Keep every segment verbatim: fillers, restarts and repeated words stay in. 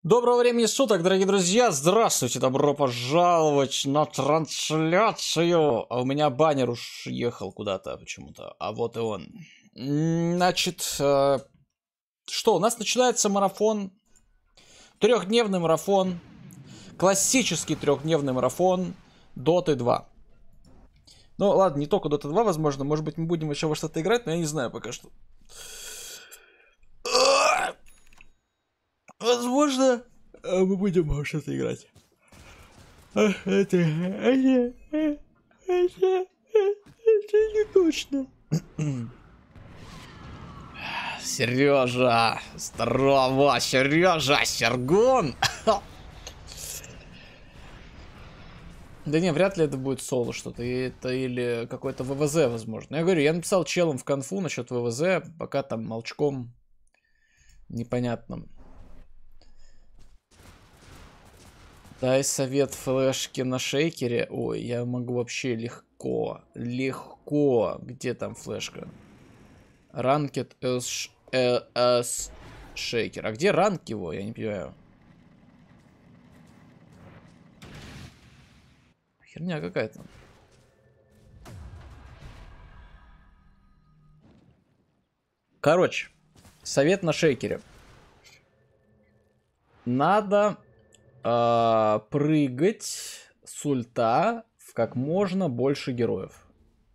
Доброго времени суток, дорогие друзья! Здравствуйте! Добро пожаловать на трансляцию! А у меня баннер уж ехал куда-то почему-то, а вот и он. Значит, э, что, у нас начинается марафон, трехдневный марафон, классический трехдневный марафон Доты два. Ну ладно, не только Дота два, возможно, может быть мы будем еще во что-то играть, но я не знаю пока что. Возможно, мы будем во что-то играть. Это, это, это, это, это не точно. Сережа, здорово, Сережа, Сергун. Да не, вряд ли это будет соло что-то, это или какой-то ВВЗ, возможно. Я говорю, я написал челом в конфу насчет ВВЗ, пока там молчком непонятным. Дай совет флешки на шейкере. Ой, я могу вообще легко, легко. Где там флешка? Ранкет S шейкер. А где ранк его? Я не понимаю. Херня какая-то. Короче, совет на шейкере. Надо э, прыгать с ульта в как можно больше героев.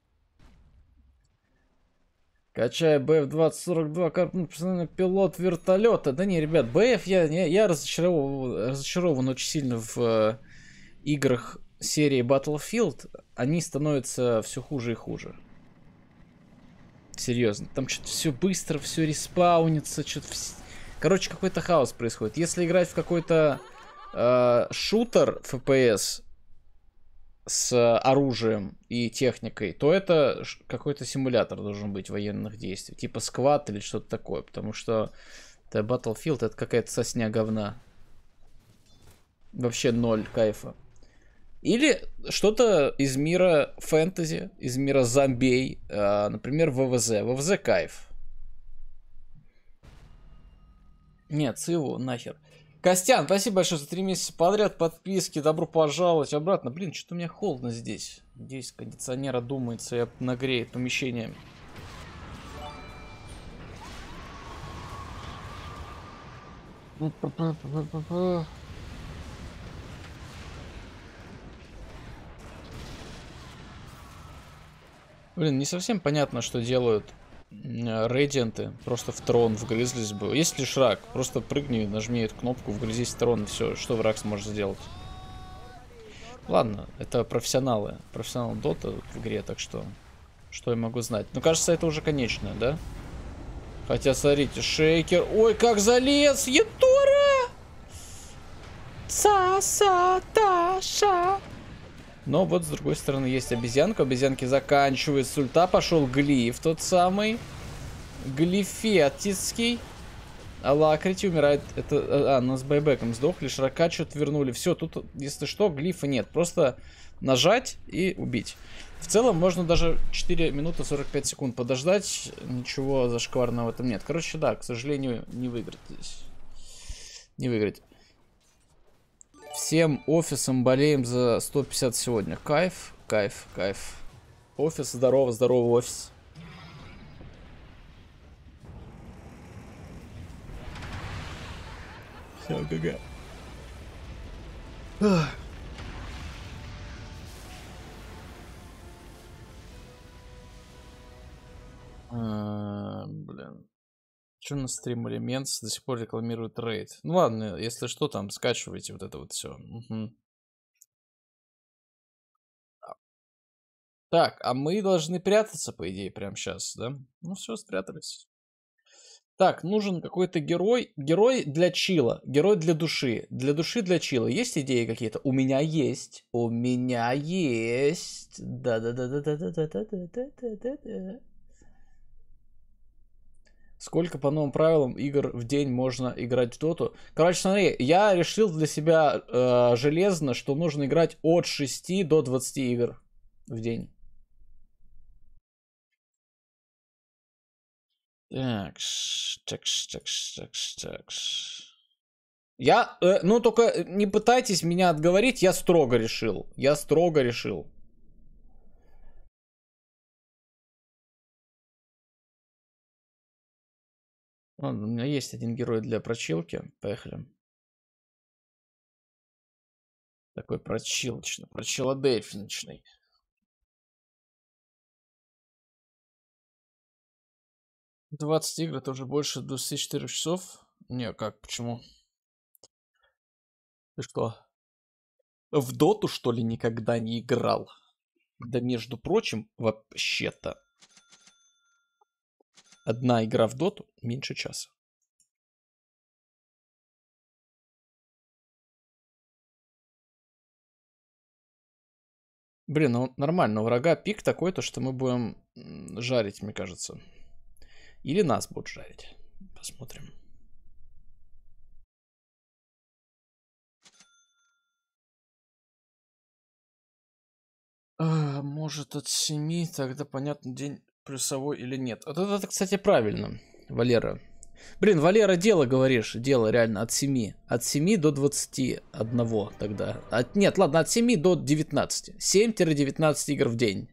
Качай бэ эф двадцать сорок два, ну, пилот вертолета. Да не, ребят, бэ эф я, я, я разочарован, разочарован очень сильно в э, играх серии Battlefield. Они становятся все хуже и хуже. Серьезно, там что-то все быстро, все респаунится, что-то... Вс... Короче, какой-то хаос происходит. Если играть в какой-то э, шутер эф пи эс с оружием и техникой, то это какой-то симулятор должен быть военных действий. Типа сквад или что-то такое. Потому что это Battlefield, это какая-то сосня говна. Вообще ноль кайфа. Или что-то из мира фэнтези, из мира зомбей, э, например, ВВЗ. ВВЗ кайф. Нет, Циву нахер. Костян, спасибо большое за три месяца подряд подписки. Добро пожаловать обратно. Блин, что-то у меня холодно здесь. Здесь кондиционера думается, я нагреет помещение. Блин, не совсем понятно, что делают рейдианты. Просто в трон вгрызлись бы. Есть ли шрак? Просто прыгни, нажми эту кнопку, вгрызись в трон, и все. Что враг сможет сделать? Ладно, это профессионалы. Профессионал дота в игре, так что... Что я могу знать? Ну, кажется, это уже конечное, да? Хотя, смотрите, шейкер... Ой, как залез! Ятора! Са-са-та-ша! Но вот, с другой стороны, есть обезьянка. Обезьянки заканчивает с ульта. Пошел глиф тот самый. Глифетицкий. Алакрити умирает. Это, а, ну с байбеком сдохли. Шрака что-то вернули. Все, тут, если что, глифа нет. Просто нажать и убить. В целом, можно даже четыре минуты сорок пять секунд подождать. Ничего зашкварного в этом нет. Короче, да, к сожалению, не выиграть здесь. Не выиграть. Всем офисом болеем за сто пятьдесят сегодня. Кайф, кайф, кайф. Офис, здорово, здорово, офис. Все, ГГ. А, блин. Что на стрим Элементс до сих пор рекламирует рейд? Ну ладно, если что, там скачивайте вот это вот все. Угу. Так, а мы должны прятаться, по идее, прямо сейчас, да? Ну все, спрятались. Так, нужен какой-то герой. Герой для чила. Герой для души. Для души, для чила. Есть идеи какие-то? У меня есть. У меня есть. Да-да-да-да-да-да-да-да-да-да-да. Сколько по новым правилам игр в день можно играть в доту? Короче, смотри, я решил для себя э, железно, что нужно играть от шести до двадцати игр в день. Так, такс, такс, такс, такс. Я, э, ну только не пытайтесь меня отговорить, я строго решил. Я строго решил. Ладно, у меня есть один герой для прочилки. Поехали. Такой прочилочный, прочилодельфиничный. двадцать игр, это уже больше двадцати четырёх часов? Не, как, почему? Ты что, в доту, что ли, никогда не играл? Да, между прочим, вообще-то, одна игра в доту меньше часа. Блин, ну нормально, у врага пик такой, то что мы будем жарить, мне кажется. Или нас будут жарить. Посмотрим. А, может от семи, тогда понятно, день плюсовой или нет. Вот это, кстати, правильно, Валера. Блин, Валера, дело говоришь, дело реально от семи. От семи до двадцати одного тогда. От, нет, ладно, от семи до девятнадцати. семь-девятнадцать игр в день.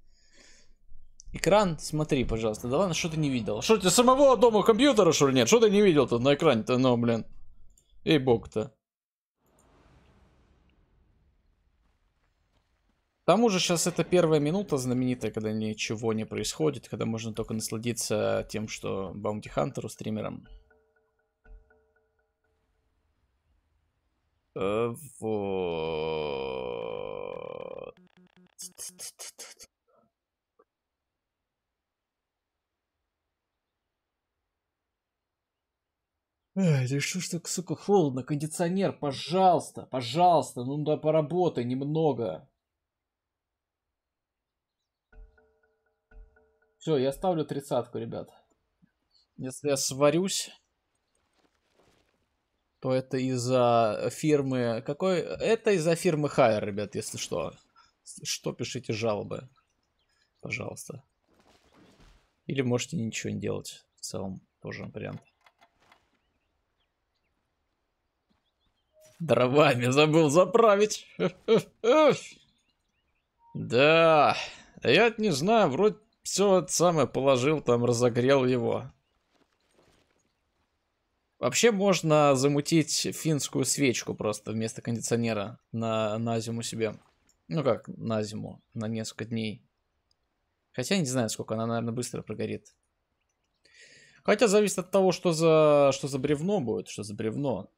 Экран, смотри, пожалуйста. Да ладно, что ты не видел? Что, ты самого дома компьютера, что ли, нет? Что ты не видел тут на экране-то, ну, блин. Эй, бог-то. К тому же сейчас это первая минута знаменитая, когда ничего не происходит, когда можно только насладиться тем, что Баунти Хантеру, стримерам. Э, вот. Эй, да что ж так, сука, холодно? Кондиционер, пожалуйста, пожалуйста, ну да поработай немного. Все, я ставлю тридцатку, ребят. Если я сварюсь, то это из-за фирмы... Какой? Это из-за фирмы Хайер, ребят, если что. Что, пишите жалобы, пожалуйста. Или можете ничего не делать. В целом, тоже вариант. Дровами забыл заправить. Да, я не знаю, вроде все это самое положил, там разогрел его. Вообще можно замутить финскую свечку просто вместо кондиционера на, на зиму себе. Ну как на зиму, на несколько дней. Хотя я не знаю, сколько она, наверное, быстро прогорит. Хотя зависит от того, что за, что за бревно будет, что за бревно.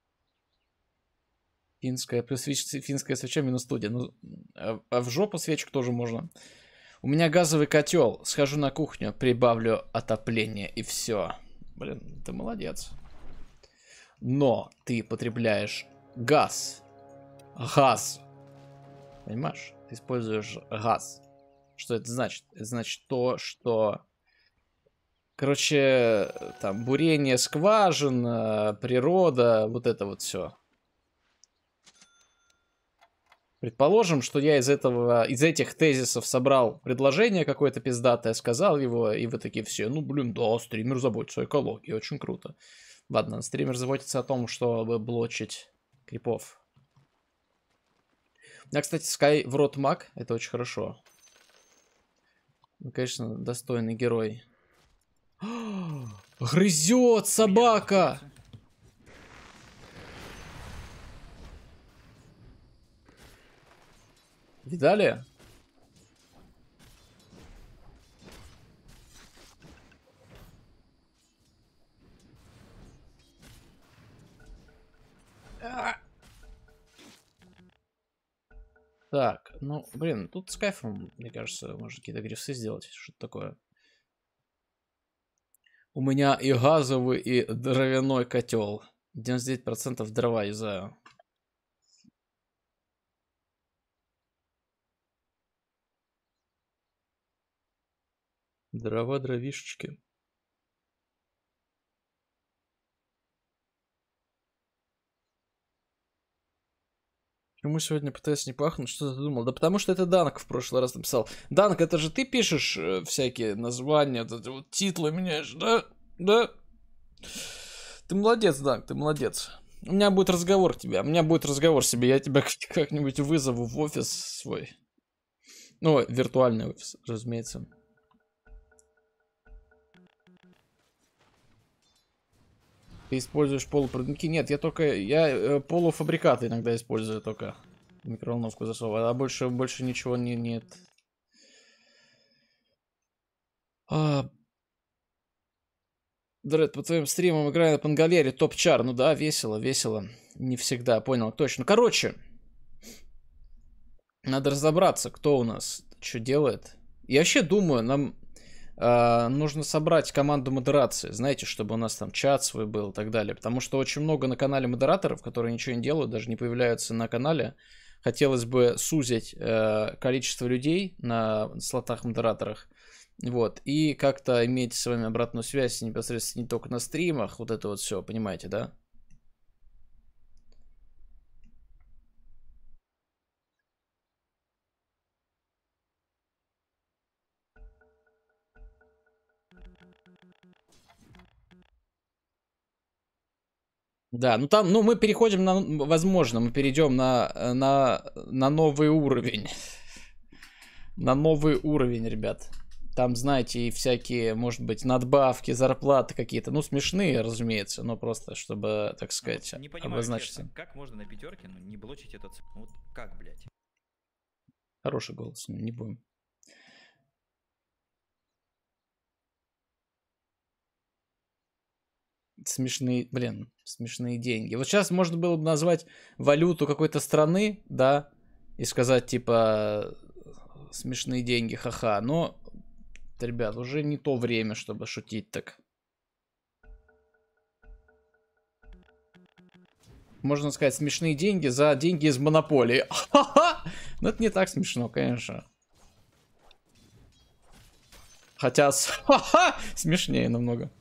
Финская плюс финская свеча минус студия. Ну, а в жопу свечку тоже можно. У меня газовый котел. Схожу на кухню, прибавлю отопление и все. Блин, ты молодец. Но ты потребляешь газ. Газ. Понимаешь? Ты используешь газ. Что это значит? Это значит то, что... Короче, там, бурение скважин, природа, вот это вот все. Предположим, что я из этого, из этих тезисов собрал предложение какое-то пиздатое, сказал его, и вы такие все, ну, блин, да, стример заботится о экологии, очень круто. Ладно, стример заботится о том, чтобы блочить крипов. У меня, кстати, Sky в рот маг, это очень хорошо. Ну, конечно, достойный герой. Грызет собака! Видали? Так, ну, блин, тут с кайфом, мне кажется, можно какие-то грифсы сделать. Что-то такое. У меня и газовый, и дровяной котел. девяносто девять процентов дрова юзаю. Дрова, дровишечки. Почему сегодня пытаюсь не пахнуть? Что ты думал? Да потому что это Данк в прошлый раз написал. Данк, это же ты пишешь э, всякие названия, вот эти вот титлы меняешь, да? Да? Ты молодец, Данк, ты молодец. У меня будет разговор к тебе. У меня будет разговор себе. Я тебя как-нибудь вызову в офис свой. Ну, виртуальный офис, разумеется. Ты используешь полупроводники? Нет, я только... Я э, полуфабрикаты иногда использую только. Микроволновку засовываю. А больше, больше ничего не, нет. А... Дред, по твоим стримам играю на Пангалере, топ-чар. Ну да, весело, весело. Не всегда, понял, точно. Короче, надо разобраться, кто у нас что делает. Я вообще думаю, нам э, нужно собрать команду модерации, знаете, чтобы у нас там чат свой был и так далее. Потому что очень много на канале модераторов, которые ничего не делают, даже не появляются на канале. Хотелось бы сузить э, количество людей на слотах-модераторах. Вот, и как-то иметь с вами обратную связь непосредственно не только на стримах, вот это вот все, понимаете, да? Да, ну там, ну мы переходим на, возможно, мы перейдем на, на, на новый уровень. На новый уровень, ребят. Там, знаете, и всякие, может быть, надбавки, зарплаты какие-то. Ну, смешные, разумеется, но просто, чтобы, так сказать, не понимаю, обозначить. Честно, как можно на пятерке ну, не блочить этот... Вот как, блядь? Хороший голос, не будем. Смешные, блин, смешные деньги. Вот сейчас можно было бы назвать валюту какой-то страны, да, и сказать, типа, смешные деньги, ха-ха. Но, ребят, уже не то время, чтобы шутить так. Можно сказать, смешные деньги за деньги из монополии. Ха-ха! Но это не так смешно, конечно. Хотя, ха-ха, смешнее намного.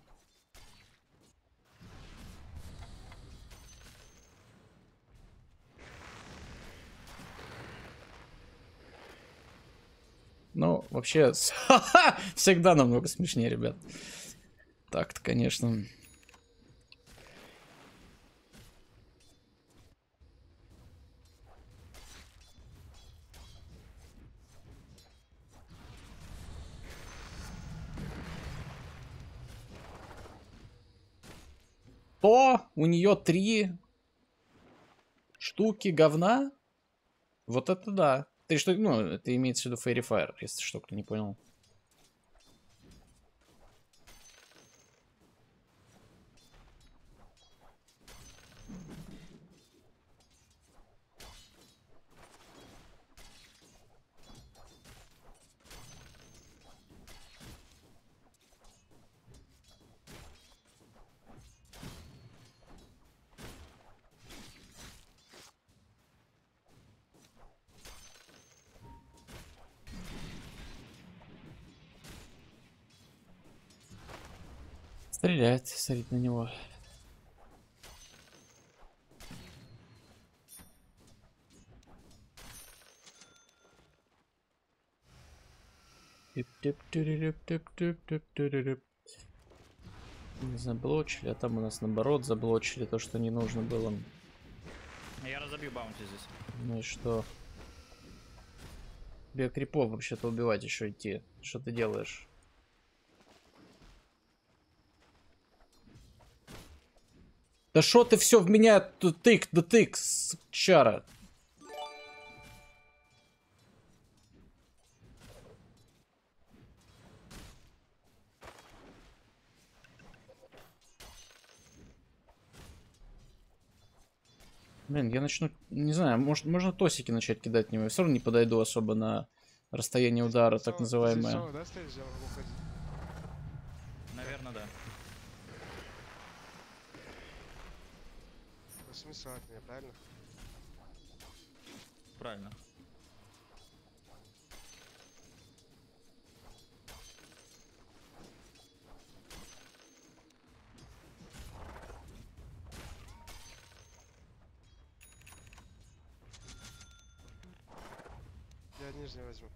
Ну, вообще, ха-ха, всегда намного смешнее, ребят. Так-то, конечно. То у нее три штуки говна. Вот это да. Три штуки, ну, это имеется в виду Fairy Fire, если что, кто не понял. Стреляет, смотрит на него. Не заблочили, а там у нас наоборот заблочили то, что не нужно было. Я разобью баунти здесь. Ну и что? Тебе крипов вообще-то убивать еще идти. Что ты делаешь? Да шо ты все в меня тут тык, да тык, чара. Блин, я начну, не знаю, может, можно тосики начать кидать в него. Я все равно не подойду особо на расстояние удара, так называемое. Наверное, да. Смысл от меня, правильно? Правильно. Я нижний возьму.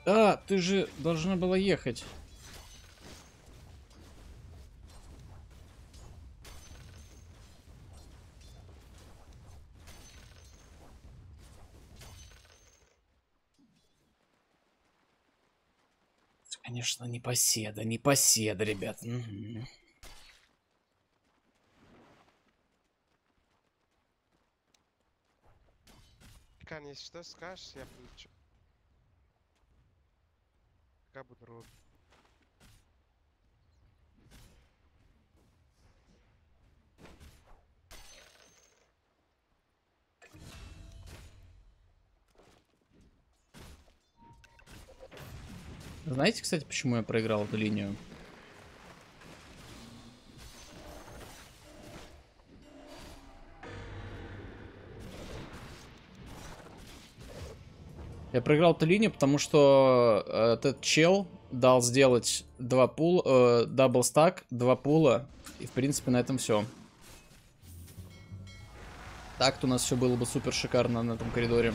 А, ты же должна была ехать. Конечно, непоседа, непоседа, ребят. Угу. Кан, если что скажешь, я включу. Пока буду рубить. Знаете, кстати, почему я проиграл эту линию? Я проиграл эту линию, потому что э, этот чел дал сделать два пул, э, дабл стак, два пула, и в принципе на этом все. Так-то у нас все было бы супер шикарно на этом коридоре.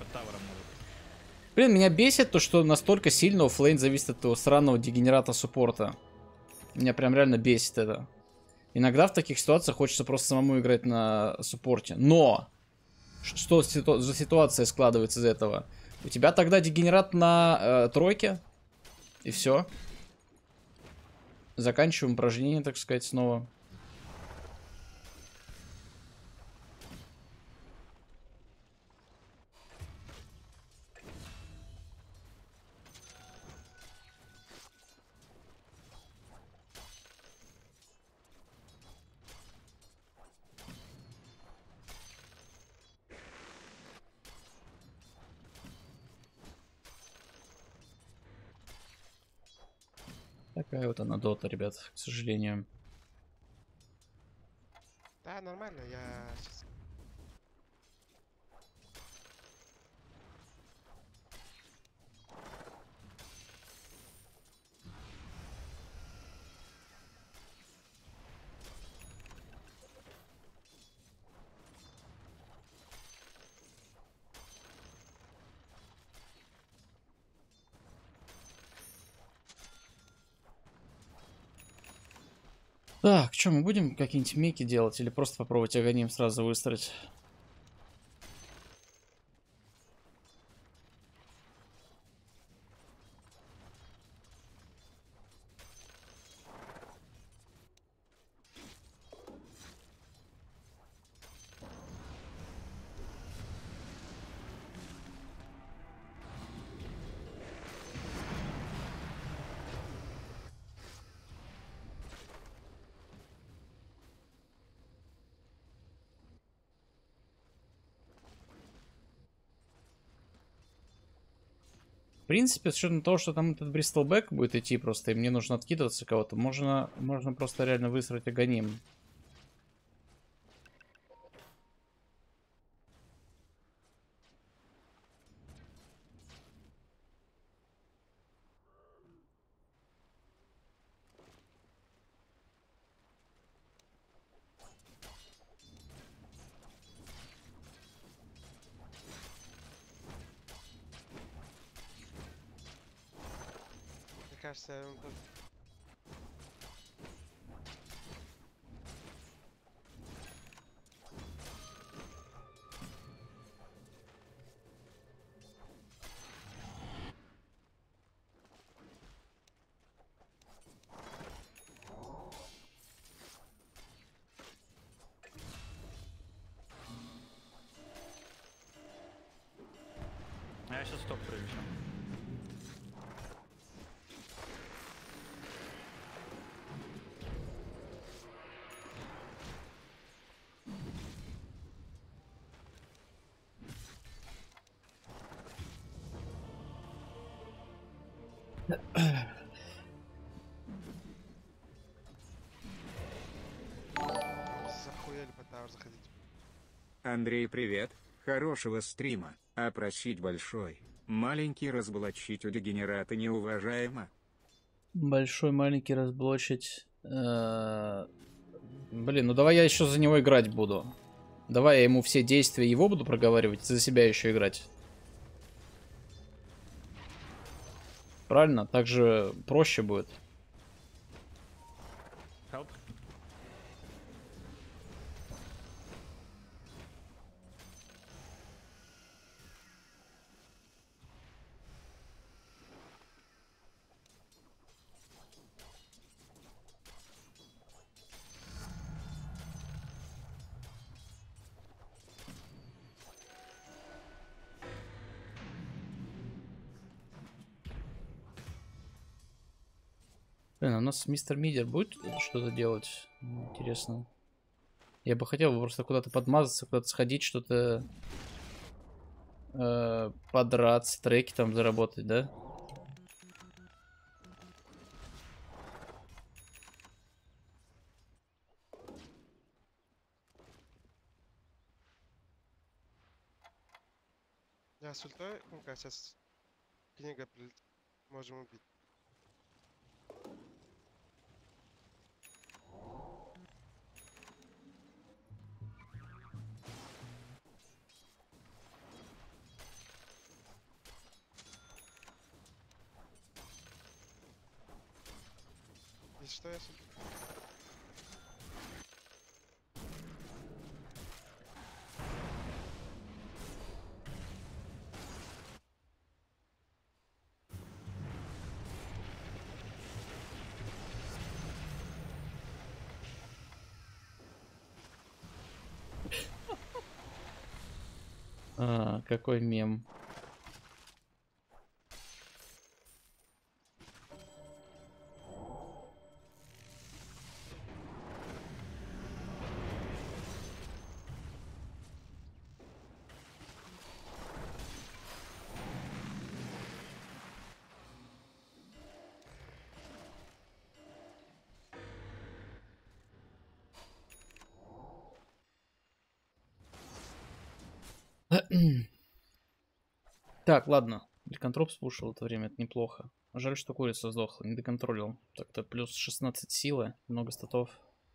Блин, меня бесит то, что настолько сильно оффлейн зависит от этого сраного дегенерата суппорта. Меня прям реально бесит это. Иногда в таких ситуациях хочется просто самому играть на суппорте. Но! Что за ситуация складывается из этого? У тебя тогда дегенерат на э, тройке. И все. Заканчиваем упражнение, так сказать, снова. Такая вот она дота, ребят, к сожалению. Да, нормально, я сейчас... Так, что, мы будем какие-нибудь меки делать или просто попробовать агоним сразу выстроить? В принципе, с учетом того, что там этот Бристолбэк будет идти просто, и мне нужно откидываться кого-то, можно, можно просто реально выстроить агоним. Мне кажется, он тут... А я сейчас стоп провещу. Захуяли по тауэр заходить. Андрей, привет. Хорошего стрима. А просить большой. Маленький разблочить у дегенерата неуважаемо. Большой, маленький разблочить. Э, Блин, ну давай я еще за него играть буду. Давай я ему все действия его буду проговаривать, за себя еще играть. Правильно? Так же проще будет. Help. Блин, а у нас мистер Мидер будет что-то делать? Интересно. Я бы хотел просто куда-то подмазаться, куда-то сходить, что-то э, подраться, треки там заработать, да? Я с ультой, ну как сейчас книга прилетит. Можем убить. Если что, я с ультой. А, какой мем. Так, ладно. Ликантроп спушил это время, это неплохо. Жаль, что курица сдохла, не доконтролил. Так-то плюс шестнадцать силы, много статов.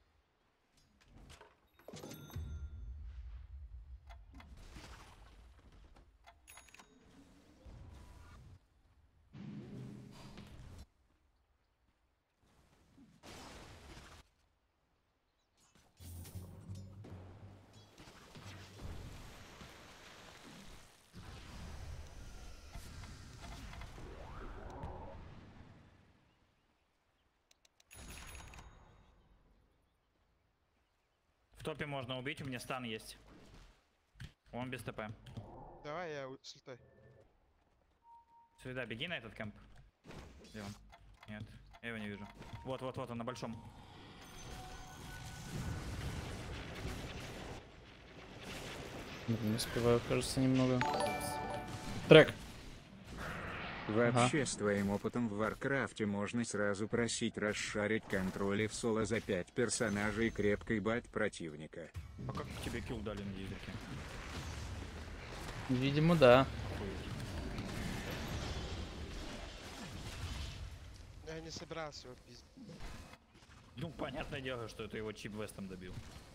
В топе можно убить, у меня стан есть. Он без ТП. Давай я у- с ультой. Сюда, беги на этот кемп. Где он? Нет, я его не вижу. Вот, вот, вот он на большом. Не успеваю, кажется, немного. Трек. Вообще, с твоим опытом в Варкрафте можно сразу просить расшарить контроли в соло за пять персонажей и крепко ебать противника. А как тебе килл дали на языке? Видимо, да. Я не собирался его пиздить. Ну, понятное дело, что это его чип Вестом добил.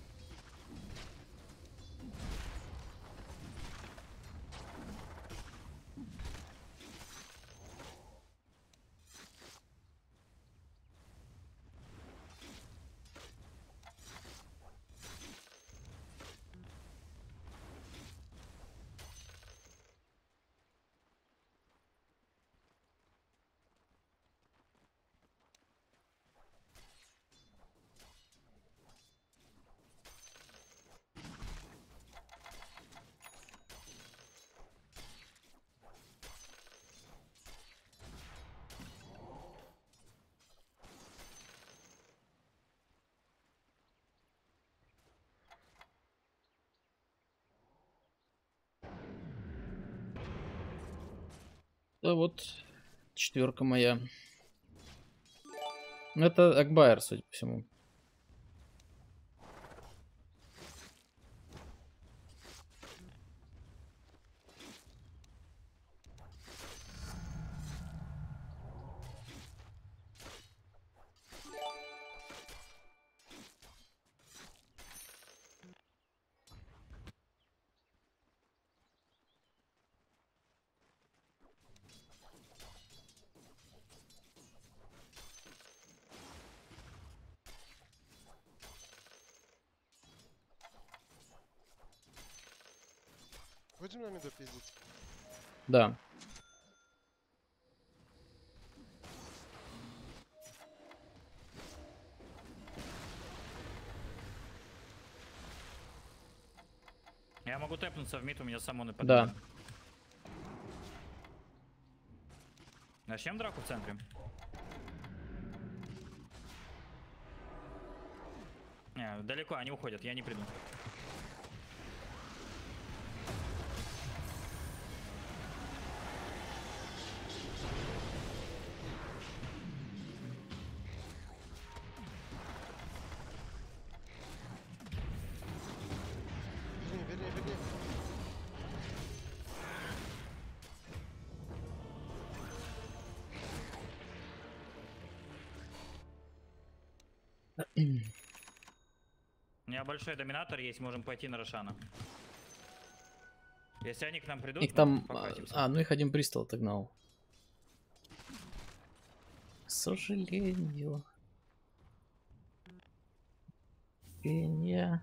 Да вот, четверка моя. Ну, это Акбайр, судя по всему. Будем на миду пиздить? Да. Я могу тэпнуться в мид, у меня самоны под Да. мидом. Начнем драку в центре? Не, далеко, они уходят, я не приду. Верни, верни, верни. У меня большой доминатор есть, можем пойти на Рошана. Если они к нам придут, Их мы там... покатимся. А, ну их один Бристол отогнал. К сожалению. Пенья.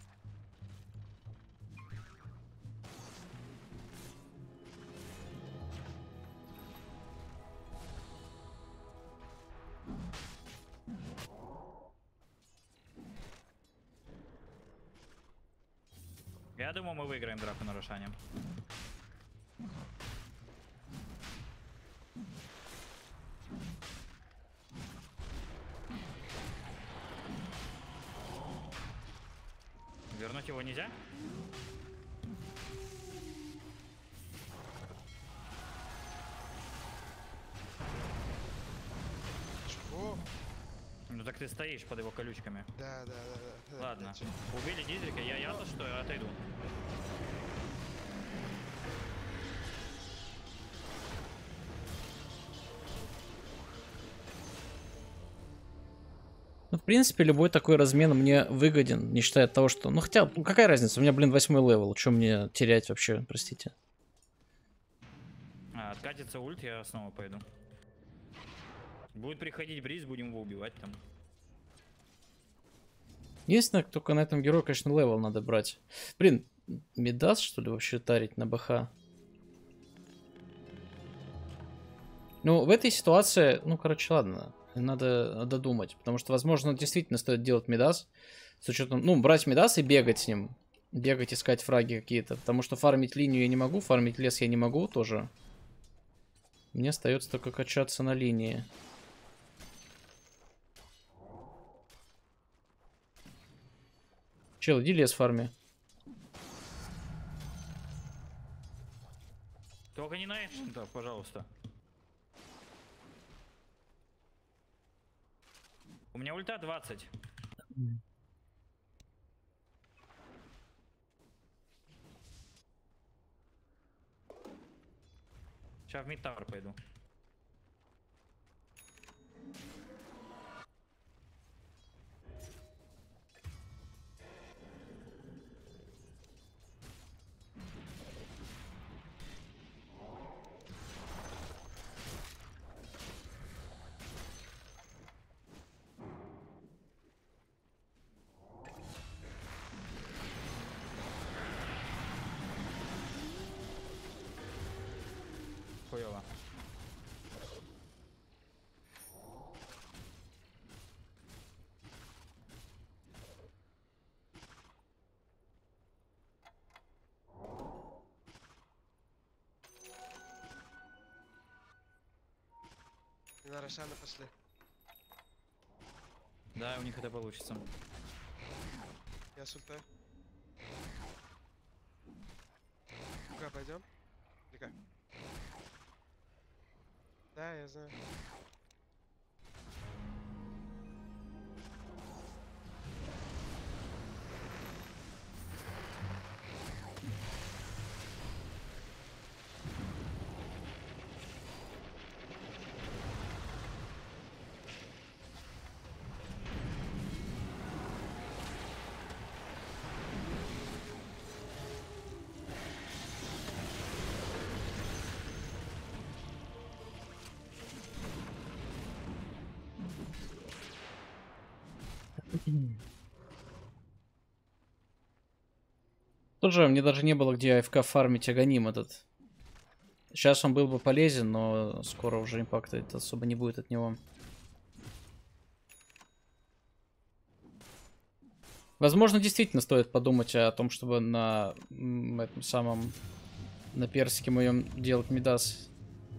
Я думаю, мы выиграем драку на Рошане. Вернуть его нельзя? Чего? Ну так ты стоишь под его колючками. Да, да, да, да. Ладно. Блядь. Убили Дизрика, я я-то что, я отойду. Ну, в принципе, любой такой размен мне выгоден, не считая того, что... Ну, хотя, ну, какая разница? У меня, блин, восьмой левел. Что мне терять вообще, простите? А, откатится ульт, я снова пойду. Будет приходить Бриз, будем его убивать там. Единственное, только на этом герое, конечно, левел надо брать. Блин, Мидас, что ли, вообще тарить на БХ? Ну, в этой ситуации, ну, короче, ладно, надо додумать, потому что, возможно, действительно стоит делать Мидас, с учетом, ну, брать Мидас и бегать с ним, бегать, искать фраги какие-то, потому что фармить линию я не могу, фармить лес я не могу тоже. Мне остается только качаться на линии. Чел, иди лес фарми. Только не на да, пожалуйста. У меня ульта двадцать. Сейчас в мид-тавер пойду. Хуёво. И на Рошана пошли. Да, у них это получится. Я с ультой. Куда пойдем? Или как? Да, я знаю. тоже, мне даже не было где АФК фармить Аганим этот. Сейчас он был бы полезен, но скоро уже импакта это особо не будет от него. Возможно, действительно стоит подумать о том, чтобы на м, этом самом, на персике моем делать Мидас.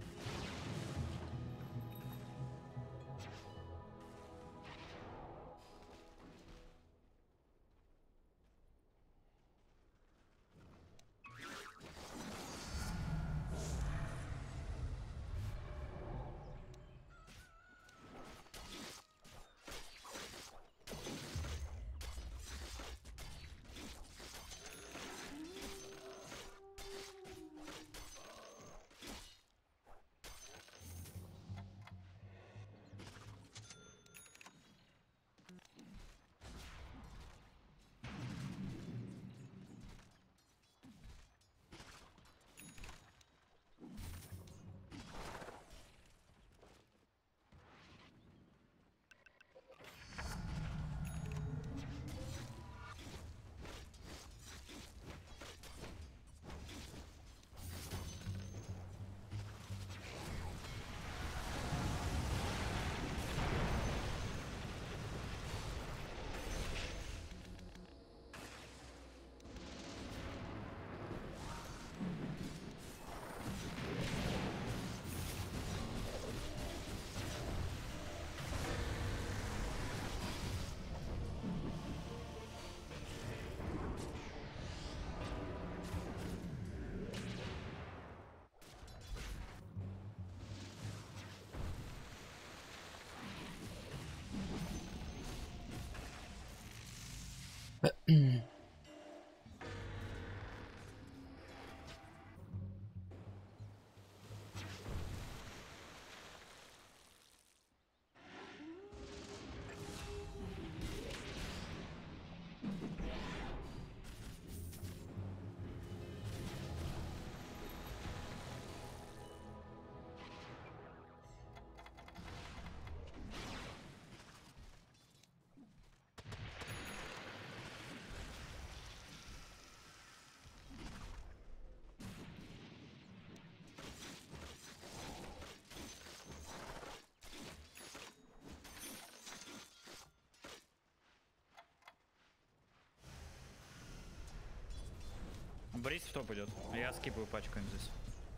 Борис в топ идет, а я скипаю пачку им здесь.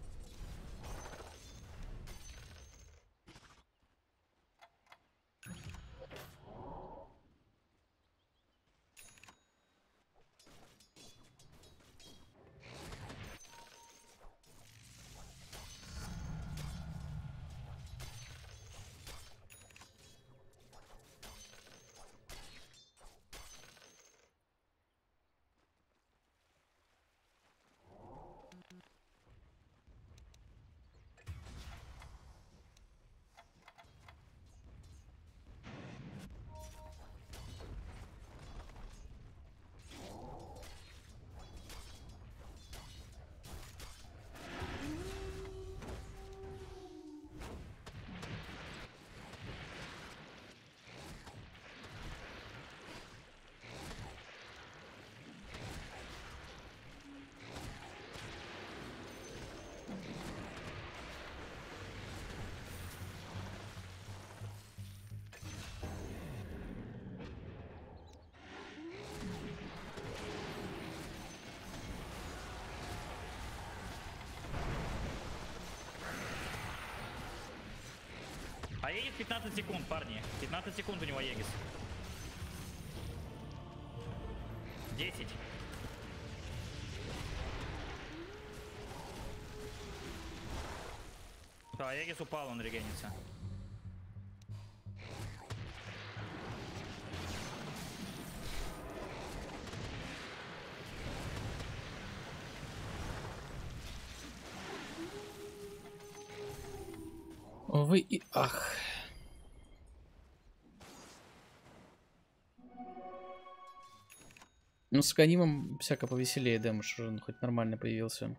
А Егис пятнадцать секунд, парни. пятнадцать секунд у него Егис. десять. Да, Егис упал, он регенится. Увы и ах. Ну, с Аганимом всяко повеселее дэмэдж уже, ну, хоть нормально появился.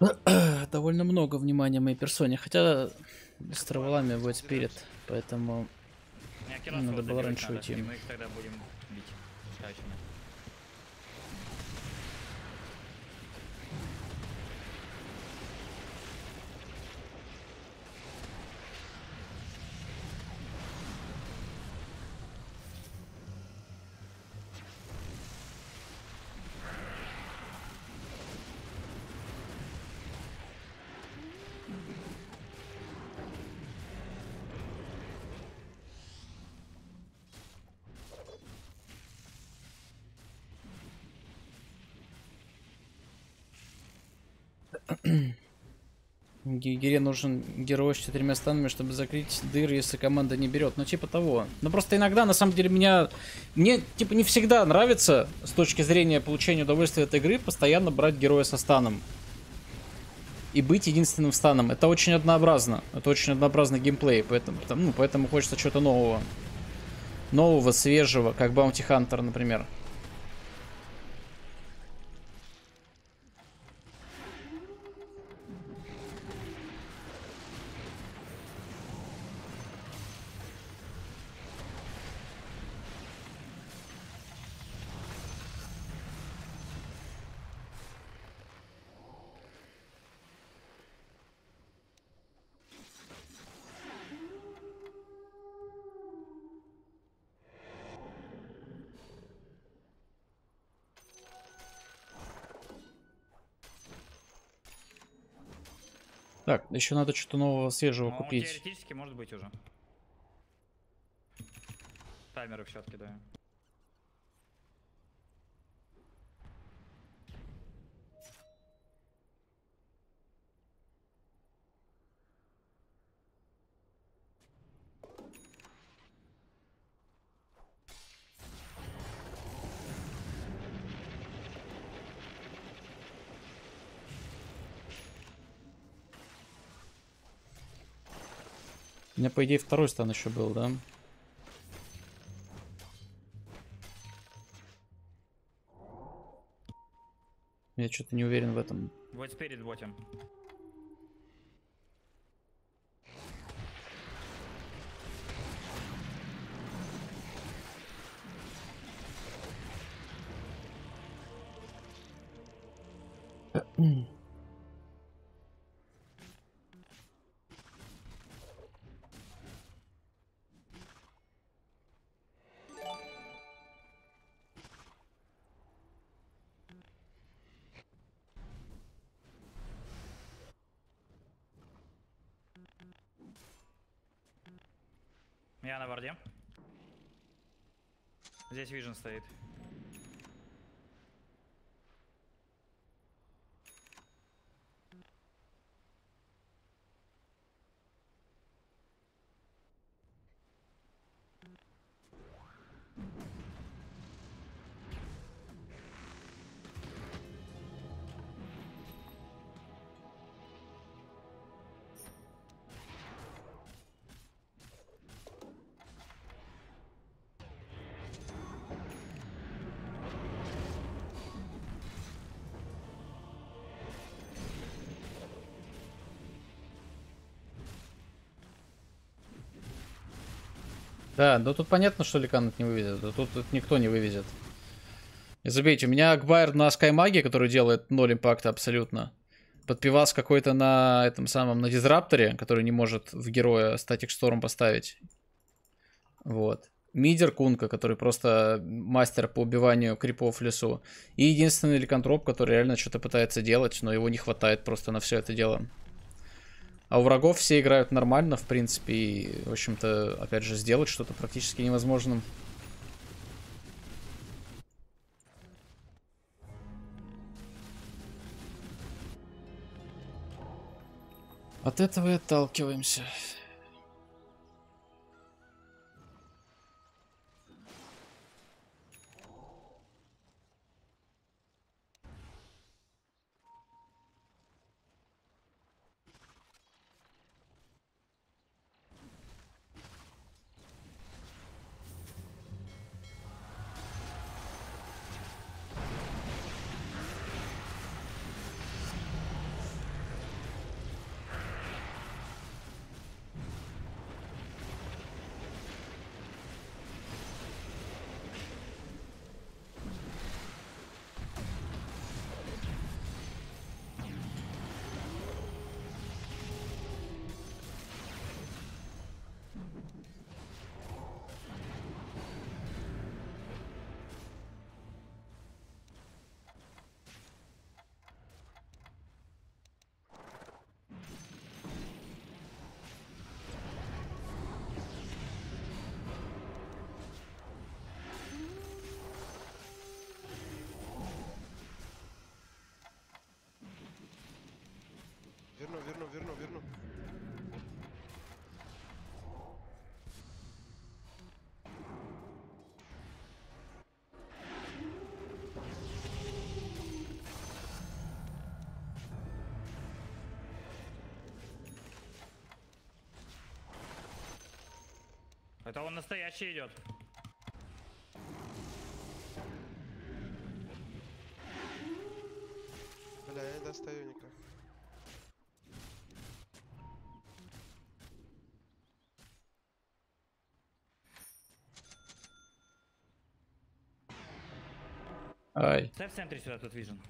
Довольно много внимания моей персоне, хотя с траволами будет спирит, поэтому Не, Акирос надо вот было добивать раньше надо, уйти. и мы их тогда будем бить. Точно. Гире нужен герой с четырьмя станами, чтобы закрыть дыры, если команда не берет. Ну, типа того. Но просто иногда, на самом деле, меня... Мне, типа, не всегда нравится, с точки зрения получения удовольствия от игры, постоянно брать героя со станом. И быть единственным станом. Это очень однообразно. Это очень однообразный геймплей. Поэтому, ну, поэтому хочется чего-то нового. Нового, свежего, как Bounty Hunter, например. Так, еще надо что-то нового, свежего Ну, купить. теоретически может быть уже. Таймеры в счет кидаю. У меня, по идее, второй стан еще был, да? Я что-то не уверен в этом. Вот спирит ботем. Я на варде. Здесь Vision стоит. Да, ну тут понятно, что Ликант не вывезет. Да тут, тут никто не вывезет. И забейте, у меня Акбайр на Скаймаге, который делает ноль импакта абсолютно. Подпивас какой-то на этом самом, на Дизрапторе, который не может в героя Статик Шторм поставить. Вот. Мидер Кунка, который просто мастер по убиванию крипов в лесу. И единственный ликантроп, который реально что-то пытается делать, но его не хватает просто на все это дело. А у врагов все играют нормально, в принципе, и, в общем-то, опять же, сделать что-то практически невозможным. От этого и отталкиваемся. Это он настоящий идет. Бля, я не достаю никак. Ай. Ставь в центре сюда, тут вижен.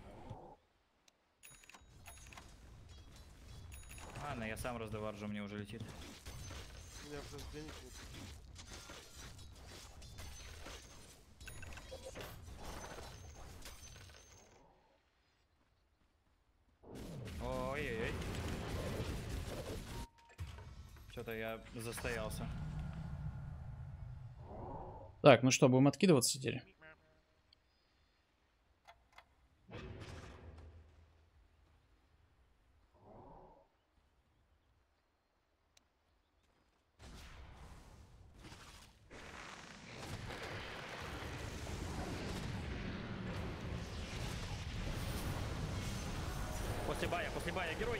Ладно, я сам раздаваржу, мне уже летит. У меня просто денег нет. Ой-ой-ой. Что-то я застоялся. Так, ну что, будем откидываться теперь? После бая, после бая, герой.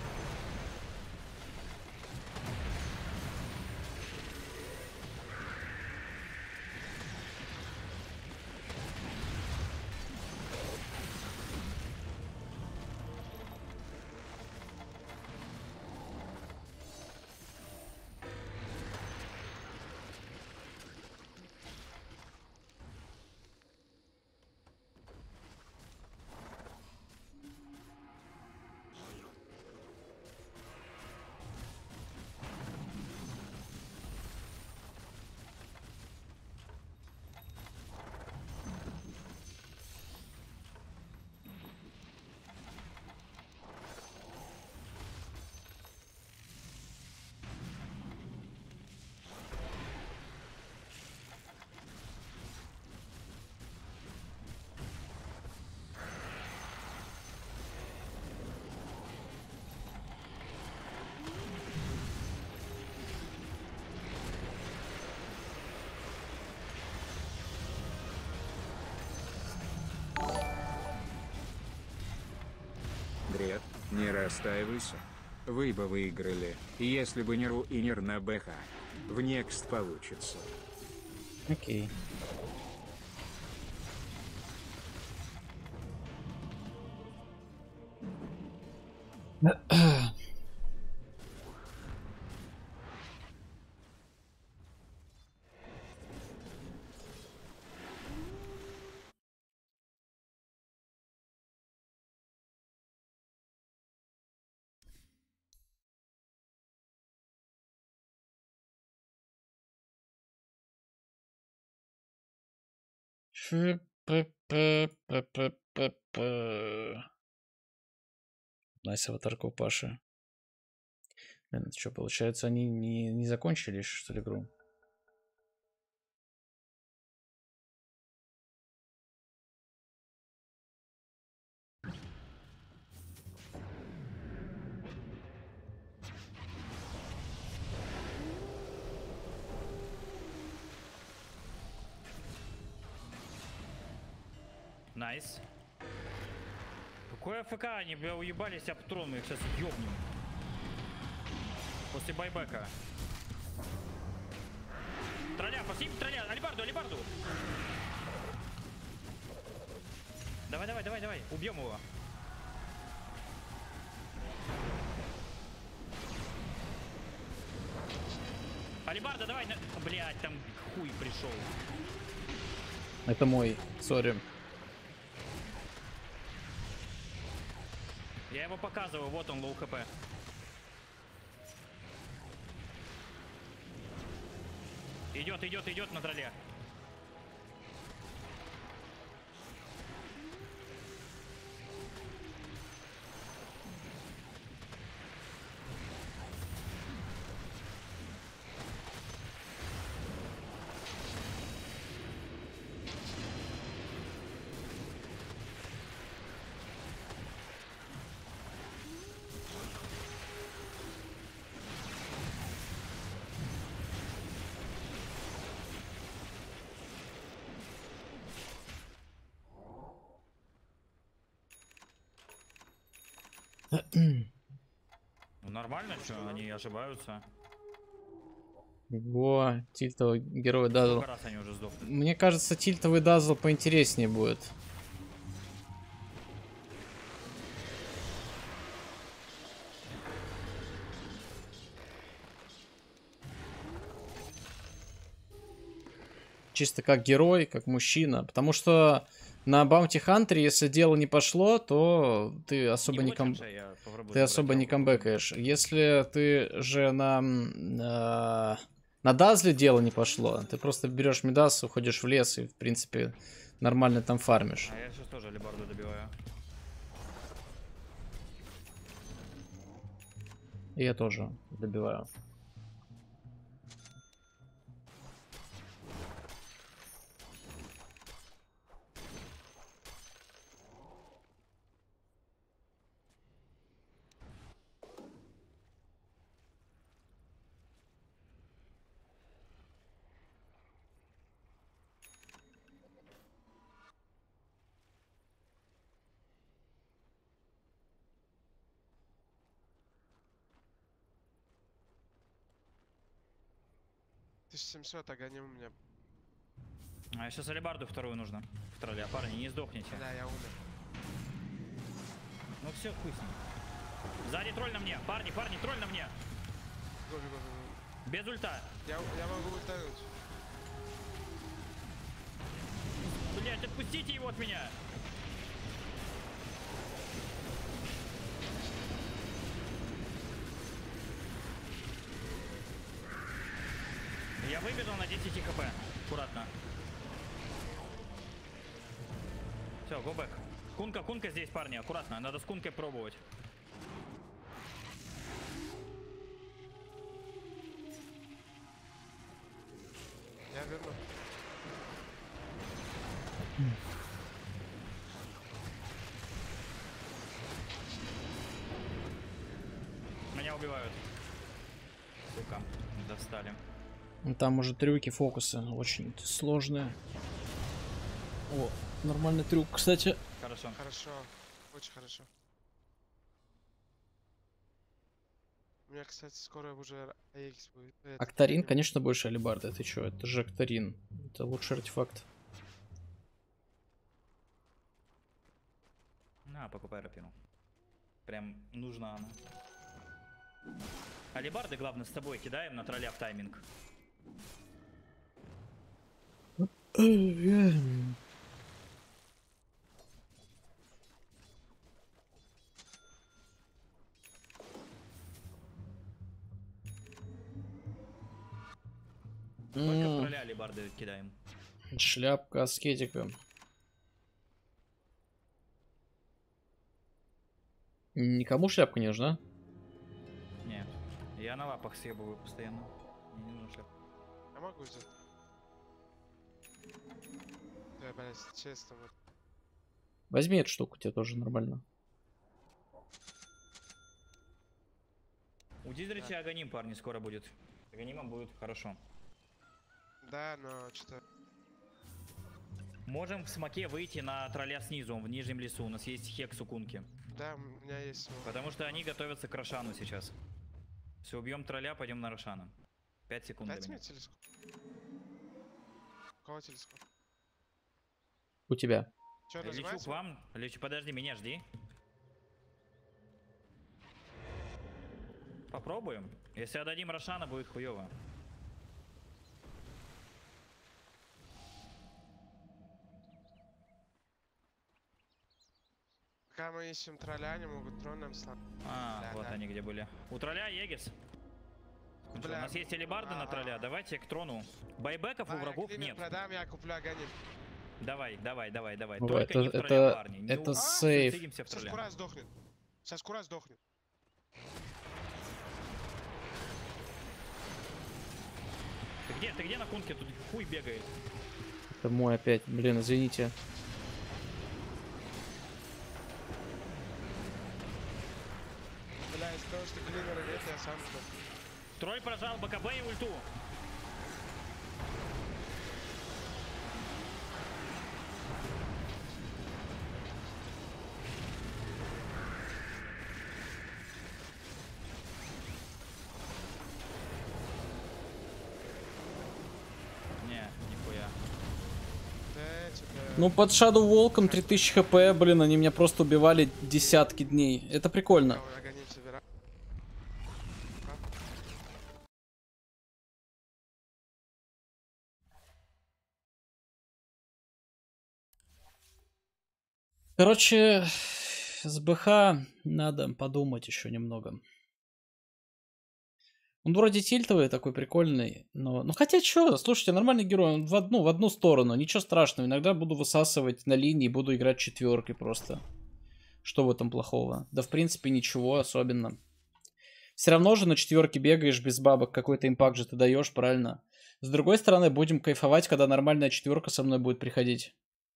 Грет, не расстраивайся. Вы бы выиграли, если бы не руинер на БХ. В некст получится. Окей. Найс аватарка у Паши. Блин, это что, получается, они не, не закончили, что ли, игру? Найс. Какой АФК? Они бля, уебались об трон, мы их сейчас ёбнем. После байбека. Тролля, после тролля, алибарду, алибарду. Давай, давай, давай, давай, убьем его. Алибарда, давай, на... блядь, там хуй пришел. Это мой, сори. Я его показываю, вот он, лоу хп. Идет, идет, идет на тролле. Ну, нормально, что они ошибаются. Во, тильтовый герой дазл. Сколько раз они уже сдохли? Мне кажется, тильтовый дазл поинтереснее будет. Чисто как герой, как мужчина. Потому что на Баунти Хантере, если дело не пошло, то ты особо не, ком... ты особо не камбэкаешь. Если ты же на, на... на Дазле дело не пошло, ты просто берешь Мидас, уходишь в лес и, в принципе, нормально там фармишь. А я сейчас тоже алибарду добиваю. И я тоже добиваю. тысяча семьсот, а гоним у меня. А сейчас алибарду вторую нужно. В тролле. Парни, не сдохните. Да, я умер. Ну все, хуй с ним. Сзади тролль на мне. Парни, парни, тролль на мне. Го, го, го, го. Без ульта. Я, я могу ультануть. Блять, отпустите его от меня. Я выбежал на десять хп. Аккуратно. Все, go back. Кунка, кунка здесь, парни, аккуратно. Надо с кункой пробовать. Я верну. Меня убивают. Сука, достали. Ну, там уже трюки, фокусы очень сложные. О, нормальный трюк, кстати. Хорошо. Хорошо. Очень хорошо. У меня, кстати, скоро уже АХ будет. Этот, Актарин, конечно, больше алибарда. Ты чё? Это же Актарин. Это лучший артефакт. На, покупай рапину. Прям нужна она. Алибарды, главное, с тобой кидаем на тролля в тайминг. Только в тролля алибарды кидаем. Шляпка аскетика. Никому шляпка не нужна? Нет. Я на лапах съебываю постоянно. Мне не нужна шляпа. Я могу взять. Да, блядь, честно, вот. Возьми эту штуку, тебе тоже нормально. У Дизрича Аганим, парни, скоро будет. С Аганимом будет хорошо. Да, но что-то... Можем в смоке выйти на тролля снизу, он в нижнем лесу. У нас есть хекс у кунки. Да, у меня есть... его. Потому что они готовятся к Рошану сейчас. Все, убьем тролля, пойдем на Рошана. Пять секунд. Дайте для мне меня. телескоп. У кого телескоп? У тебя. Че, Я лечу называется? к вам. Лечу, подожди, меня жди. Попробуем. Если отдадим Рошана, будет хуево. Пока мы ищем тролля, они могут трон нам сломать. А, Да, вот да. они где были. У тролля Егис. Ну что, у Бля. нас есть алибарды на Ага. тролля. Давайте к трону. Байбеков у А, я врагов климер нет. продам, я куплю Аганим. Давай, давай, давай, давай. Ой, Только это- не в тролля, это- парни. Не это у- сейф. Зацикlimся в Сейчас тролля. Кура сдохнет. Сейчас Кура сдохнет. Ты где? Ты где на кунке? Тут хуй бегает. Это мой опять. Блин, извините. Бля, из-за того, что климера нет, я сам сдох. Тролль прожал БКБ и ульту. Ну, под Shadow Волком три тысячи хп, блин, они меня просто убивали десятки дней. Это прикольно. Кого Аганим собирает. Короче, с БХ надо подумать еще немного. Он вроде тильтовый, такой прикольный, но... Ну хотя что, слушайте, нормальный герой, он в одну, в одну сторону, ничего страшного. Иногда буду высасывать на линии, буду играть четверкой просто. Что в этом плохого? Да в принципе ничего особенно. Все равно же на четверке бегаешь без бабок, какой-то импакт же ты даешь, правильно? С другой стороны, будем кайфовать, когда нормальная четверка со мной будет приходить.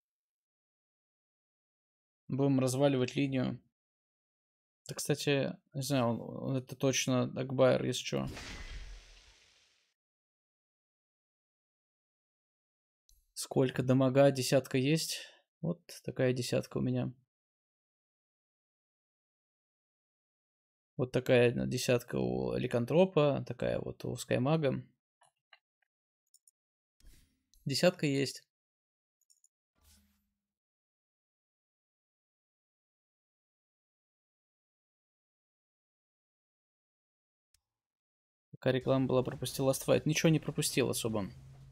Будем разваливать линию. Да, кстати, не знаю, он, он это точно Дагбайер, если что. Сколько дамага? Десятка есть? Вот такая десятка у меня. Вот такая десятка у Ликантропа, такая вот у Скаймага. Десятка есть. Пока реклама была, пропустил Last Fight. Ничего не пропустил особо.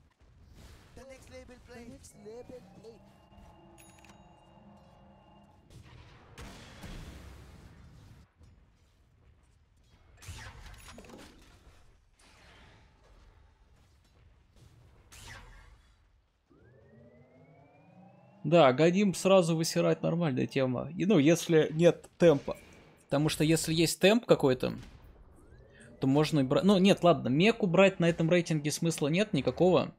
Да, Аганим сразу высирать нормальная тема. И, ну, если нет темпа. Потому что если есть темп какой-то, то можно и брать... Ну, нет, ладно, меку брать на этом рейтинге смысла нет никакого.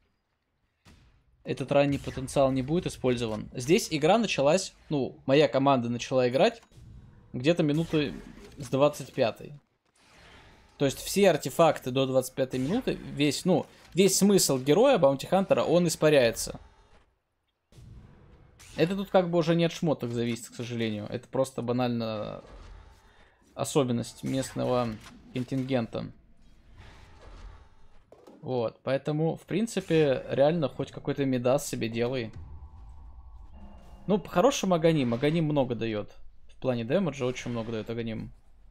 Этот ранний потенциал не будет использован. Здесь игра началась, ну, моя команда начала играть где-то минуты с двадцать пятой. То есть все артефакты до двадцать пятой минуты, весь, ну, весь смысл героя Баунти Хантера, он испаряется. Это тут как бы уже не от шмоток зависит, к сожалению. Это просто банально особенность местного контингента. Вот, поэтому, в принципе, реально хоть какой-то мидас себе делай. Ну, по-хорошему Аганим. Аганим много дает. В плане дэмэджа очень много дает Аганим.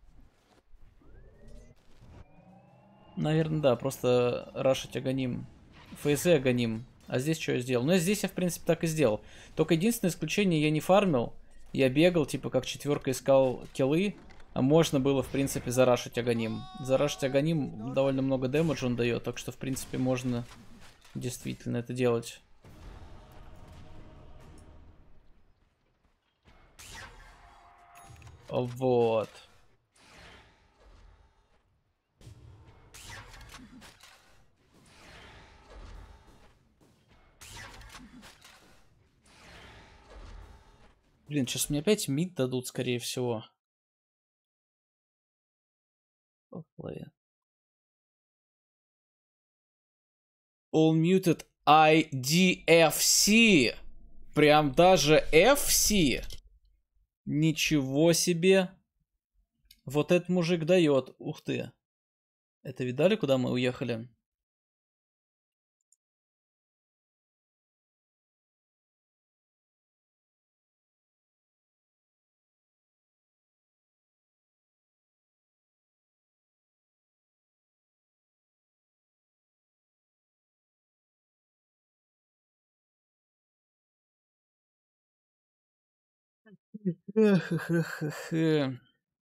Наверное, да, просто рашить Аганим. ФС Аганим. А здесь что я сделал? Ну, здесь я, в принципе, так и сделал. Только единственное исключение, я не фармил. Я бегал, типа, как четверка искал киллы. А можно было, в принципе, зарашить Аганим. Зарашить Аганим довольно много дэмэджа он дает. Так что, в принципе, можно действительно это делать. Вот. Блин, сейчас мне опять мид дадут, скорее всего. All muted ай ди эф си. Прям даже эф си. Ничего себе. Вот этот мужик дает. Ух ты. Это видали, куда мы уехали? Эх-эх-эх-эх.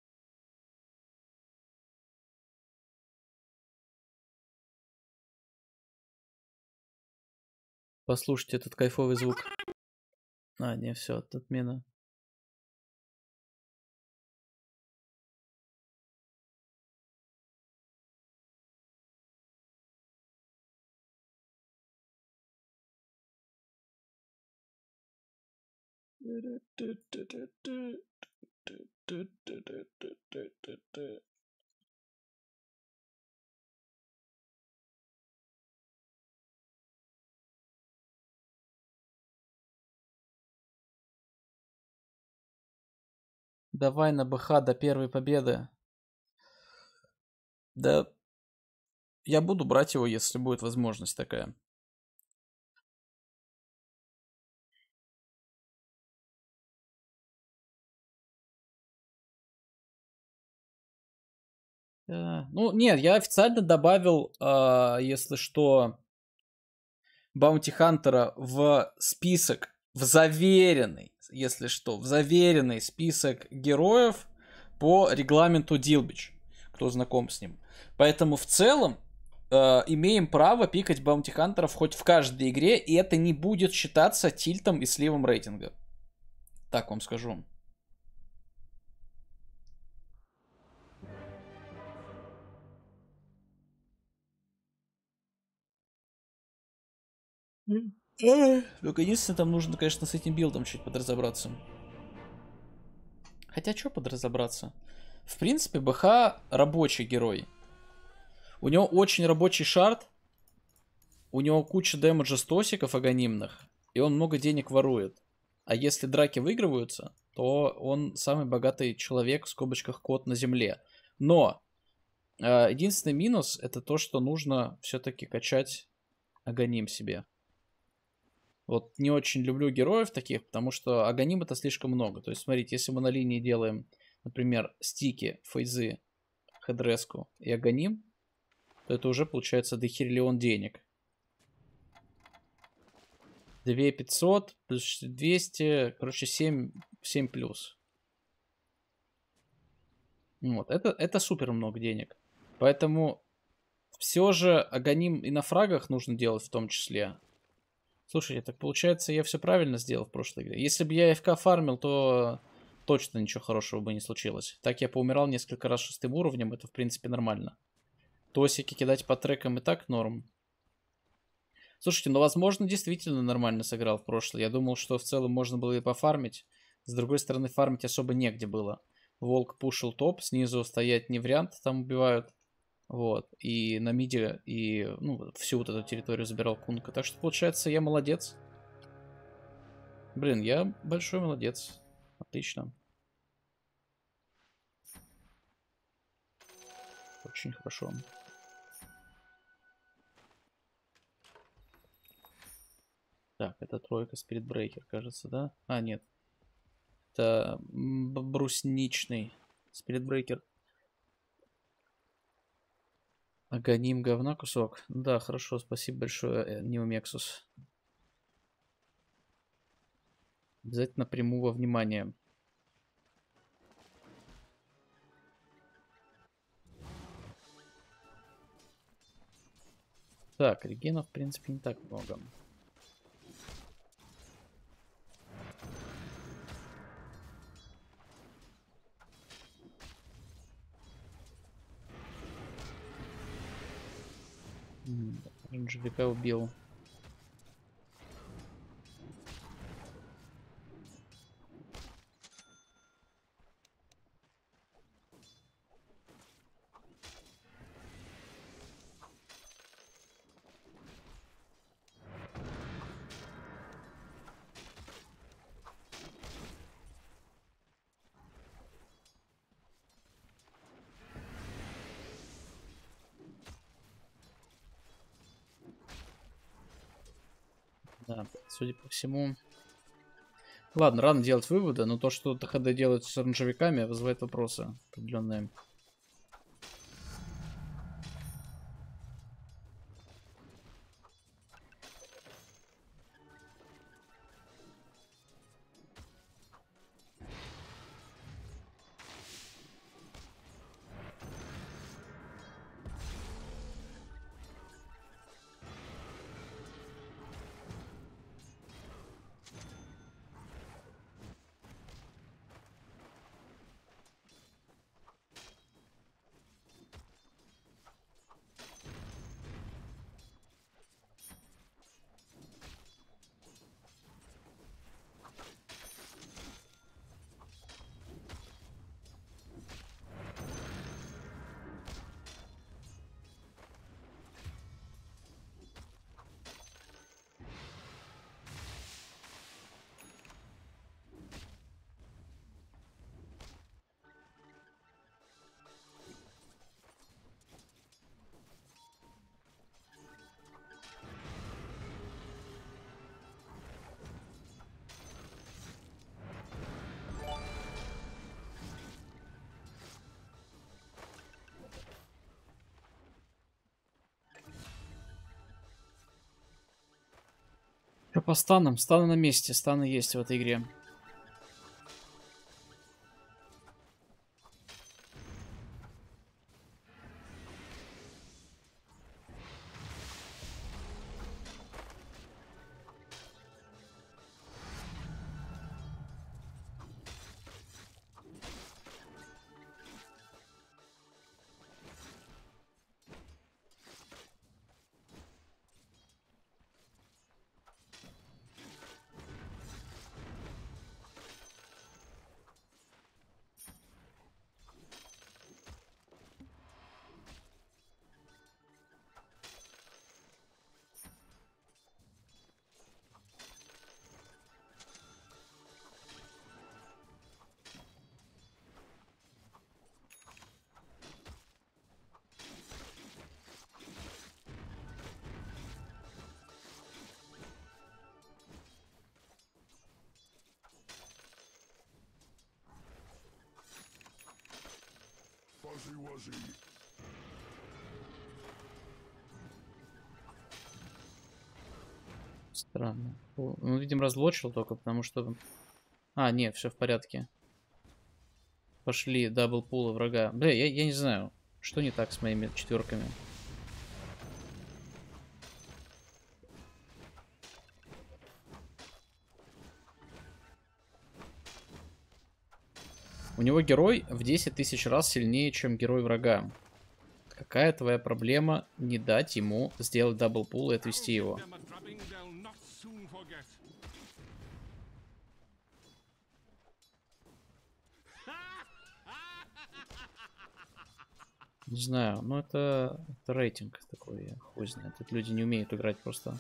Послушайте этот кайфовый звук. А, не, все, отмена. Давай на БХ до первой победы. Да, я буду брать его, если будет возможность такая. Э, Ну, нет, я официально добавил, а, если что, Баунти Хантера в список, в заверенный, если что, в заверенный список героев по регламенту Дилбич, кто знаком с ним. Поэтому в целом э, имеем право пикать Баунти Хантеров хоть в каждой игре, и это не будет считаться тильтом и сливом рейтинга. Так вам скажу. Только единственное, там нужно, конечно, с этим билдом чуть подразобраться. Хотя, что подразобраться? В принципе, БХ рабочий герой. У него очень рабочий шард. У него куча дэмэджа стосиков аганимных. И он много денег ворует. А если драки выигрываются, то он самый богатый человек, в скобочках кот на земле. Но э, единственный минус это то, что нужно все-таки качать аганим себе. Вот не очень люблю героев таких, потому что аганим это слишком много. То есть, смотрите, если мы на линии делаем, например, стики, фейзы, хедреску и аганим, то это уже получается дохериллион денег. две тысячи пятьсот плюс двести, короче, семь, семь плюс. Вот, это, это супер много денег. Поэтому все же аганим и на фрагах нужно делать в том числе. Слушайте, так получается, я все правильно сделал в прошлой игре. Если бы я АФК фармил, то точно ничего хорошего бы не случилось. Так я поумирал несколько раз шестым уровнем, это в принципе нормально. Тосики кидать по трекам и так норм. Слушайте, ну возможно действительно нормально сыграл в прошлое. Я думал, что в целом можно было и пофармить. С другой стороны, фармить особо негде было. Волк пушил топ, снизу стоять не вариант, там убивают. Вот, и на миде, и, ну, всю вот эту территорию забирал Кунка. Так что, получается, я молодец. Блин, я большой молодец. Отлично. Очень хорошо. Так, это тройка Spirit Breaker, кажется, да? А, нет. Это брусничный Spirit Breaker. Аганим говна кусок. Да, хорошо, спасибо большое, Неомексус. Обязательно приму во внимание. Так, регенов, в принципе, не так много. Оранжевика убил. Да, судя по всему... Ладно, рано делать выводы, но то, что ТХД делают с оранжевиками, вызывает вопросы определенные. Что по станам? Станы на месте. Станы есть в этой игре. Странно. Ну, видимо, разлочил только, потому что... А, нет, все в порядке. Пошли даблпулы врага. Бля, я, я не знаю, что не так с моими четверками. У него герой в десять тысяч раз сильнее, чем герой врага. Какая твоя проблема не дать ему сделать даблпул и отвести его? Не знаю, но это, это рейтинг такой, я хуй знает. Тут люди не умеют играть просто.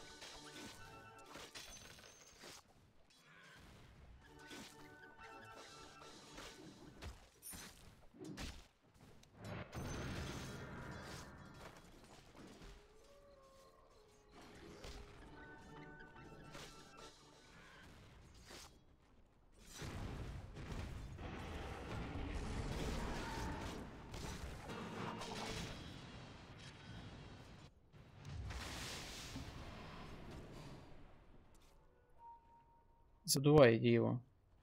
Задувай, иди его.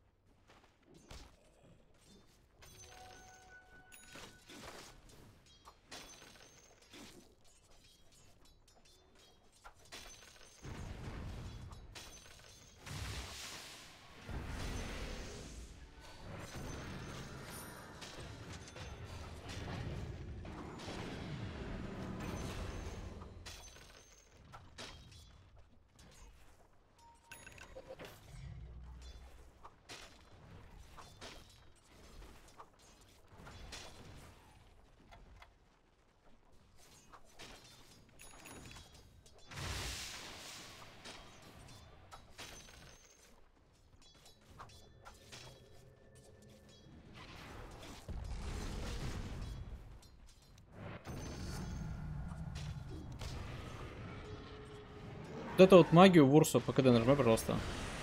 Вот это вот магию в Урсу по КД нажимай, пожалуйста.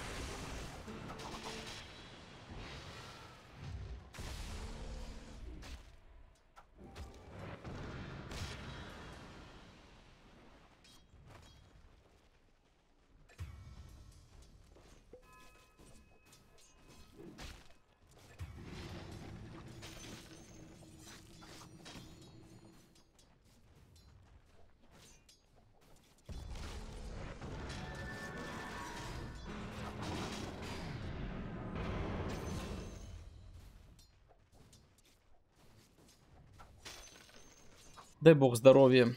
Дай бог здоровья.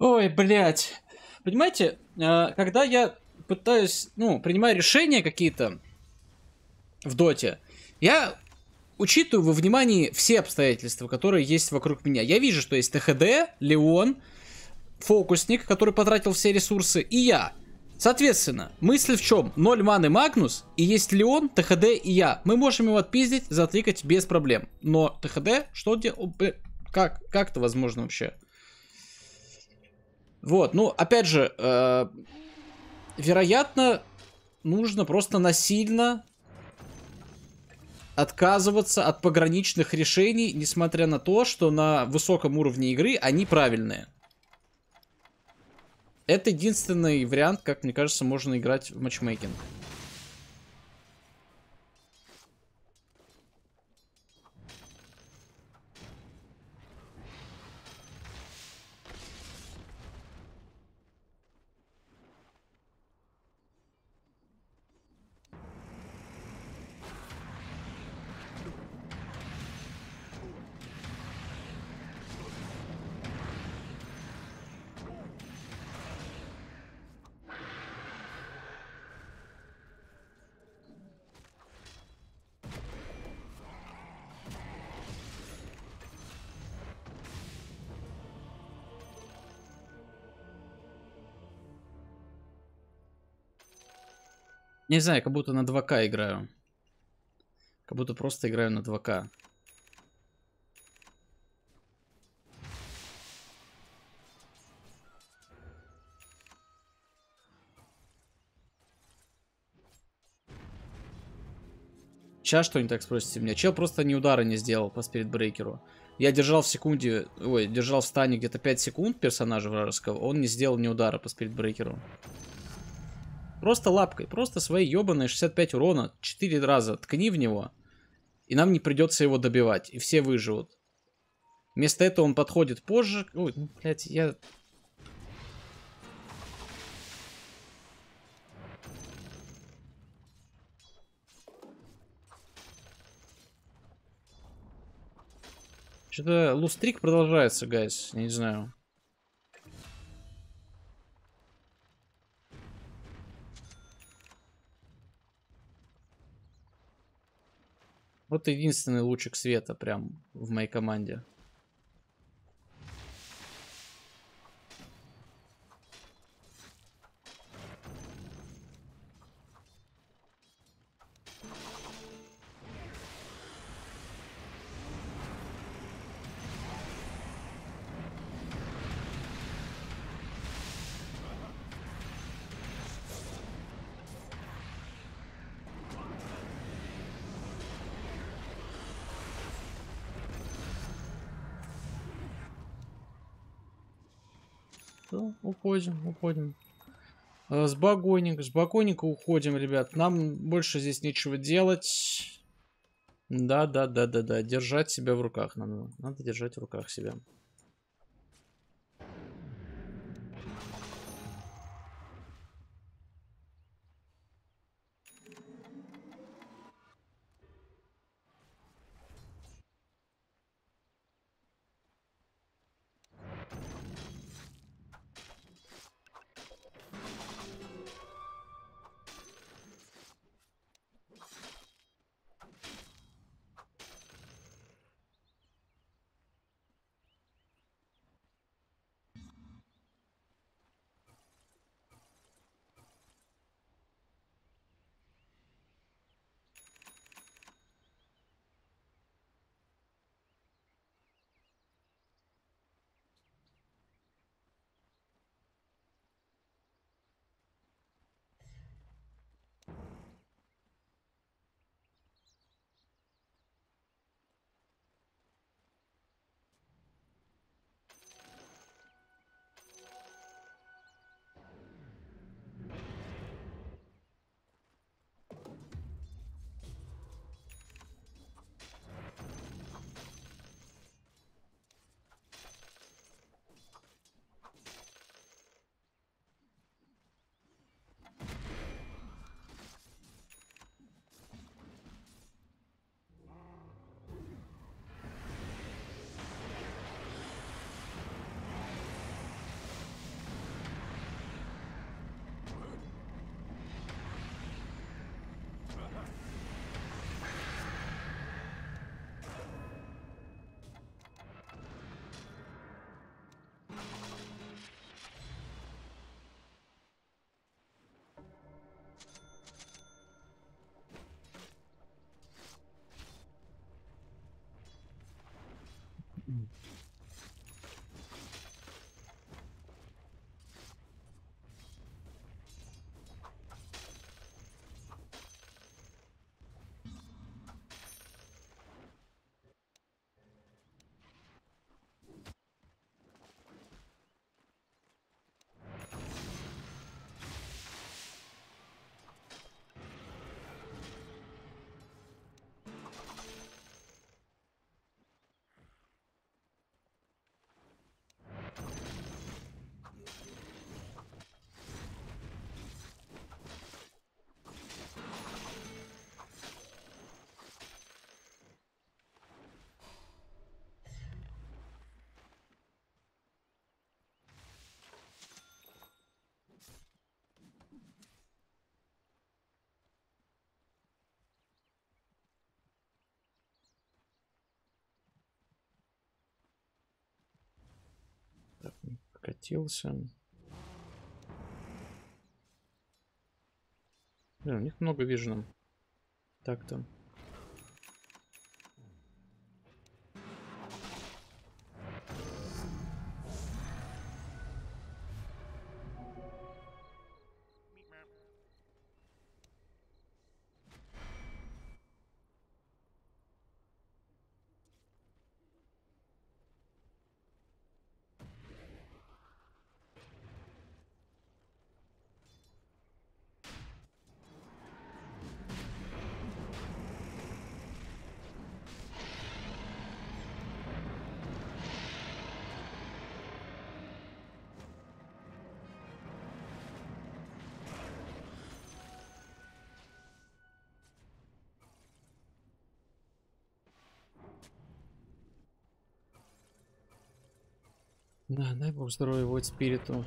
Ой, блядь. Понимаете, э, когда я пытаюсь, ну, принимаю решения какие-то в доте, я учитываю во внимании все обстоятельства, которые есть вокруг меня. Я вижу, что есть ТХД, Леон, фокусник, который потратил все ресурсы, и я. Соответственно, мысль в чем? Ноль маны Магнус, и есть Леон, ТХД и я. Мы можем его отпиздить, затрикать без проблем. Но ТХД, что делать? Как? Как это возможно вообще? Вот, ну, опять же, э, вероятно, нужно просто насильно отказываться от пограничных решений, несмотря на то, что на высоком уровне игры они правильные. Это единственный вариант, как мне кажется, можно играть в матчмейкинг. Не знаю, как будто на два ка играю. Как будто просто играю на два ка. Сейчас что-нибудь так спросите меня. Чел просто ни удара не сделал по спиритбрейкеру. Я держал в секунде, ой, держал в стане где-то пять секунд персонажа вражеского. Он не сделал ни удара по спиритбрейкеру. Просто лапкой, просто свои ебаные шестьдесят пять урона, четыре раза ткни в него, и нам не придется его добивать, и все выживут. Вместо этого он подходит позже. Ой, блядь, я... Что-то лустрик продолжается, гайс, я не знаю. Вот единственный лучик света прям в моей команде. Ну, уходим, уходим. Э, С багонника, с багонника уходим, ребят. Нам больше здесь нечего делать. Да, да, да, да, да. Держать себя в руках надо. Надо держать в руках себя. прокатился. Блин, у них много вижена. Так-то. Да, дай бог здоровья вот спириту.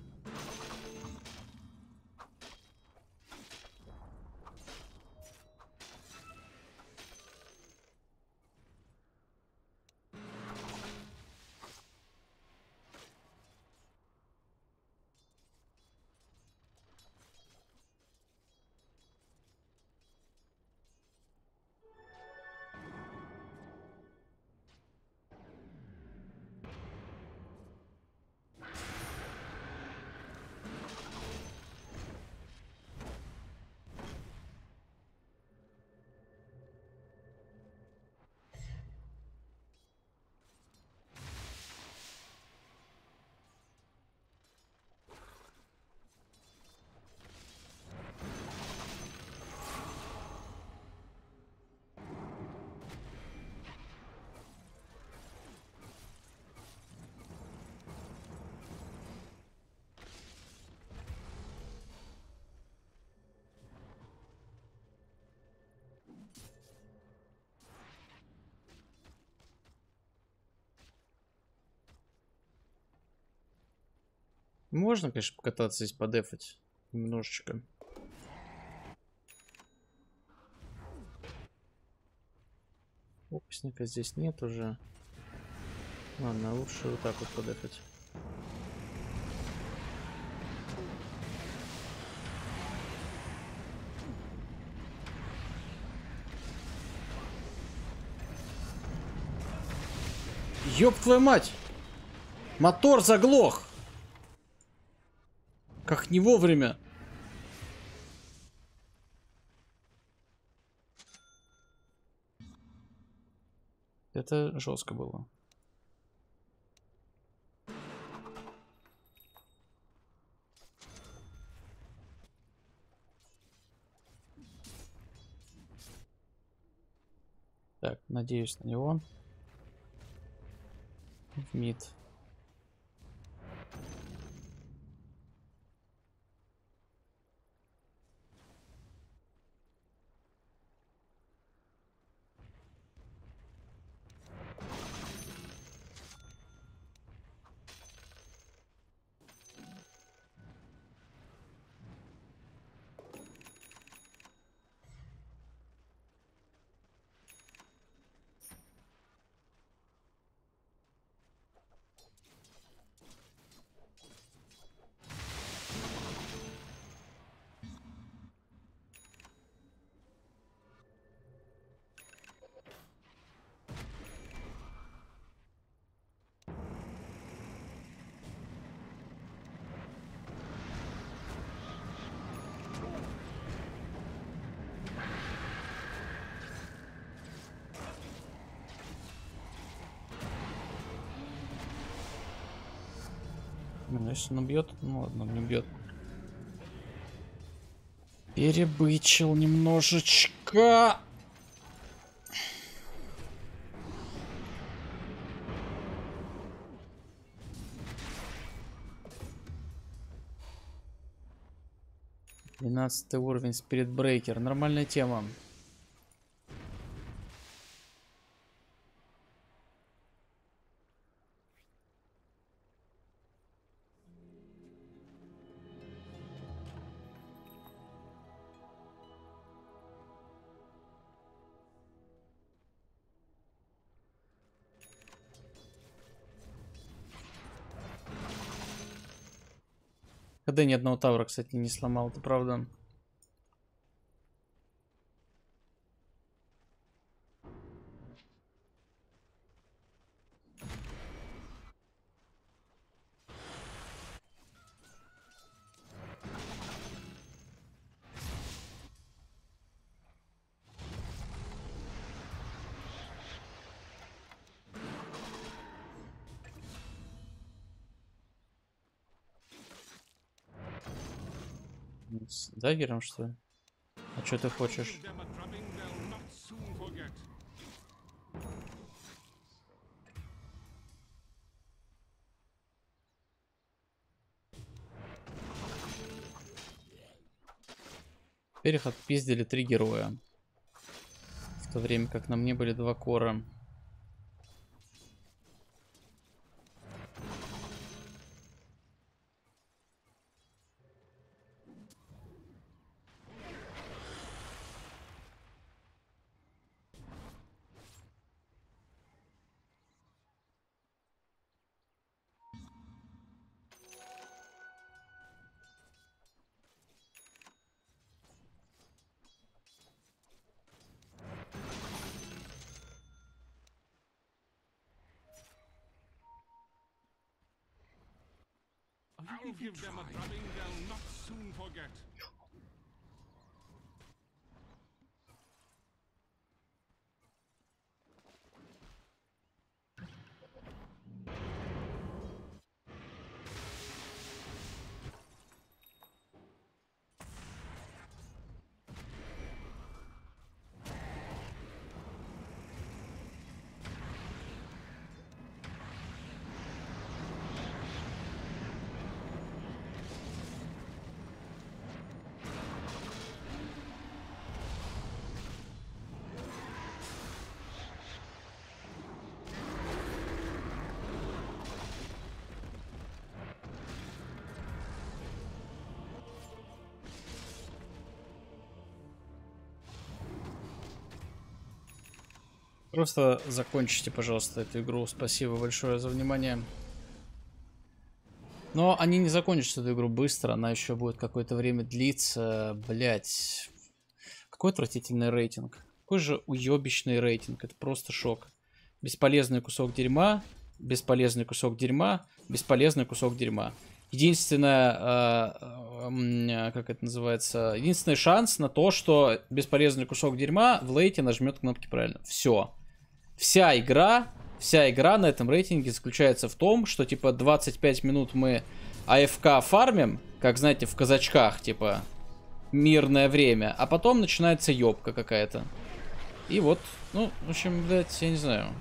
Можно, конечно, покататься здесь, подефать немножечко. Опасника здесь нет уже. Ладно, лучше вот так вот подефать. Ёб твою мать! Мотор заглох! Как не вовремя. Это жестко было. Так, надеюсь на него. В мид. Ну, если он бьет, ну ладно, не бьет. Перебычил немножечко. двенадцатый уровень Spirit Breaker. Нормальная тема. КД ни одного тавра, кстати, не сломал, это правда. С даггером, что ли? А что ты хочешь? Теперь их отпиздили три героя. В то время как на мне были два кора. I'll give them a drubbing they'll not soon forget. Просто закончите, пожалуйста, эту игру. Спасибо большое за внимание. Но они не закончат эту игру быстро. Она еще будет какое-то время длиться. Блять. Какой отвратительный рейтинг. Какой же уебищный рейтинг. Это просто шок. Бесполезный кусок дерьма. Бесполезный кусок дерьма. Бесполезный кусок дерьма. Единственное, э, э, как это называется, единственный шанс на то, что бесполезный кусок дерьма в лейте нажмет кнопки правильно. Все. Вся игра, вся игра на этом рейтинге заключается в том, что типа двадцать пять минут мы АФК фармим, как знаете, в казачках, типа мирное время, а потом начинается ёбка какая-то. И вот, ну, в общем, блядь, я не знаю.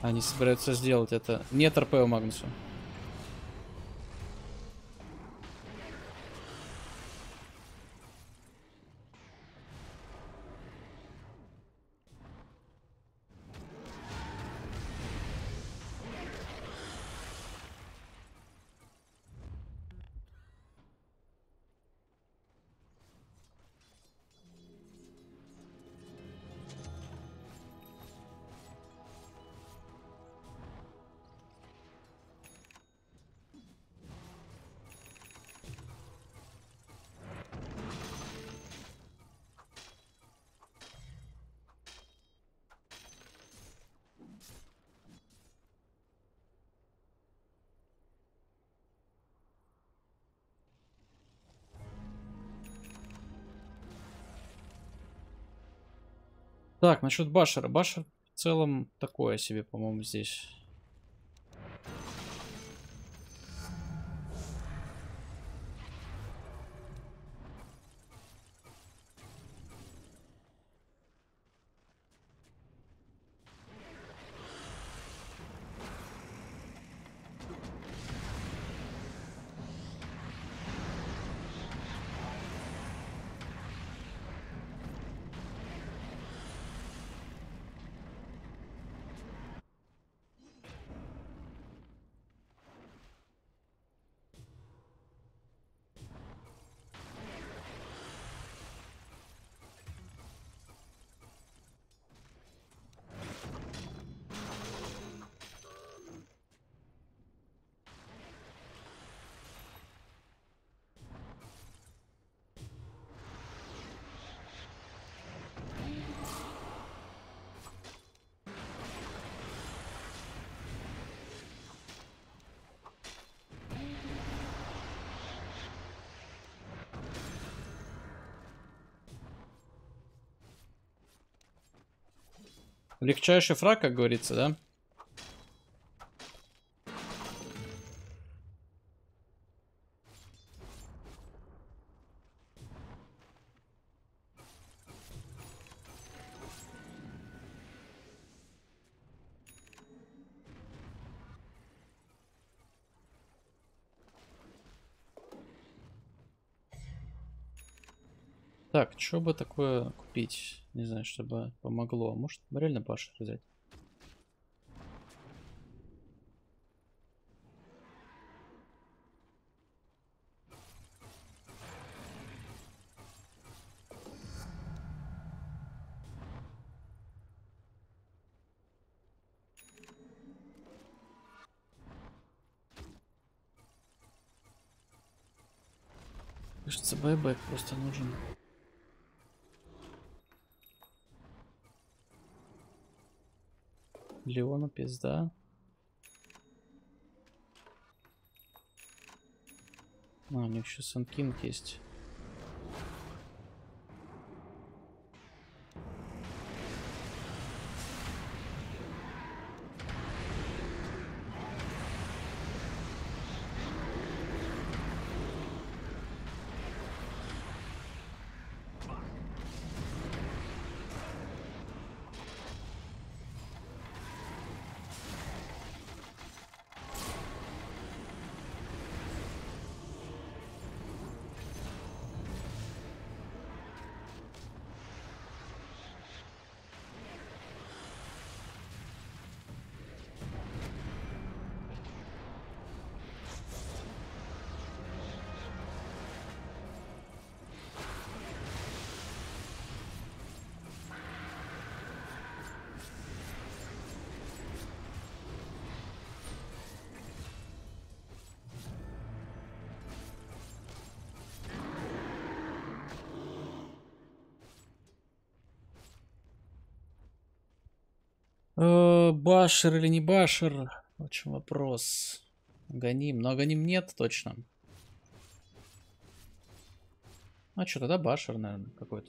Они собираются сделать это. Нет РП у Магнуса. Так, насчет Башера. Башер в целом такое себе, по-моему, здесь. Легчайший фраг, как говорится, да? Так, что бы такое купить? Не знаю, чтобы помогло. Может, реально Башер взять? Кажется, байбек просто нужен. Леону пизда. А, у них еще Санкинг есть. Э, Башер или не Башер? В чем вопрос? Аганим. Но Аганим нет точно. А что, тогда Башер, наверное, какой-то.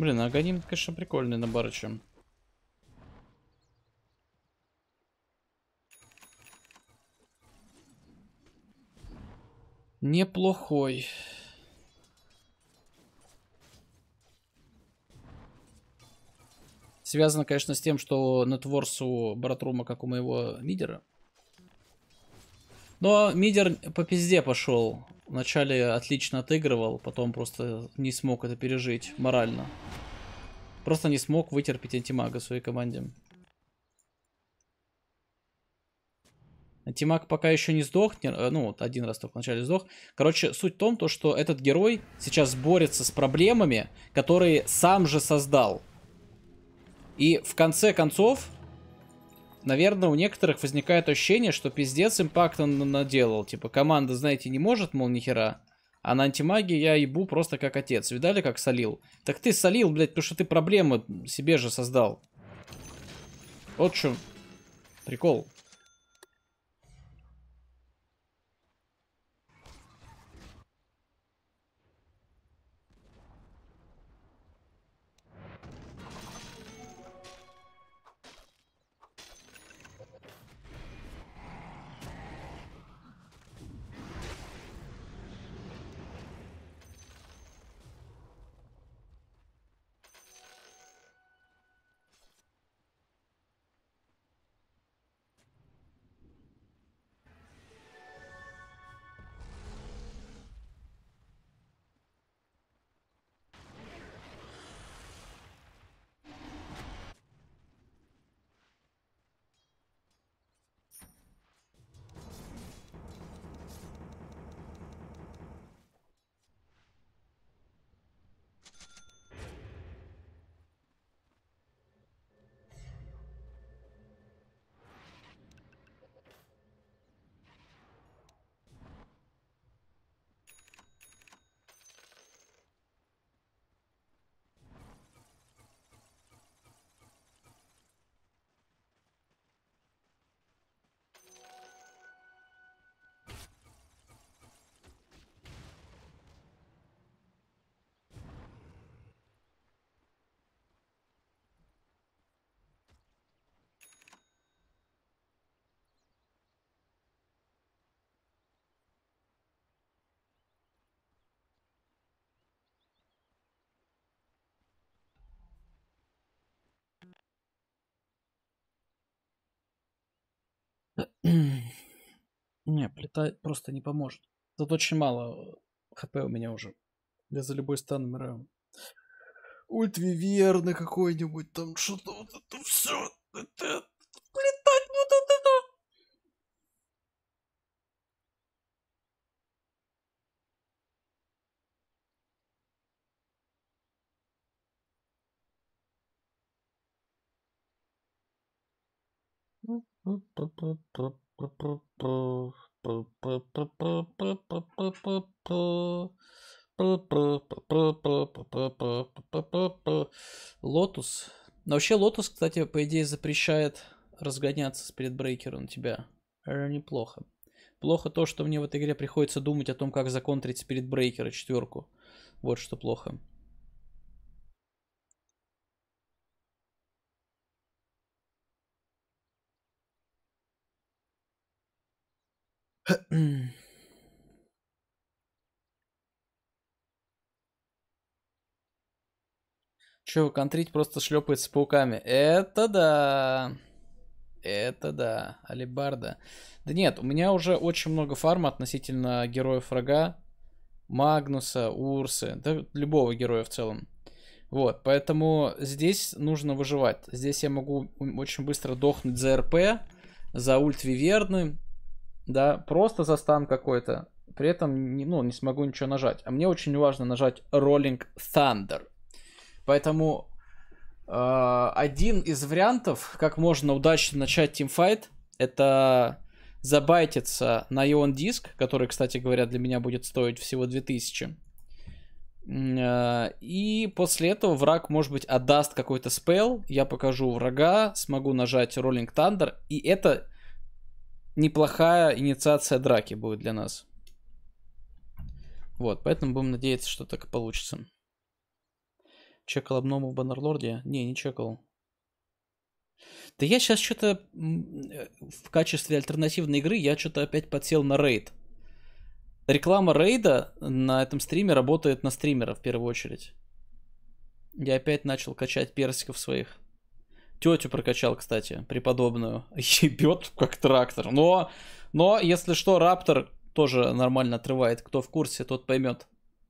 Блин, Аганим, конечно, прикольный на Барыча. Неплохой. Связано, конечно, с тем, что нетворс у Братрума, как у моего мидера. Но мидер по пизде пошел. Вначале отлично отыгрывал, потом просто не смог это пережить морально. Просто не смог вытерпеть антимага в своей команде. Антимаг пока еще не сдох, ну вот один раз только вначале сдох. Короче, суть в том, то, что этот герой сейчас борется с проблемами, которые сам же создал. И в конце концов, наверное, у некоторых возникает ощущение, что пиздец импакт он наделал. Типа, команда, знаете, не может, мол, нихера. А на антимаге я ебу просто как отец. Видали, как солил? Так ты солил, блядь, потому что ты проблемы себе же создал. Вот что. Прикол. Не, плита просто не поможет. Тут очень мало хп у меня уже. Я за любой стан умираю. Ульт Виверны какой-нибудь там, что-то вот это все. Это... Летать вот это. Лотус. Но вообще Лотус, кстати, по идее запрещает разгоняться с передбрейкера на тебя. Это неплохо. Плохо то, что мне в этой игре приходится думать о том, как законтрить спиритбрейкера четверку. Вот что плохо. Че, контрить просто шлепается с пауками? Это да. Это да. Алибарда. Да нет, у меня уже очень много фарма относительно героев врага. Магнуса, Урсы, да любого героя в целом. Вот, поэтому здесь нужно выживать. Здесь я могу очень быстро дохнуть за РП, за ульт Виверны, да, просто за стан какой-то. При этом не, ну, не смогу ничего нажать. А мне очень важно нажать Rolling Thunder. Поэтому э, один из вариантов, как можно удачно начать тимфайт, это забайтиться на Ион Диск, который, кстати говоря, для меня будет стоить всего две тысячи. И после этого враг, может быть, отдаст какой-то спел, я покажу врага, смогу нажать Rolling Thunder, и это неплохая инициация драки будет для нас. Вот, поэтому будем надеяться, что так и получится. Чекал обному в Баннерлорде? Не, не чекал. Да я сейчас что-то в качестве альтернативной игры, я что-то опять подсел на рейд. Реклама рейда на этом стриме работает на стримера в первую очередь. Я опять начал качать персиков своих. Тетю прокачал, кстати, преподобную. Ебет как трактор. Но, но, если что, Раптор тоже нормально отрывает. Кто в курсе, тот поймет.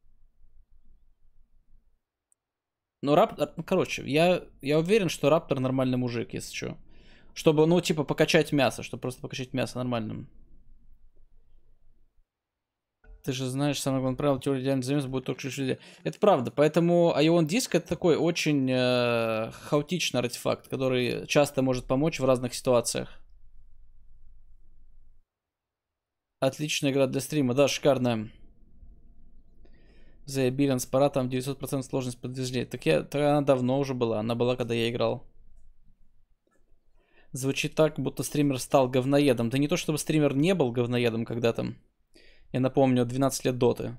Ну, Раптор... Короче, я, я уверен, что Раптор нормальный мужик, если что. Чтобы, ну, типа, покачать мясо. Чтобы просто покачать мясо нормальным. Ты же знаешь, самое главное правило, теория идеального замеса будет только лишь везде. Это правда. Поэтому Ion Disk это такой очень э, хаотичный артефакт, который часто может помочь в разных ситуациях. Отличная игра для стрима. Да, шикарная. The Billions, пора, там девятьсот процентов сложность подтверждения. Так, я, так она давно уже была. Она была, когда я играл. Звучит так, будто стример стал говноедом. Да не то, чтобы стример не был говноедом когда-то. Я напомню, двенадцать лет доты.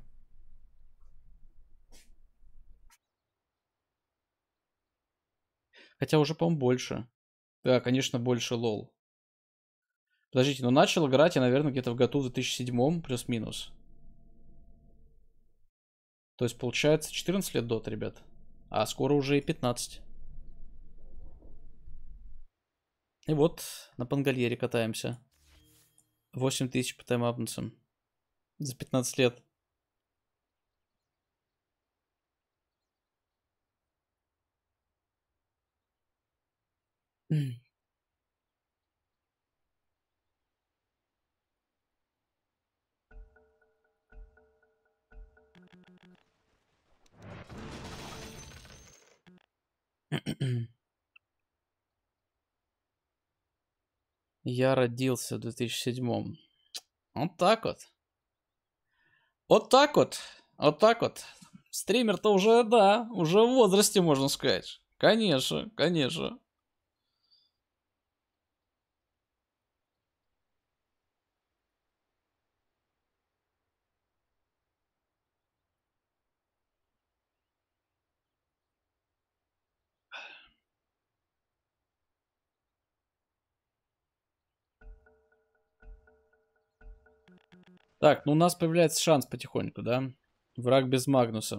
Хотя уже, по-моему, больше. Да, конечно, больше, лол. Подождите, ну начал играть я, наверное, где-то в году в две тысячи седьмом, плюс-минус. То есть, получается, четырнадцать лет доты, ребят. А скоро уже и пятнадцать. И вот на Пангольере катаемся. восемь тысяч по таймапнуться. За пятнадцать лет. Я родился в две тысячи седьмом. Вот так вот. Вот так вот. Вот так вот. Стример-то уже, да, уже в возрасте, можно сказать. Конечно, конечно. Так, ну у нас появляется шанс потихоньку, да? Враг без Магнуса.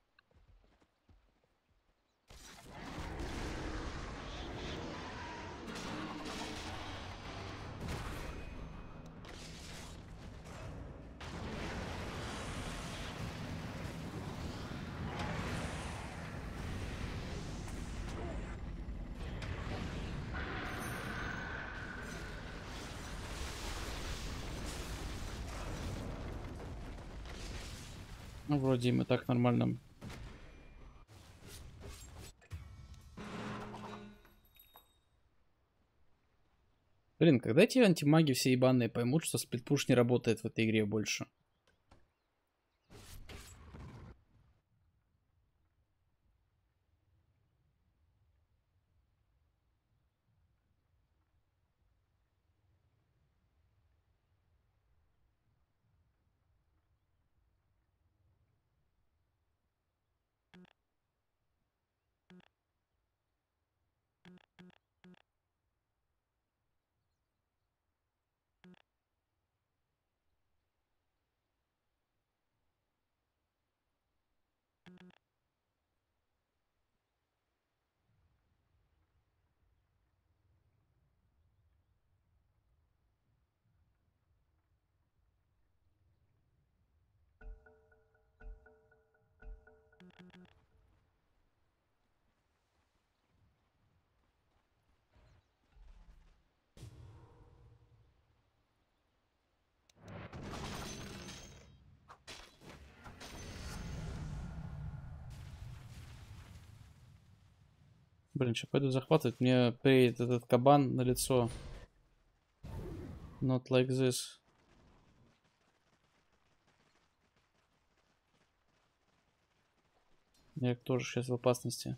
Ну, вроде мы так нормально. Блин, когда эти антимаги все ебаные поймут, что сплитпуш не работает в этой игре больше? Блин, что пойду захватывать? Мне приедет этот кабан на лицо. Not like this. Я тоже сейчас в опасности.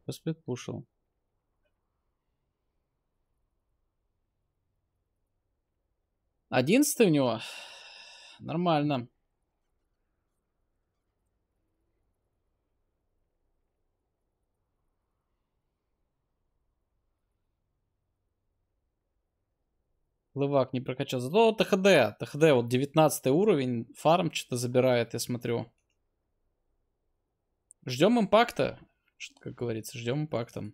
Сплит пушил. Одиннадцатый у него. Нормально. Лывак не прокачал. Зато ТХД. ТХД вот девятнадцатый уровень. Фарм что-то забирает, я смотрю. Ждем импакта. Как говорится, ждем импакта.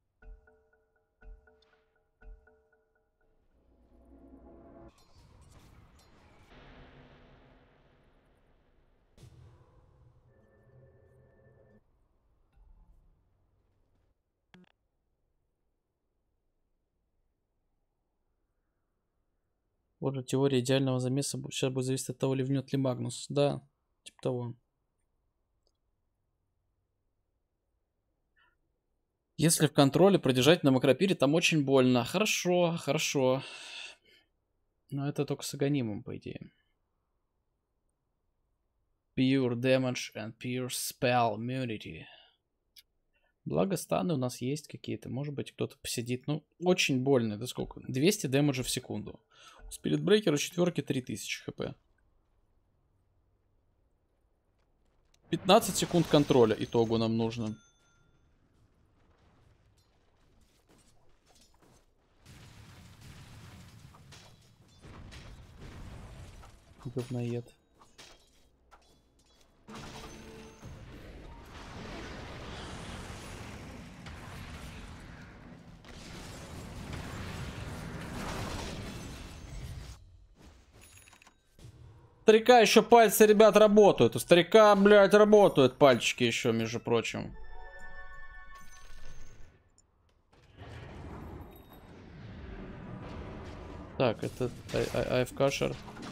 Вот же теория идеального замеса сейчас будет зависеть от того, ливнет ли Магнус. Да, типа того. Если в контроле продержать на макропире, там очень больно. Хорошо, хорошо. Но это только с аганимом, по идее. Pure damage and pure spell immunity. Благо станы у нас есть какие-то. Может быть, кто-то посидит. Ну, очень больно. Это сколько? двести дэмэджа в секунду. У спиритбрейкера четверки три тысячи хп. пятнадцать секунд контроля итогу нам нужно. Говноед. У старика еще пальцы, ребят, работают. У старика, блядь, работают пальчики еще, между прочим. Так, это АФКшер.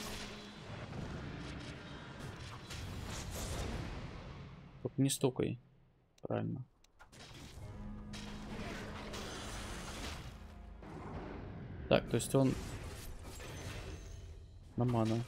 Только не стукай. Правильно. Так, то есть он на ману.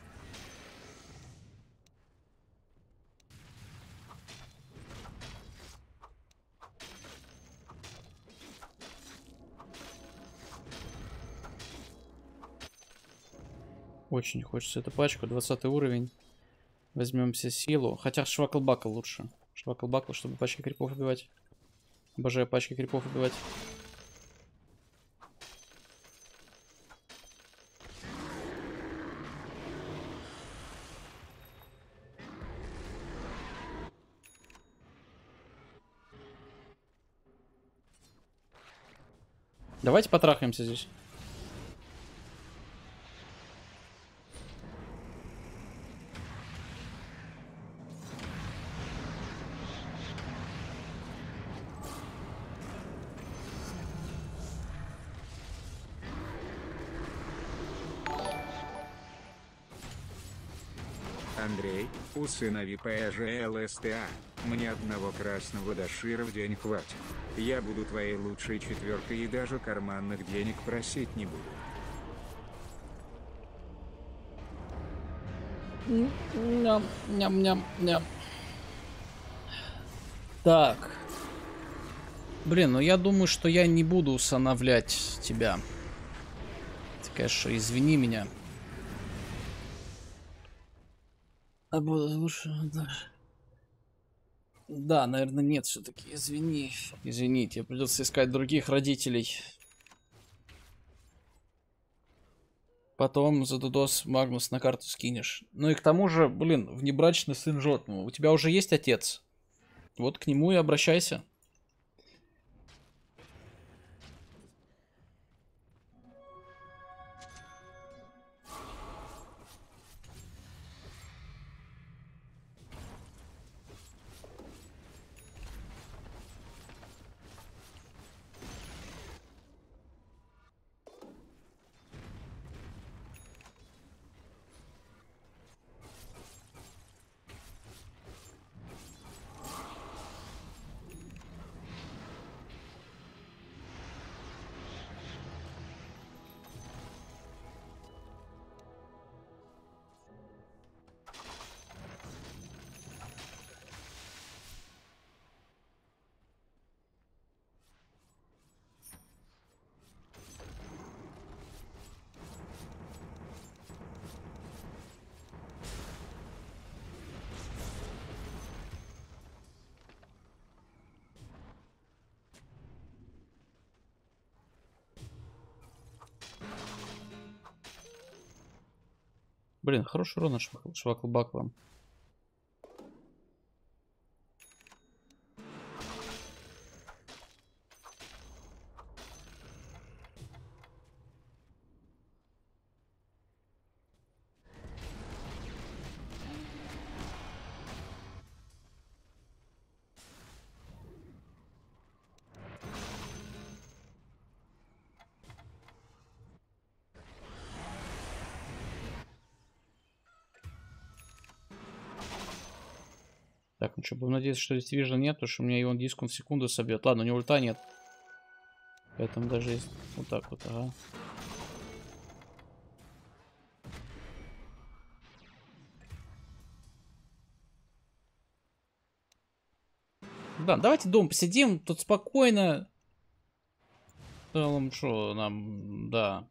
Очень хочется эту пачку. двадцатый уровень. Возьмем себе силу. Хотя шваклбакл лучше. Шваклбакл, чтобы пачки крипов убивать. Обожаю пачки крипов убивать. Давайте потрахаемся здесь. Андрей, усынови ПЖЛСТА. Мне одного красного дашира в день хватит. Я буду твоей лучшей четверкой и даже карманных денег просить не буду. Ням, ням, ням, ням. Так. Блин, ну я думаю, что я не буду усыновлять тебя. Ты, конечно, извини меня. А буду лучше, да. Да, наверное, нет, все-таки. Извини. Извини, тебе придется искать других родителей. Потом за Дудос Магнус на карту скинешь. Ну и к тому же, блин, внебрачный сын Жотного. У тебя уже есть отец. Вот к нему и обращайся. Блин, хороший урон от Шваклбакла. Так, ну что, будем надеяться, что здесь вижу нет, потому что у меня его диском в секунду собьет. Ладно, у него ульта нет. Поэтому даже есть вот так вот, ага. Да, давайте дома посидим, тут спокойно. В целом, что нам, да.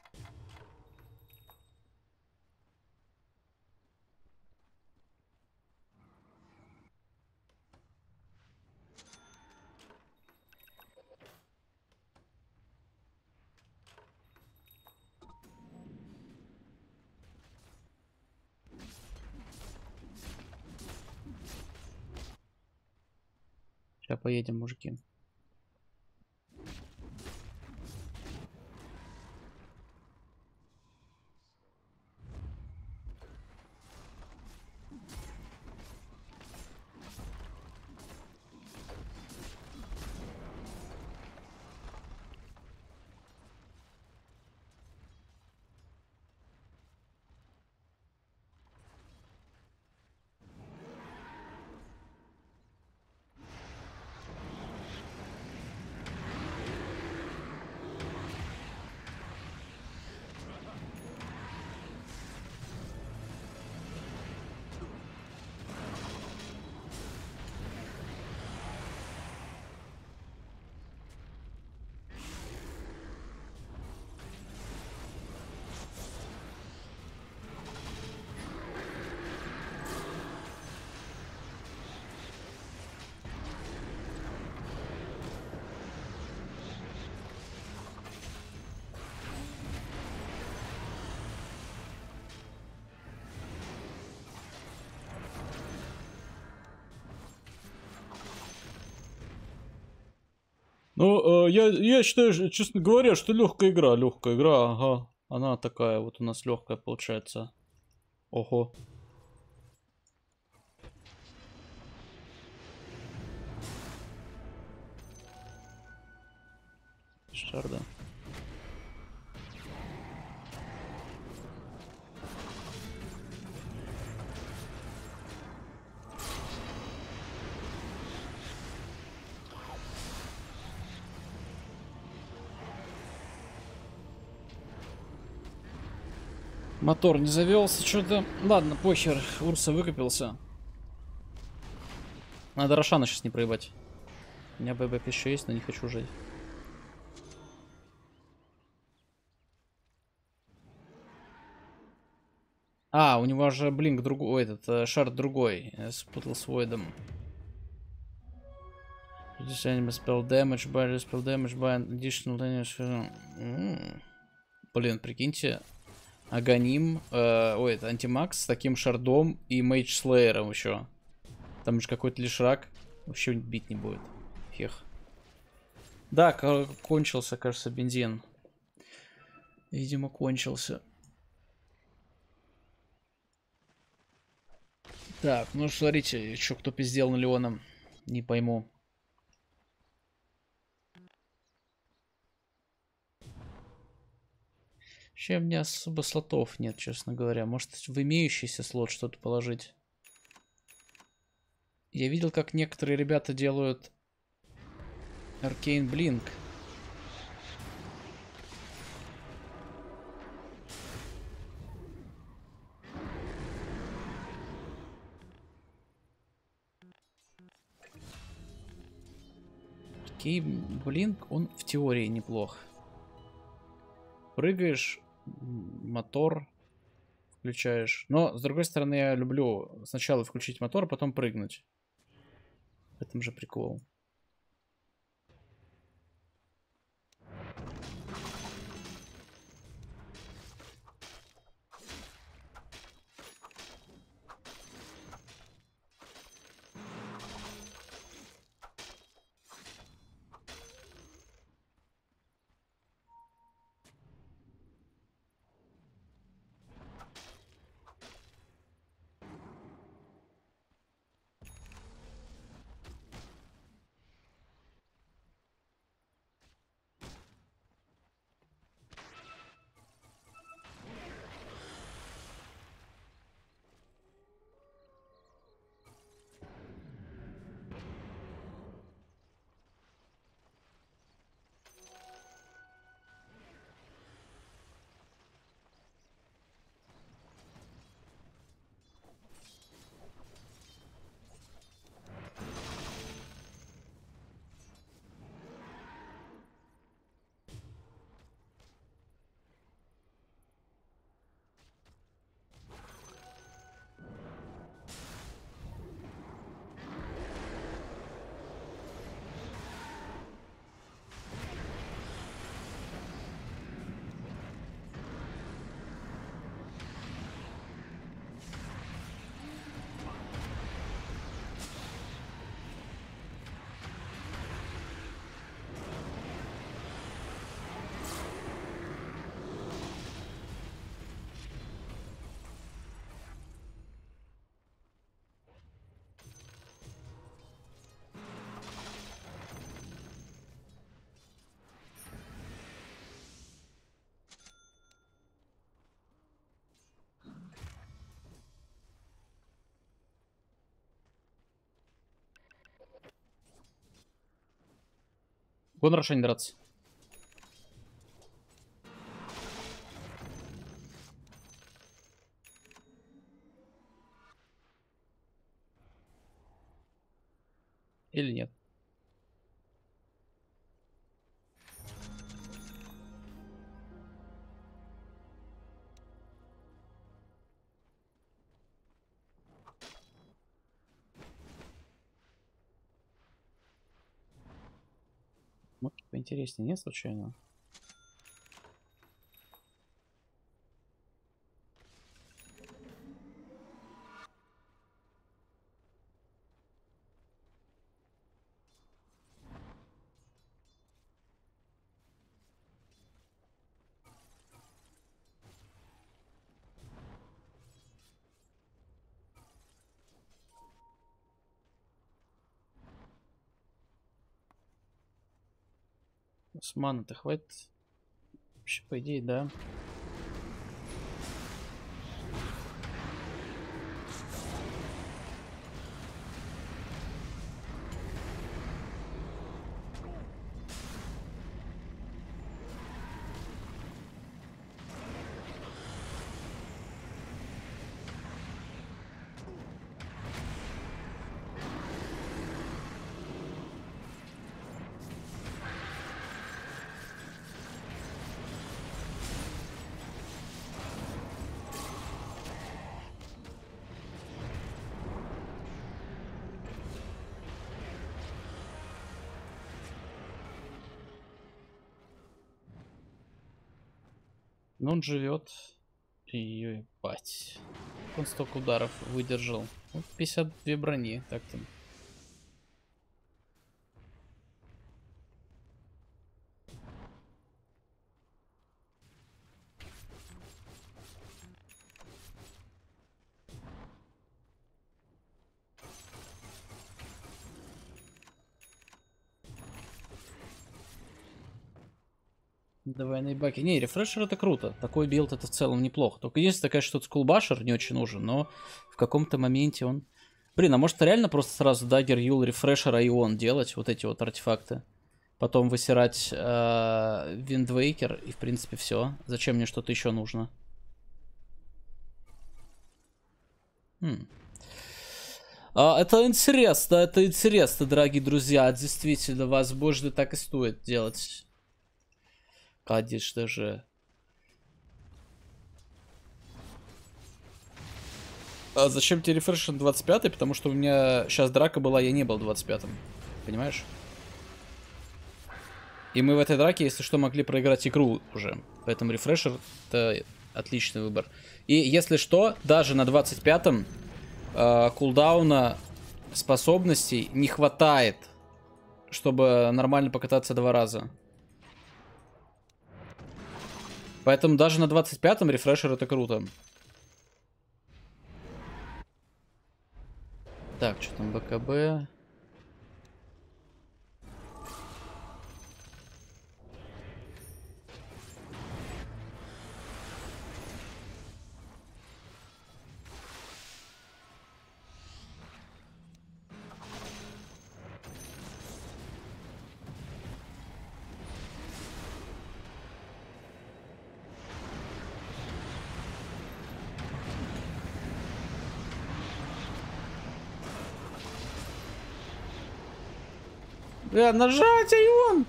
Сейчас поедем, мужики. Ну, э, я, я считаю, честно говоря, что легкая игра, легкая игра, ага. Она такая вот у нас легкая получается. Ого. Шарда. Мотор не завелся, что-то. Ладно, похер, Урса выкопился. Надо Рошана сейчас не проебать. У меня ББ еще есть, но не хочу жить. А, у него же блинк другой, этот э, шард другой. Я спутал с Войдом. Spell damage by spell damage by additional damage. Mm. Блин, прикиньте. Аганим, э, ой, это антимакс с таким шардом и мейдж слеером еще. Там же какой-то лишрак. Вообще бить не будет. Фех. Да, кончился, кажется, бензин. Видимо, кончился. Так, ну смотрите, еще кто пиздел на Леоном. Не пойму. Вообще у меня особо слотов нет, честно говоря. Может, в имеющийся слот что-то положить. Я видел, как некоторые ребята делают Arcane Blink. Arcane Blink, он в теории неплох. Прыгаешь, мотор включаешь. Но, с другой стороны, я люблю сначала включить мотор, а потом прыгнуть. В этом же прикол. Гон Рошань драться. Или нет? Может, поинтереснее, нет, случайно? С маны-то хватит? Вообще, по идее, да. Но он живет. Ебать. Он столько ударов выдержал. Вот пятьдесят две брони. Так-то. Двойные баки. Не, рефрешер это круто. Такой билд это в целом неплохо. Только единственное, такая что скулбашер не очень нужен, но в каком-то моменте он... Блин, а может реально просто сразу даггер, юл, рефрешер, айон делать, вот эти вот артефакты. Потом высирать э, виндвейкер и в принципе все. Зачем мне что-то еще нужно? Хм. А, это интересно, это интересно, дорогие друзья. Действительно, возможно, так и стоит делать. Конечно же. А зачем тебе рефреш на двадцать пятый? Потому что у меня сейчас драка была, я не был двадцать пятым. Понимаешь? И мы в этой драке, если что, могли проиграть игру уже. Поэтому рефрешер это отличный выбор. И если что, даже на двадцать пятом э, кулдауна способностей не хватает, чтобы нормально покататься два раза. Поэтому даже на двадцать пятом рефрешер это круто. Так, что там БКБ? Бля, нажать, айон!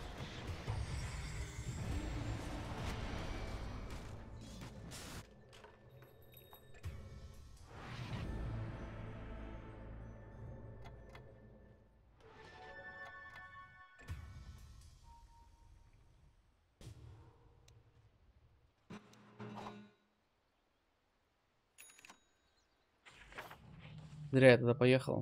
Зря я туда поехал.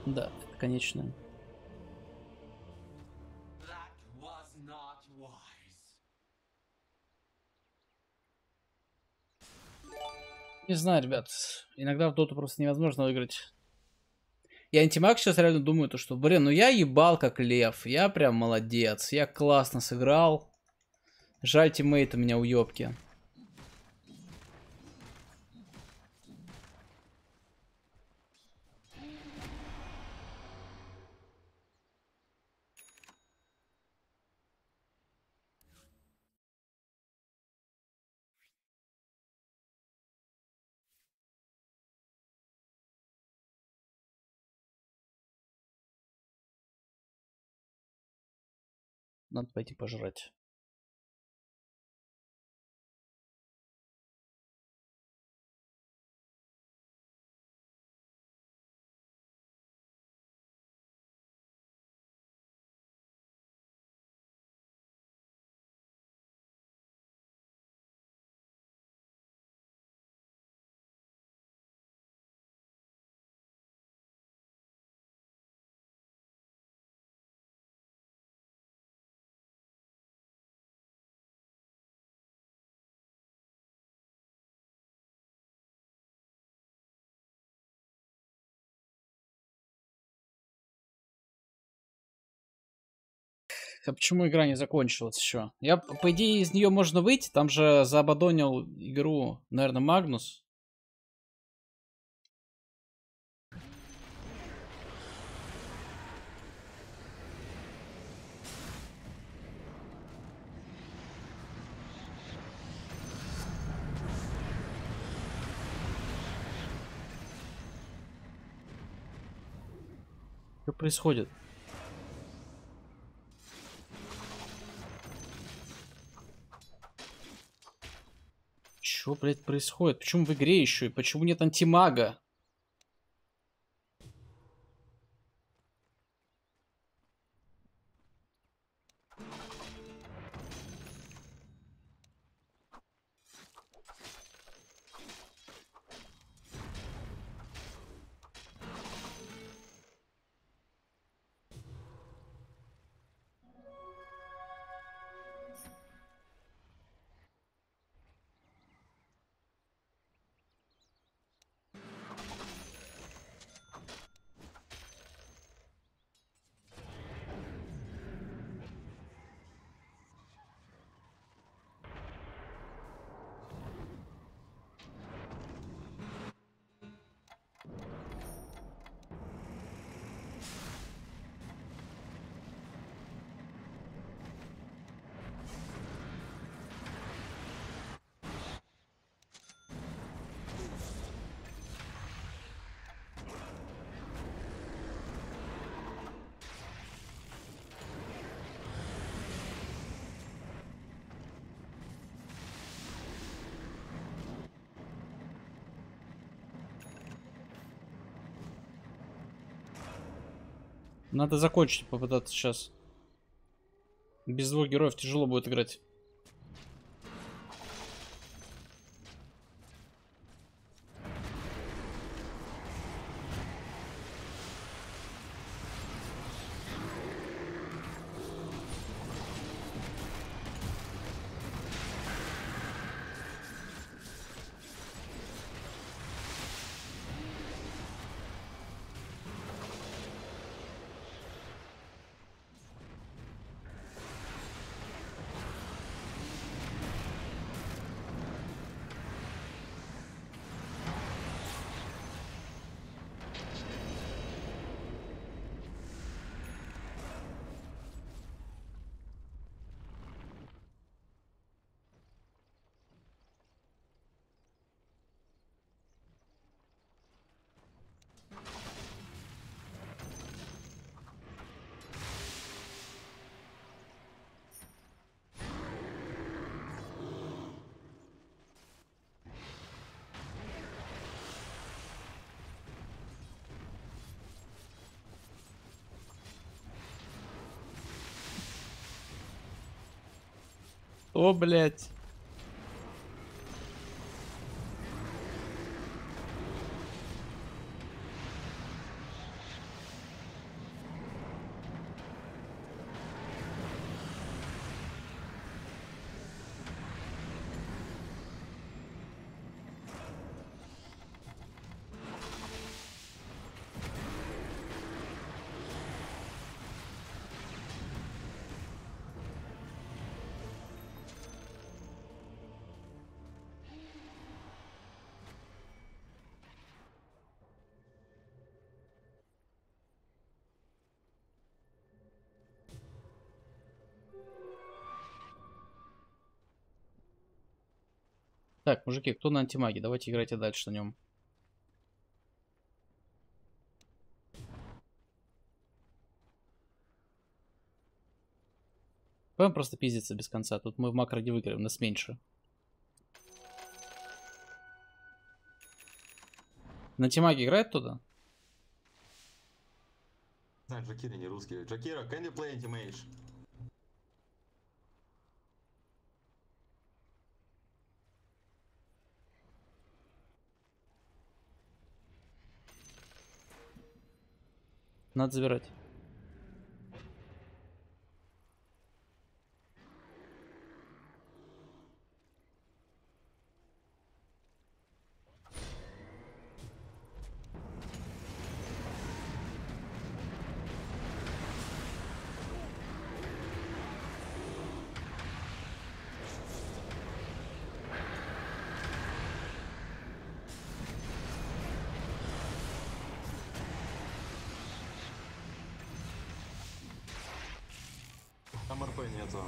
Да, это конечная. Не знаю, ребят. Иногда в доту просто невозможно выиграть. И антимаг сейчас реально думаю, то, что, блин, ну я ебал как лев. Я прям молодец. Я классно сыграл. Жаль, тиммейт у меня уёбки. Надо пойти пожрать. А почему игра не закончилась еще? Я, по идее, из нее можно выйти. Там же заабадонил игру, наверное, Магнус. Что происходит? Что, блядь, происходит? Почему в игре еще? И почему нет антимага? Надо закончить, попытаться сейчас. Без двух героев тяжело будет играть. О, блядь. Так, мужики, кто на антимаге? Давайте играйте дальше на нем. Будем просто пиздиться без конца. Тут мы в макро не выиграем, нас меньше. На антимаге играет кто-то? Знаю, Джакира не русский. Джакира, can you play anti-mage? Надо забирать. Там РП нету.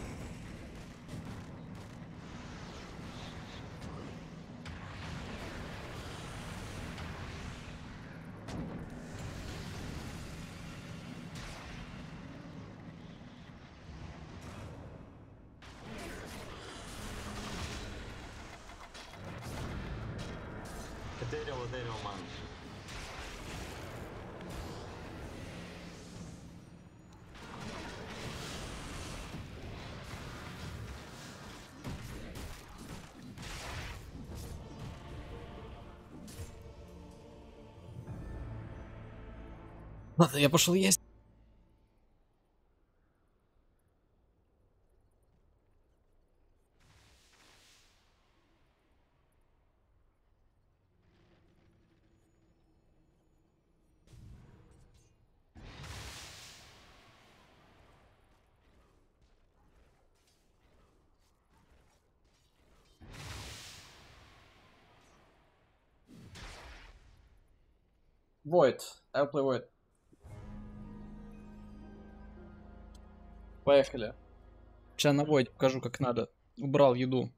Этериал, Этериал, ман. Ладно, я пошел есть. Void. I'll play Void. Поехали. Сейчас на Void покажу, как надо. Убрал еду.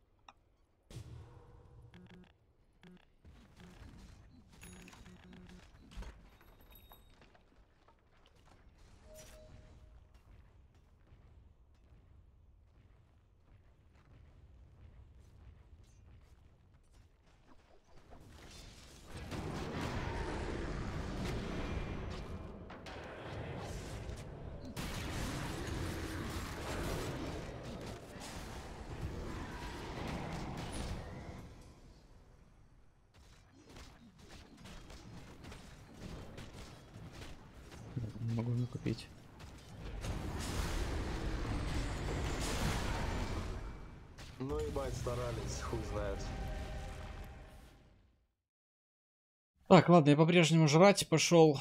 Не могу не купить. Ну ебать, старались, хуй знает. Так, ладно, я по-прежнему жрать пошел.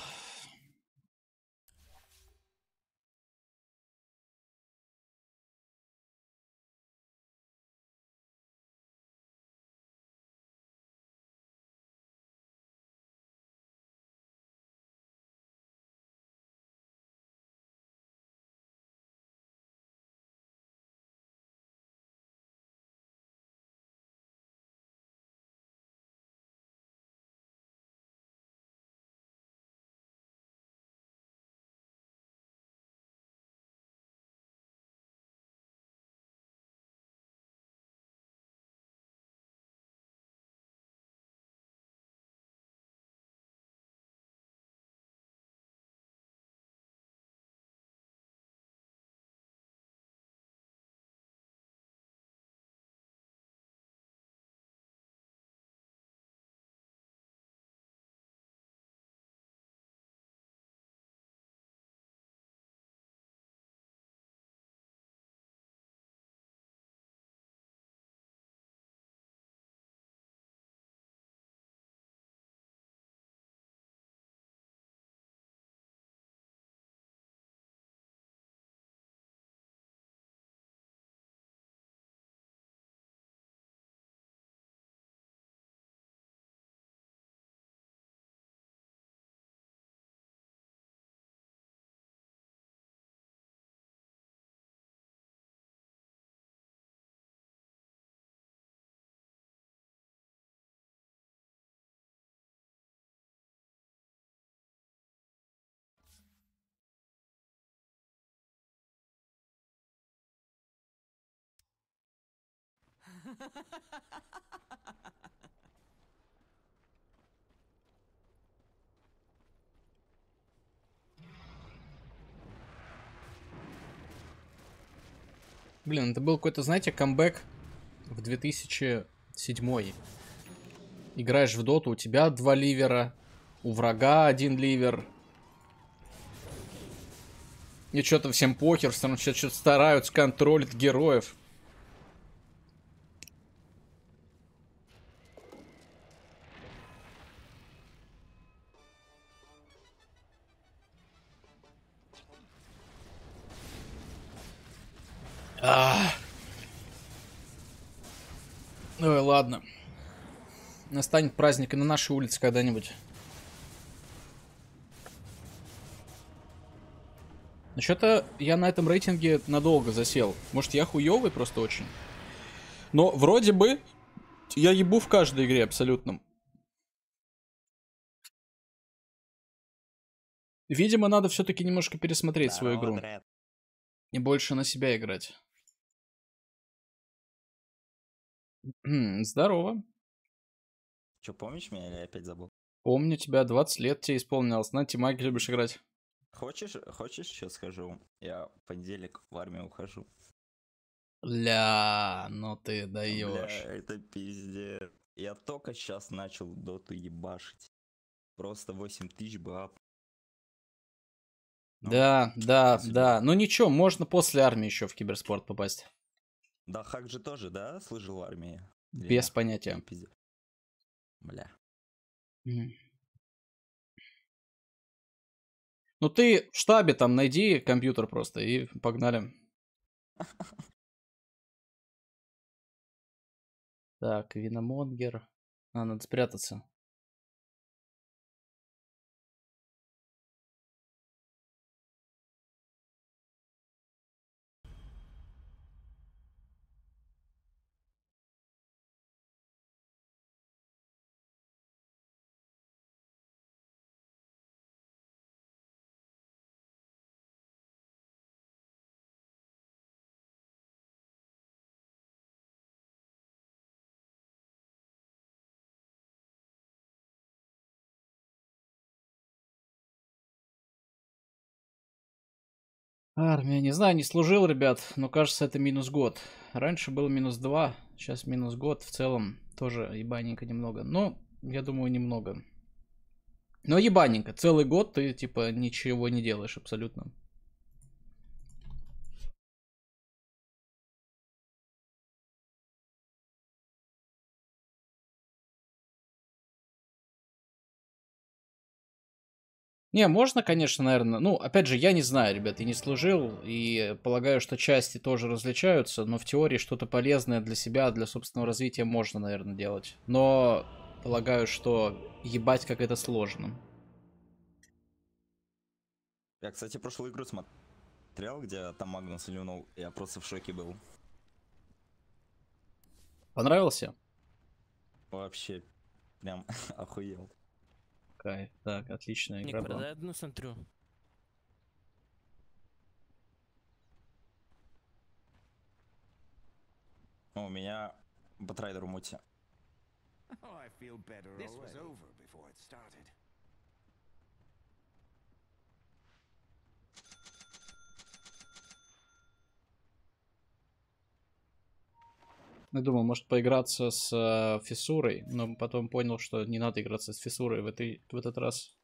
Блин, это был какой-то, знаете, камбэк в две тысячи седьмой. Играешь в доту, у тебя два ливера, у врага один ливер. И что-то всем похер, все равно что-то стараются, контролят героев. Ах. Ой, ладно. Настанет праздник и на нашей улице когда-нибудь. Но что-то я на этом рейтинге надолго засел. Может, я хуёвый просто очень. Но вроде бы я ебу в каждой игре абсолютно. Видимо, надо все-таки немножко пересмотреть свою игру. И больше на себя играть. Здорово. Че, помнишь меня или я опять забыл? Помню тебя, двадцать лет тебе исполнилось. На Тимаге любишь играть. Хочешь, хочешь, сейчас скажу? Я в понедельник в армию ухожу. Ля, ну ты Бля, даешь. это пиздец. Я только сейчас начал доту ебашить. Просто восемь тысяч бы ап. Да, да, спасибо. да. Ну ничего, можно после армии еще в киберспорт попасть. Да, Хак же тоже, да, служил в армии? Или Без нет? понятия. Или пиздец? Бля. Мгм. Ну ты в штабе там найди компьютер просто и погнали. Так, Виномонгер. А, надо спрятаться. Армия, не знаю, не служил, ребят, но кажется, это минус год. Раньше был минус два, сейчас минус год. В целом тоже ебаненько немного. Но, я думаю, немного. Но ебаненько. Целый год ты, типа, ничего не делаешь абсолютно. Не, можно, конечно, наверное. Ну, опять же, я не знаю, ребят, я не служил. И полагаю, что части тоже различаются. Но в теории что-то полезное для себя, для собственного развития можно, наверное, делать. Но полагаю, что ебать как это сложно. Я, кстати, прошлую игру смотрел, где там Магнус ливнул. Я просто в шоке был. Понравился? Вообще, прям охуел. Кайф. Так, отличная Ник, игра была. продай одну смотрю. Ну, у меня Батрайдер в муте. Oh, I feel better This was over before it started. Я думал, может поиграться с э, фиссурой, но потом понял, что не надо играться с фиссурой в, этой, в этот раз.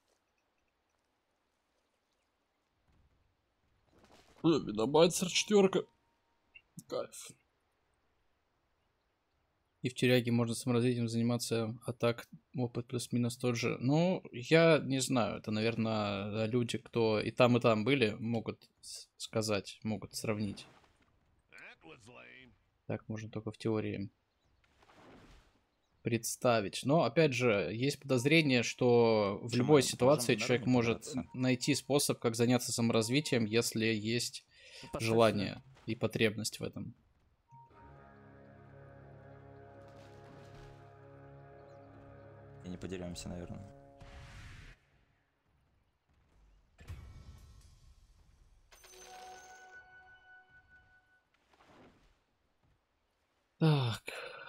Бедобайцер четверка. Кайф. И в тюряге можно саморазвитием заниматься, а так опыт плюс-минус тот же. Ну, я не знаю, это, наверное, люди, кто и там, и там были, могут сказать, могут сравнить. Так можно только в теории представить. Но, опять же, есть подозрение, что в Почему? любой Можем ситуации на человек уровне может подраться. найти способ, как заняться саморазвитием, если есть Ну, поставь желание сюда. и потребность в этом. И не подеремся, наверное. Так.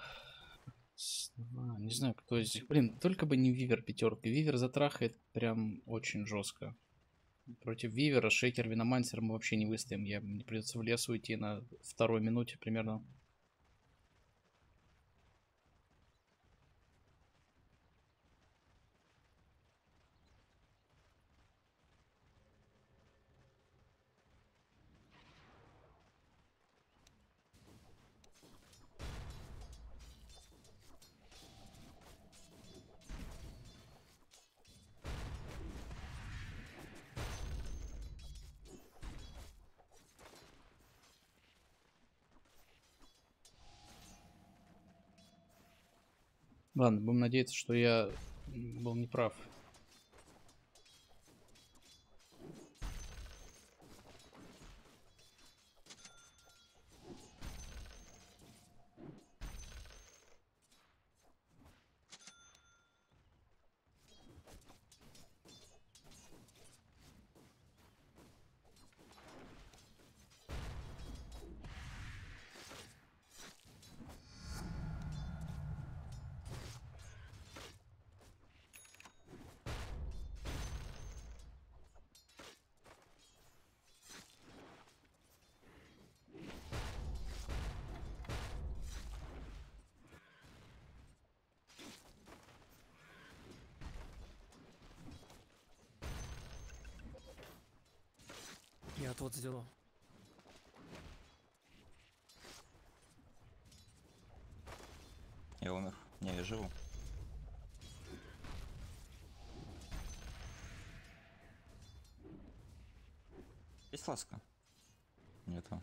Два. Не знаю, кто здесь. Блин, только бы не Вивер пятерка. Вивер затрахает прям очень жестко. Против Вивера, Шейкер, Виномансер мы вообще не выстоим. Я, мне придется в лес уйти на второй минуте примерно. Ладно, будем надеяться, что я был неправ. Я отвод сделал. Я умер. Не, я живу. Есть ласка? Нету.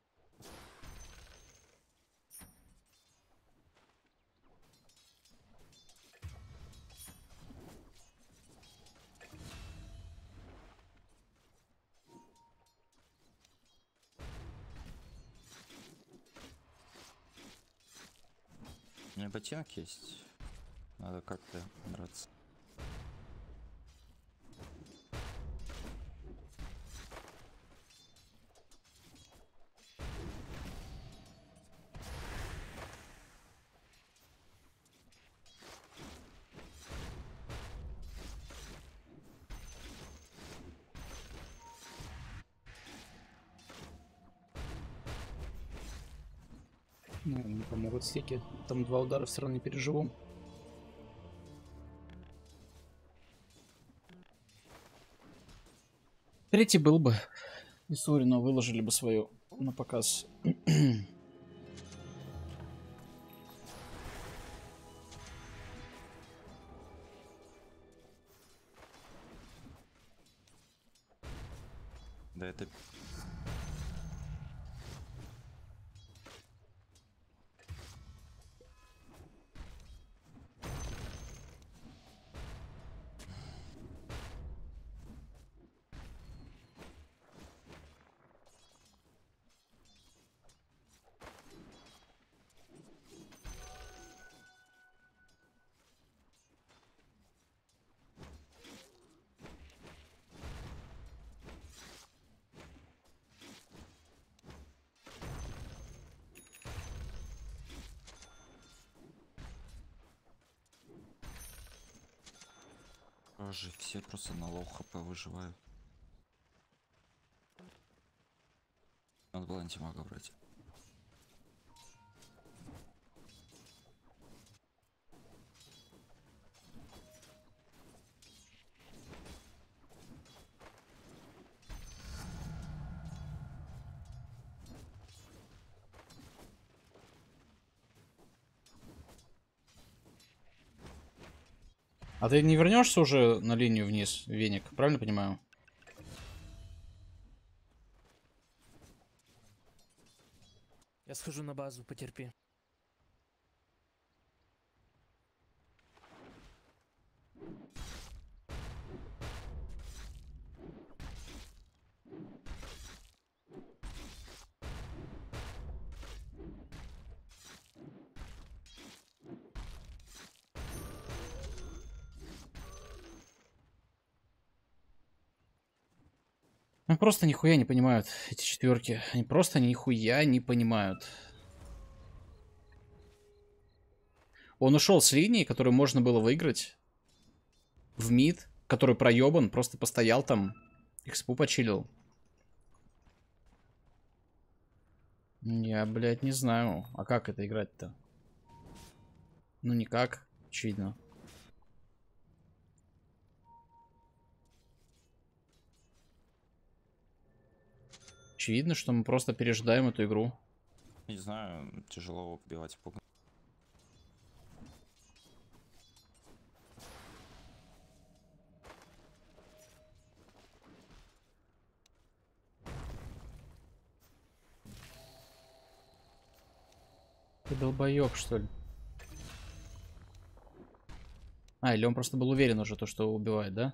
У меня ботинок есть. Надо как-то драться. Ну, не помогут стеки. Там два удара все равно не переживу. Третий был бы. И Сурина выложили бы свою на показ. Да это... Боже, все просто на лоу хп выживают. Надо было антимага брать. А ты не вернешься уже на линию вниз, Веник? Правильно понимаю? Я схожу на базу, потерпи. Они просто нихуя не понимают, эти четверки. Они просто нихуя не понимают. Он ушел с линии, которую можно было выиграть. В мид, который проебан, просто постоял там. Экспу почилил. Я, блядь, не знаю. А как это играть-то? Ну никак, очевидно. Очевидно, что мы просто пережидаем эту игру. Не знаю, тяжело убивать пугу. Ты долбоёб, что ли? А, или он просто был уверен уже, то, что убивает, да?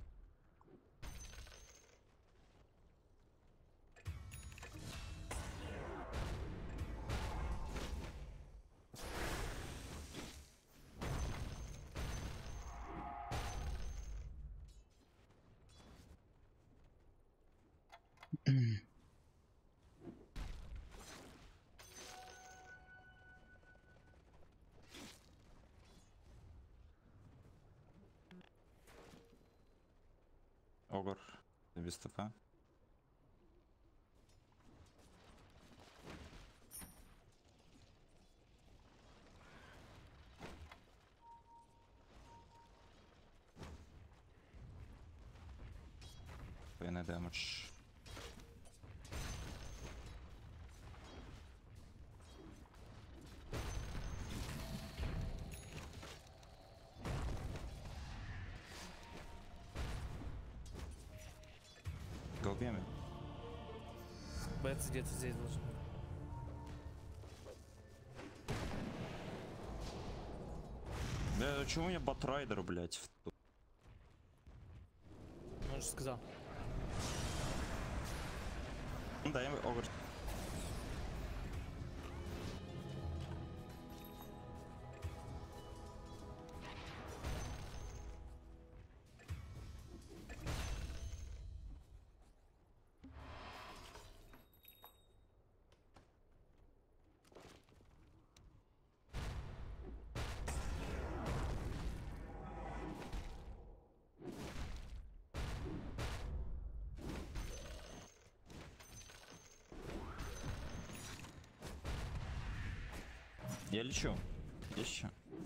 Огр, без ТП. Двойной дэмэдж. Голубями. Бэтс где-то здесь должен быть. Да, чего у меня батрайдер, блять? Он же сказал. Ну да, я огр. Я лечу. Еще.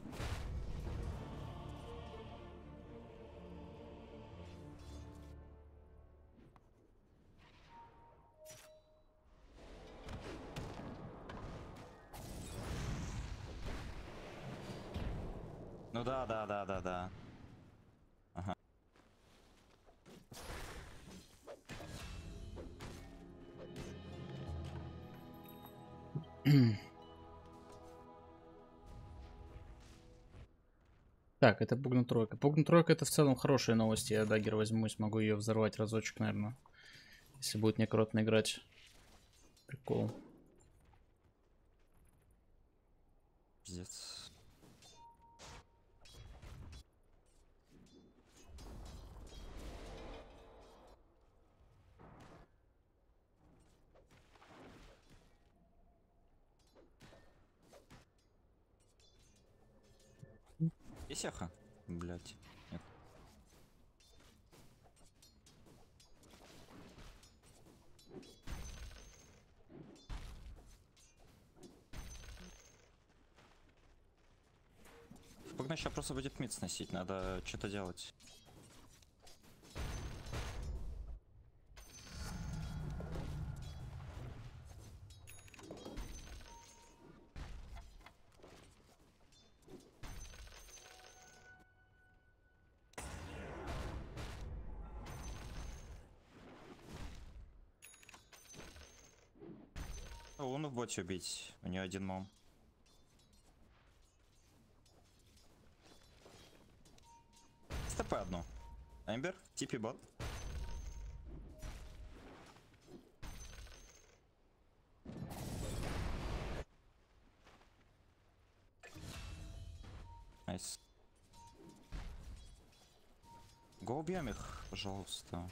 Ну да, да, да, да, да. Ага. Так, это пугна тройка. Пугна тройка это в целом хорошая новость. Я дагер возьму и смогу ее взорвать разочек, наверное. Если будет некоротно играть. Прикол. Пиздец. Есть эхо? Блять. Нет. Погнать сейчас просто будет мид сносить, надо что-то делать. Он в боте убить, у нее один мом. СТП одну. Эмбер, типи бот. Найс. Го убьем их, пожалуйста.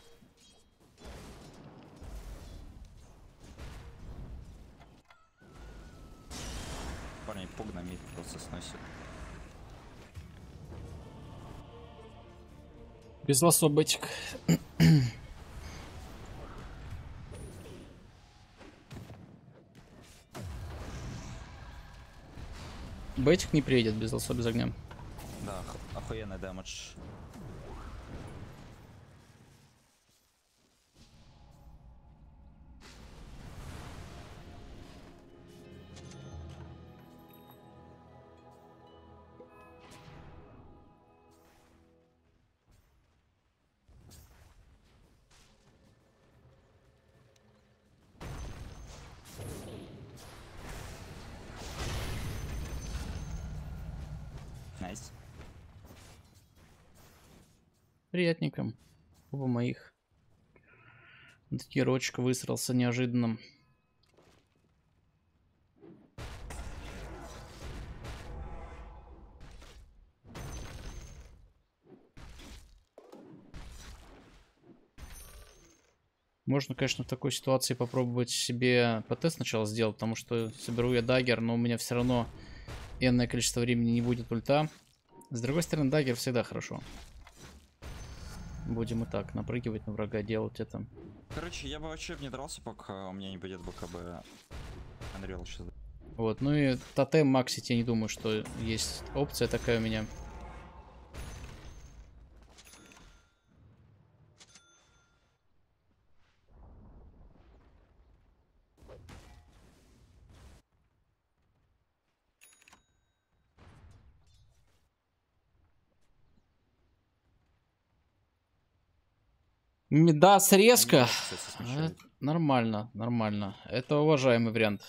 Парни, пуг на мид просто сносит. Без лосо, бэтик. Бэтик не приедет без лосо, без огня. Да, ох- охуенный дэмэдж. Найс. Приятненько. Оба моих. Герочек высрался неожиданно. Можно, конечно, в такой ситуации попробовать себе ПТ сначала сделать, потому что соберу я даггер, но у меня все равно энное количество времени не будет ульта. С другой стороны, даггер всегда хорошо. Будем и так напрыгивать на врага, делать это. Короче, я бы вообще не дрался, пока у меня не будет БКБ. Unreal сейчас. Вот, ну и тотем максить я не думаю, что есть опция такая у меня. М, Да, срезка. Кстати, смещает. Э, Нормально, нормально. Это уважаемый вариант.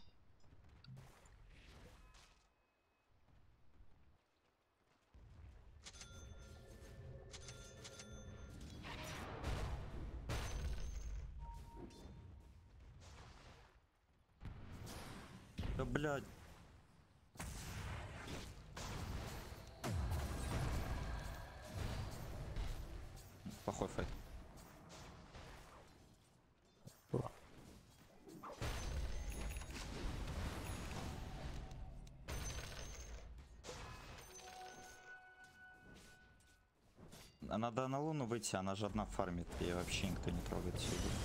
Да блядь. Плохой файт. А надо на луну выйти, она же одна фармит, и вообще никто не трогает всю игру.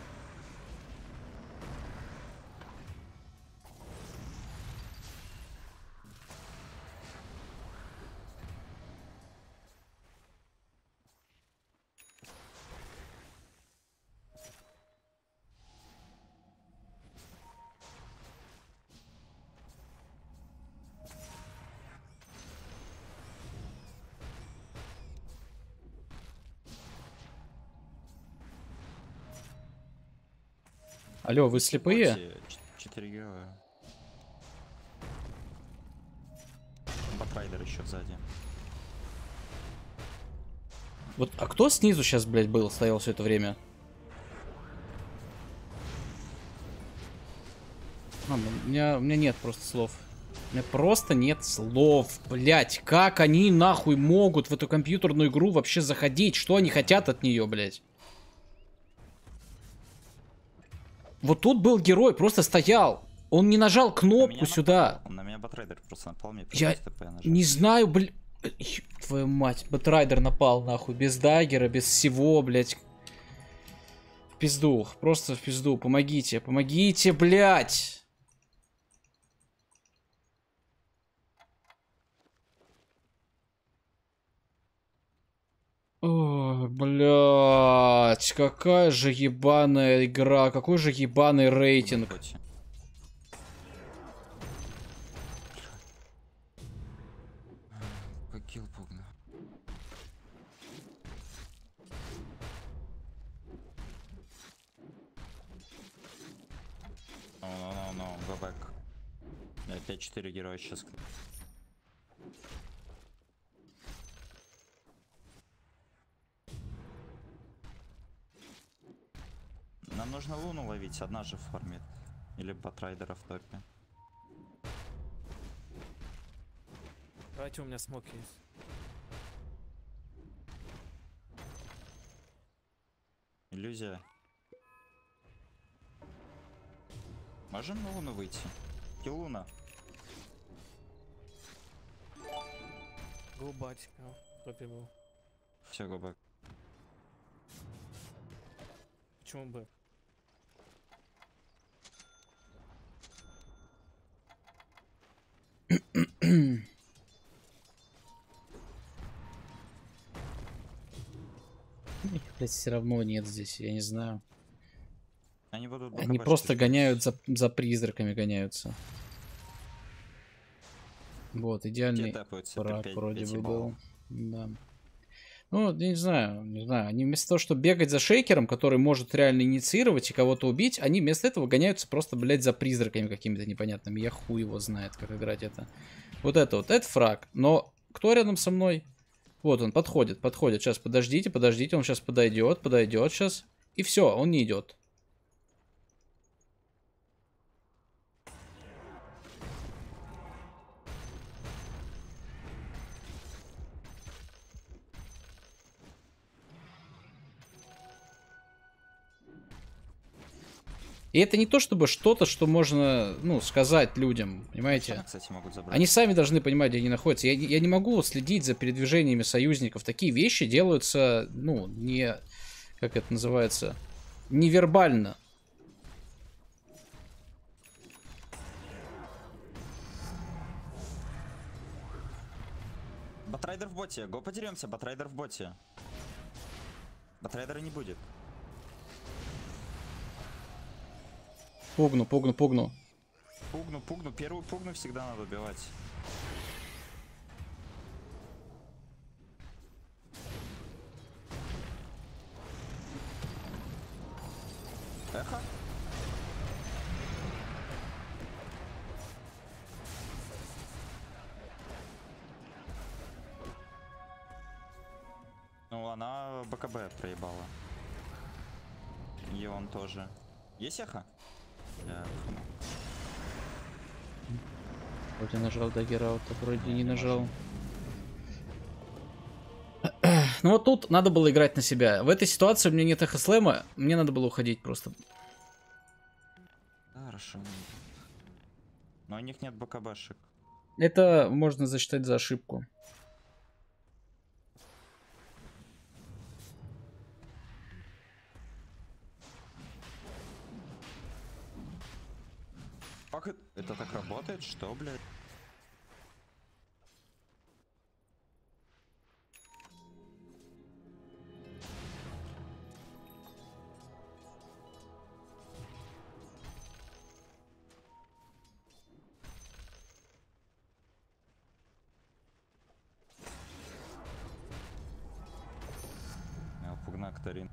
Алло, вы слепые? Эти ч- Четыре героя. Батрайдер еще сзади. Вот, а кто снизу сейчас, блядь, был, стоял все это время? Ладно, у меня, у меня нет просто слов. У меня просто нет слов, блядь. Как они нахуй могут в эту компьютерную игру вообще заходить? Что они хотят от нее, блядь? Вот тут был герой, просто стоял. Он не нажал На кнопку меня сюда. напал, На меня Батрайдер просто напал, мне Я пришлось ТП нажать. не знаю, блядь. Твою мать, Бэтрайдер напал, нахуй. Без даггера, без всего, блядь. В пизду, просто в пизду. Помогите, помогите, блядь. О, блядь, какая же ебаная игра, какой же ебаный рейтинг. Хоть. Как килл пугна. No, no, no, no, go back. пять четыре героя сейчас. Нам нужно луну ловить, одна же фармит. Или Батрайдера в топе. Давайте, у меня смок есть. Иллюзия. Можем на луну выйти? Киллуна. Голубатик, а, в топе был. Все, губы. Почему бы? Их, блядь, все равно нет здесь, я не знаю. Они будут Они бокобачить просто ждать. гоняют за, за призраками, гоняются. Вот, Те идеальный тэпаются, брак пять- вроде пяти бы баллов. был. Да. Ну, я не знаю, не знаю. Они вместо того, чтобы бегать за шейкером, который может реально инициировать и кого-то убить, они вместо этого гоняются просто, блядь, за призраками какими-то непонятными. Я хуй его знает, как играть это. Вот это вот, это фраг. Но кто рядом со мной? Вот он, подходит, подходит. Сейчас, подождите, подождите, он сейчас подойдет, подойдет сейчас. И все, он не идет. И это не то, чтобы что-то, что можно, ну, сказать людям, понимаете? Шана, кстати, могут забрать. Они сами должны понимать, где они находятся. Я, не- я не могу следить за передвижениями союзников. Такие вещи делаются, ну, не... Как это называется? Невербально. Батрайдер в боте. Го подеремся, Батрайдер в боте. Батрайдера не будет. Пугну, пугну, пугну. Пугну, пугну. Первую пугну всегда надо убивать. Эхо? Ну, она БКБ проебала. И он тоже. Есть эхо? Да. Вроде нажал даггераута, вроде не нажал. Ну вот тут надо было играть на себя. В этой ситуации у меня нет эхослэма, мне надо было уходить просто. Да, хорошо. Но у них нет БКБшек. Это можно засчитать за ошибку. Как это, это так работает? Что, блядь? Я пугна Катарин.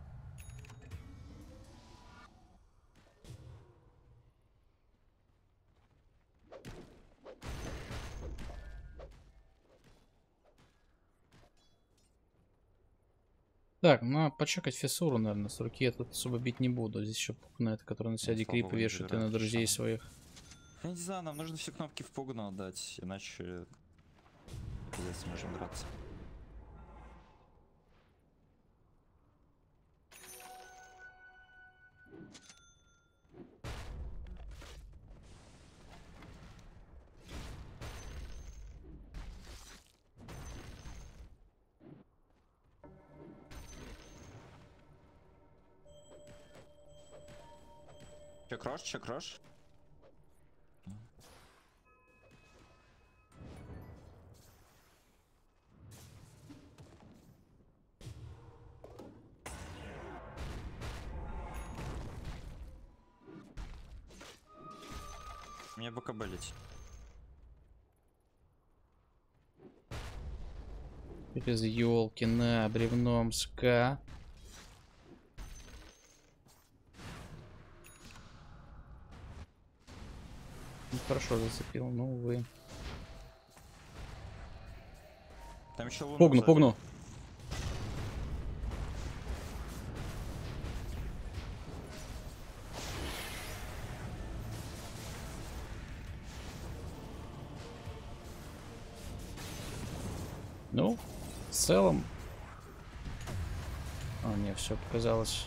Так, ну почекать фиссуру, наверное, с руки я тут особо бить не буду. Здесь еще пугна, это, который на себя Ну, декрипы слава богу, вешает и на забирает друзей шанс. своих. Я не знаю, нам нужно все кнопки в пугну отдать, иначе пиздец, сможем драться. Чек рош, чек рош. Мне БКБ летит. Без елки на бревном ска. Ну, хорошо зацепил, ну увы. Там еще луна. Пугну, сзади. пугну. Ну, в целом... А, не, все показалось.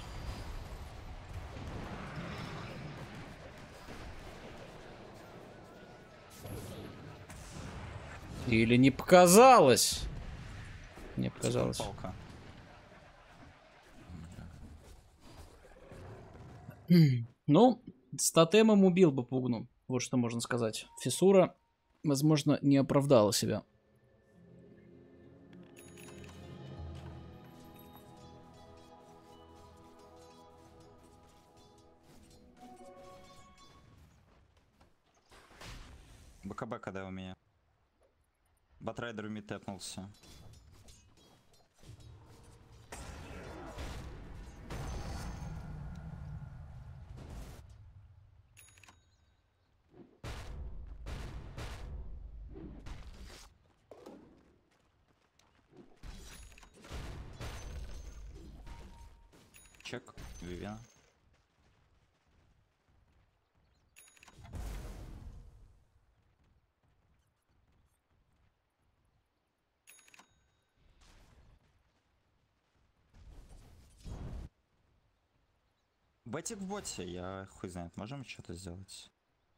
Или не показалось? Не показалось. Палка. Ну, с тотемом убил бы Пугну. Вот что можно сказать. Фиссура, возможно, не оправдала себя. БКБ когда у меня. Батрайдер ми тэпнулся. Чек, Вивиан. Ботик в боте, я хуй знает, можем что-то сделать?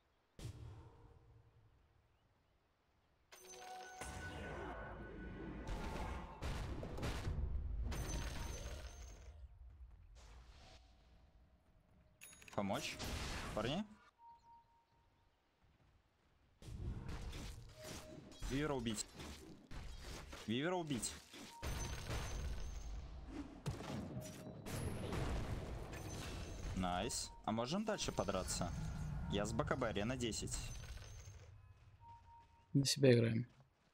Помочь? Парни? Вивера убить. Вивера убить. Найс. А можем дальше подраться? Я с БКБ, арена десять. На себя играем.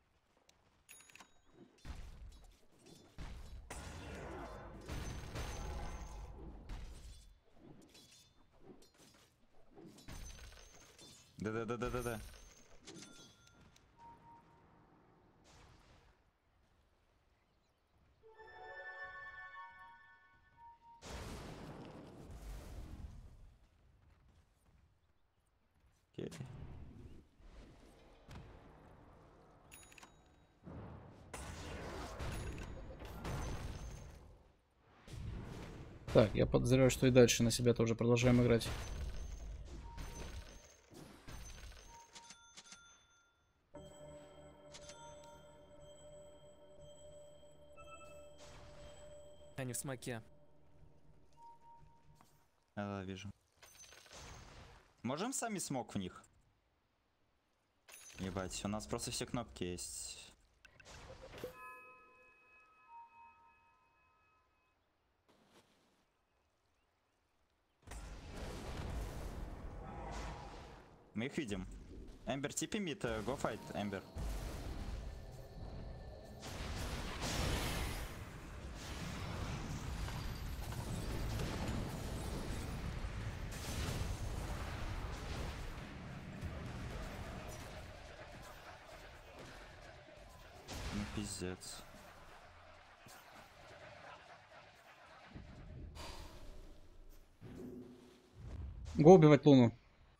Да-да-да-да-да-да. Окей. Так, я подозреваю, что и дальше на себя тоже продолжаем играть. Они в смоке. Да, вижу. Можем сами смог в них? Ебать, у нас просто все кнопки есть. Мы их видим. Эмбер, типи мид, go fight, Эмбер. Ну пиздец. Го убивать Луну.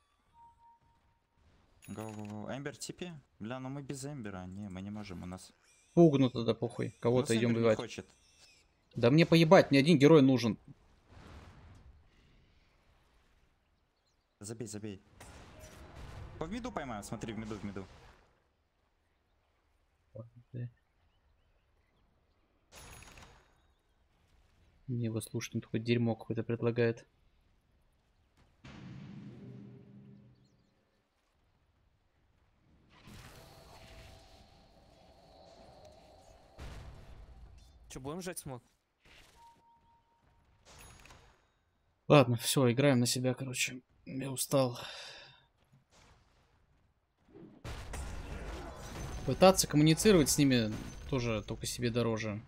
Го-го-го. Эмбер типи? Бля, ну мы без Эмбера. Не, мы не можем, у нас... Пугну тогда похуй. Кого-то У нас идем Эмбер не убивать. хочет. Да мне поебать, мне один герой нужен. Забей, забей. По в миду поймаем, смотри, в миду, в миду. Мне его слушать, такое дерьмо какое-то предлагает. Че, будем жать смог? Ладно, все, играем на себя, короче. Я устал. Пытаться коммуницировать с ними тоже только себе дороже.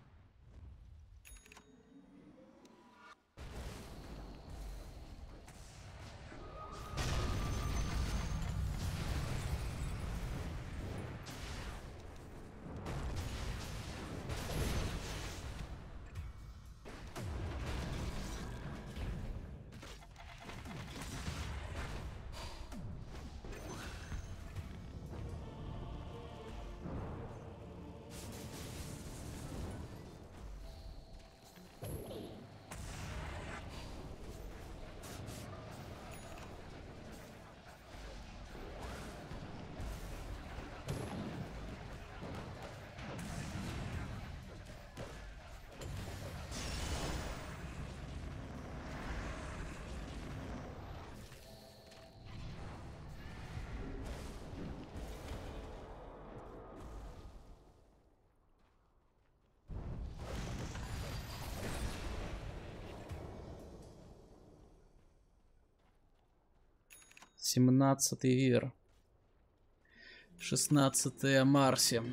семнадцатый Вир. шестнадцатый Марси.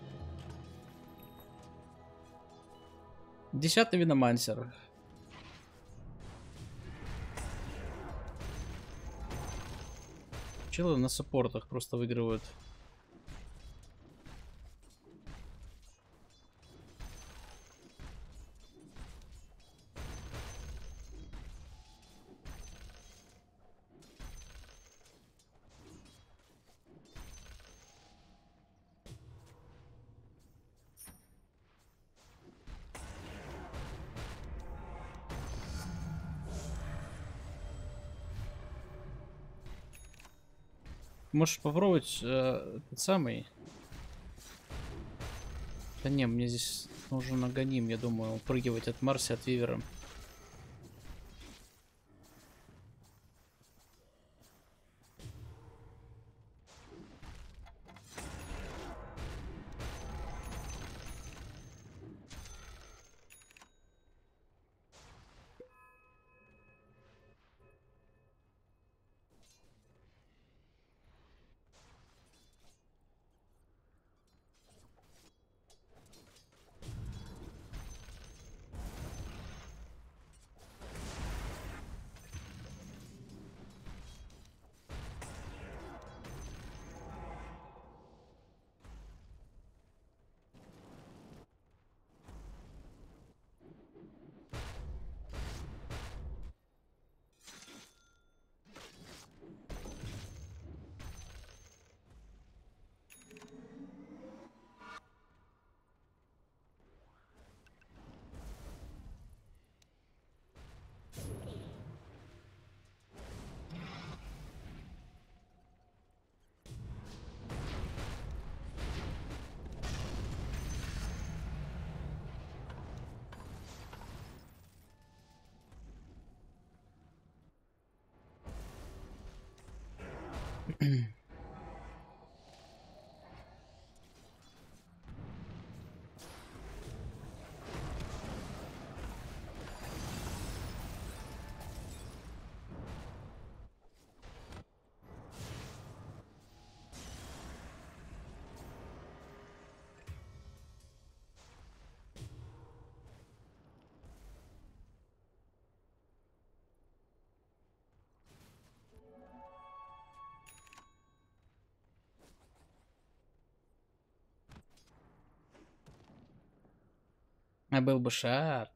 десятый Виномансер. Челы на саппортах просто выигрывают. Можешь попробовать э, этот самый. Да не, мне здесь нужен агоним, я думаю, упрыгивать от Марси, от Вивера. А был бы шарт.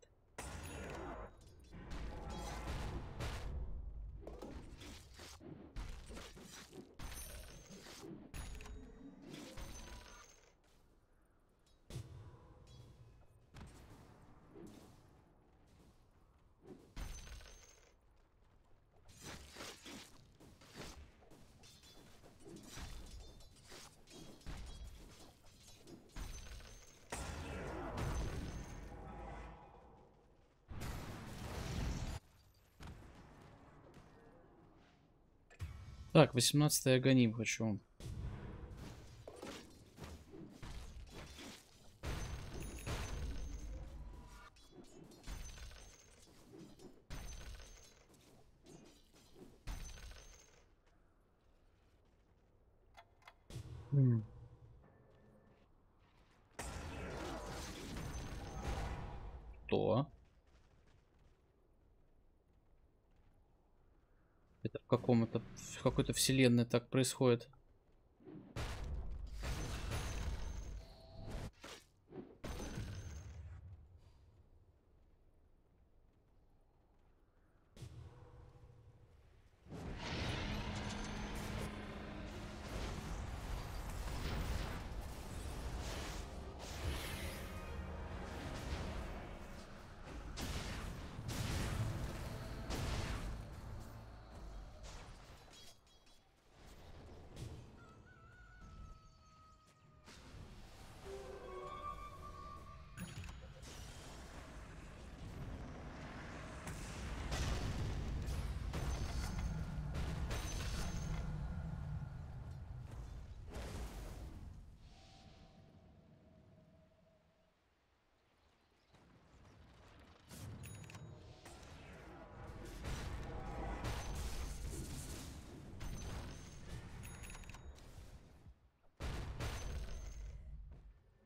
Так, восемнадцатый агоним хочу. М. Что? Это в каком-то, в какой-то вселенной так происходит.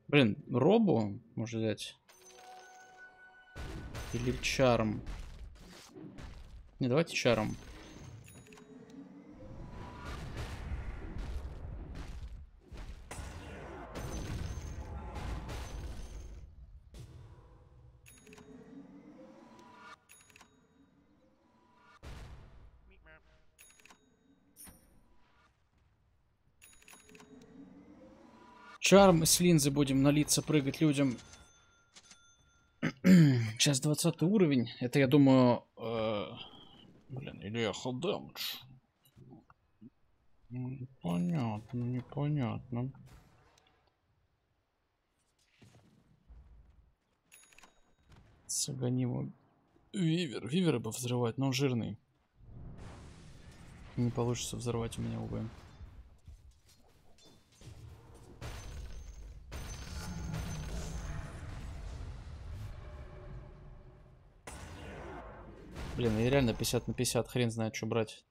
Блин, робу можно взять. Или чарм. Не, давайте чаром. Чарм с линзы будем на лица прыгать людям. Сейчас двадцатый уровень. Это, я думаю... Э... Блин, или я hold damage. Непонятно, непонятно. Саганим его. Вивер. Вивера бы взрывать, но он жирный. Не получится взорвать у меня, увы. Блин, я реально пятьдесят на пятьдесят, хрен знает, что брать.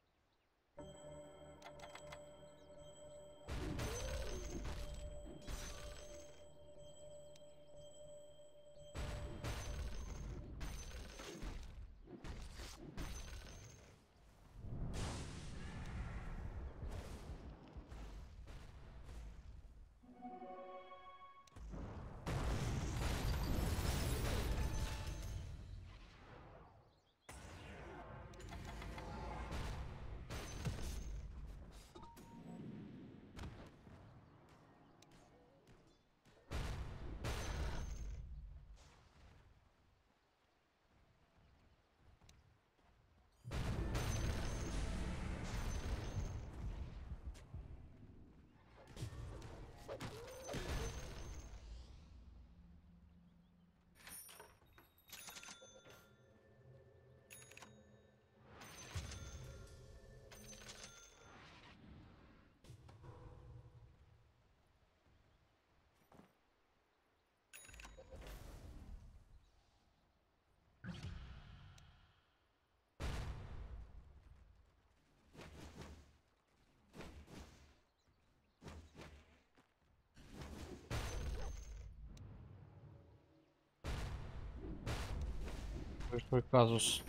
Большой казус.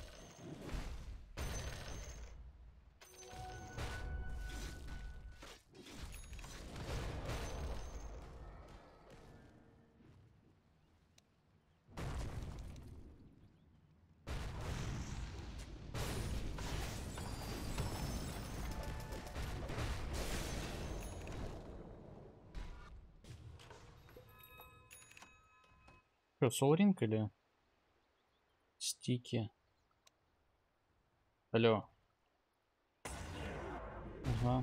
Что, солринг или стики? Алло. Ага.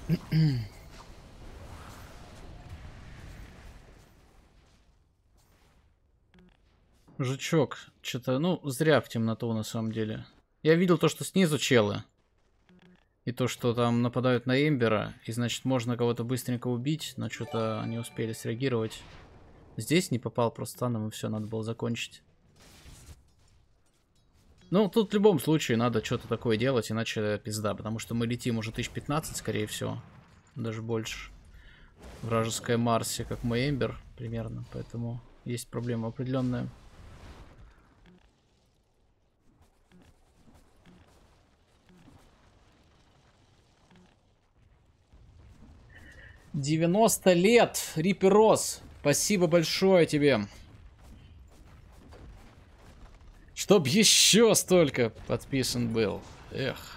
Жучок, что-то, ну, зря в темноту на самом деле. Я видел то, что снизу челы. И то, что там нападают на Эмбера. И значит, можно кого-то быстренько убить, но что-то не успели среагировать. Здесь не попал просто станом, и все, надо было закончить. Ну, тут в любом случае надо что-то такое делать, иначе пизда. Потому что мы летим уже тысяч пятнадцать, скорее всего. Даже больше. Вражеская Марси, как мой Эмбер, примерно. Поэтому есть проблема определенная. девяносто лет, Риппер Рос. Спасибо большое тебе. Чтоб еще столько подписан был. Эх.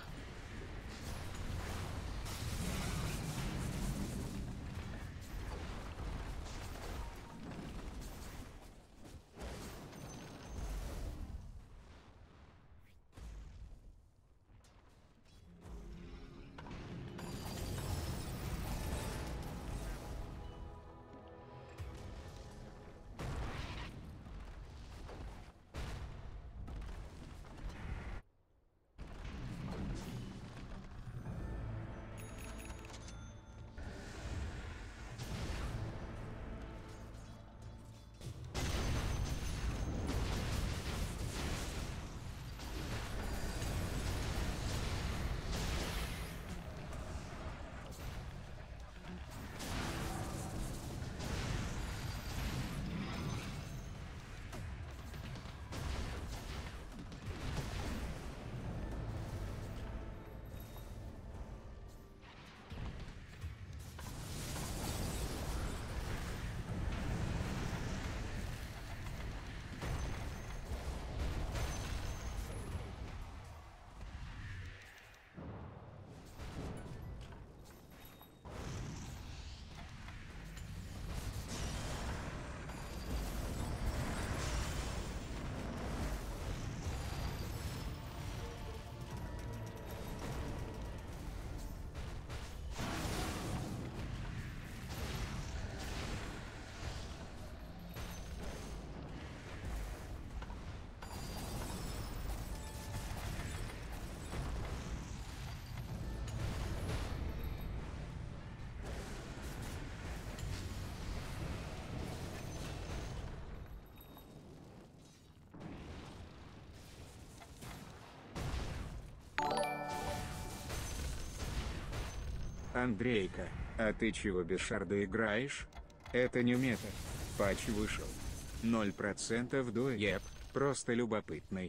Андрейка, а ты чего без шарда играешь? Это не мета. Патч вышел. ноль процентов дуэп, просто любопытный.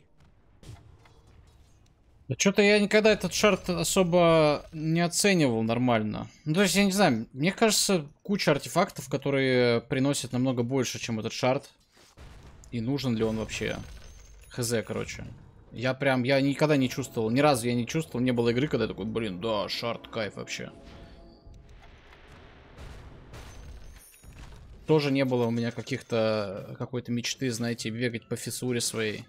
Да что-то я никогда этот шарт особо не оценивал нормально. Ну, то есть, я не знаю, мне кажется, куча артефактов, которые приносят намного больше, чем этот шарт. И нужен ли он вообще? Хз, короче. Я прям, я никогда не чувствовал, ни разу я не чувствовал, не было игры, когда я такой, блин, да, шарт, кайф вообще. Тоже не было у меня каких-то, какой-то мечты, знаете, бегать по фиссуре своей.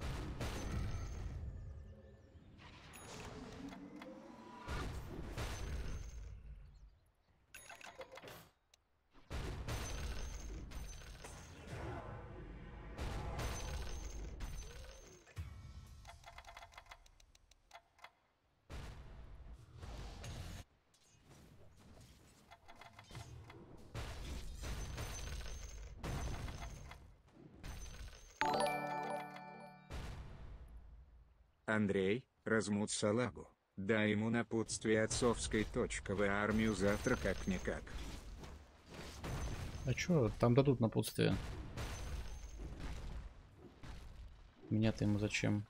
Андрей, размут салагу. Дай ему напутствие отцовской точковой армию завтра как-никак. А чё, там дадут напутствие. Меня-то ему зачем?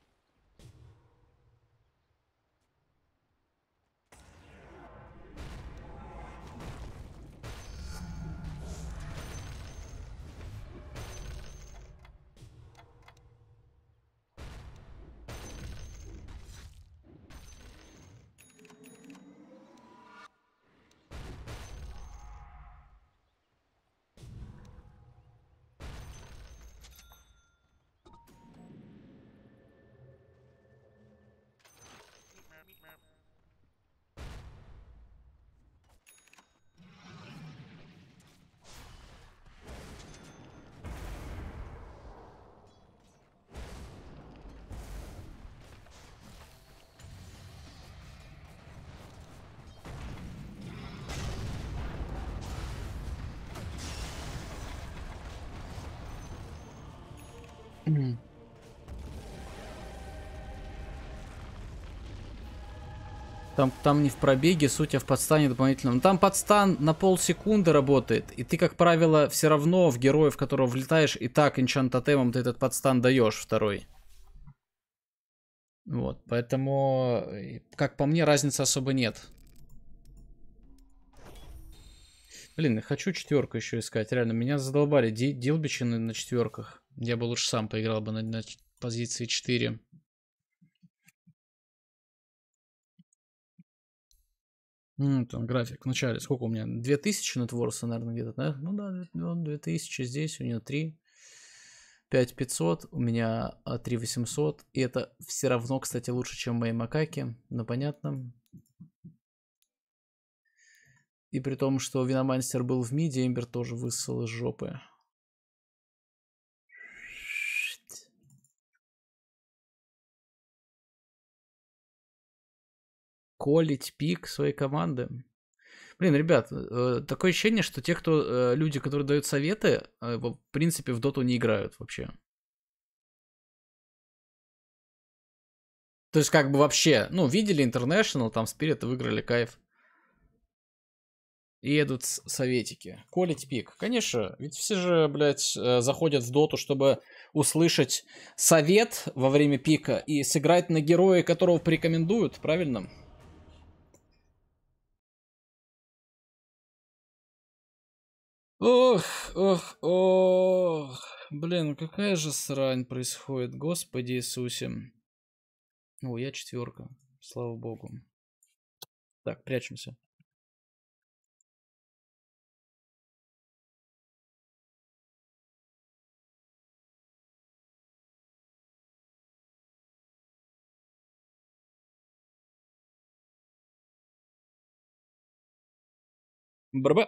Там, там не в пробеге, суть, а в подстане дополнительном. Там подстан на полсекунды работает, и ты, как правило, все равно в героя, в которого влетаешь, и так энчант-тотемом ты этот подстан даешь второй. Вот, поэтому, как по мне, разницы особо нет. Блин, я хочу четверку еще искать. Реально, меня задолбали ди дилбичи на, на четверках. Я бы лучше сам поиграл бы на, на позиции четыре. Ну, там график в начале. Сколько у меня? две тысячи нетворса, наверное, где-то, да? Ну да, две тысячи здесь, у него три. пять пятьсот, у меня три восемьсот. И это все равно, кстати, лучше, чем мои макаки. Ну, понятно. И при том, что Виноманстер был в миде, Эмбер тоже высосал из жопы. Колить пик своей команды. Блин, ребят, э, такое ощущение, что те, кто э, люди, которые дают советы, э, в принципе, в доту не играют вообще. То есть, как бы вообще, ну, видели International, там Spirit выиграли, кайф. И едут советики. Колить пик. Конечно, ведь все же, блядь, э, заходят в доту, чтобы услышать совет во время пика и сыграть на героя, которого порекомендуют, правильно? Ох, ох, ох. Блин, какая же срань происходит, Господи Иисусе. О, я четверка, слава богу. Так, прячемся. Браба.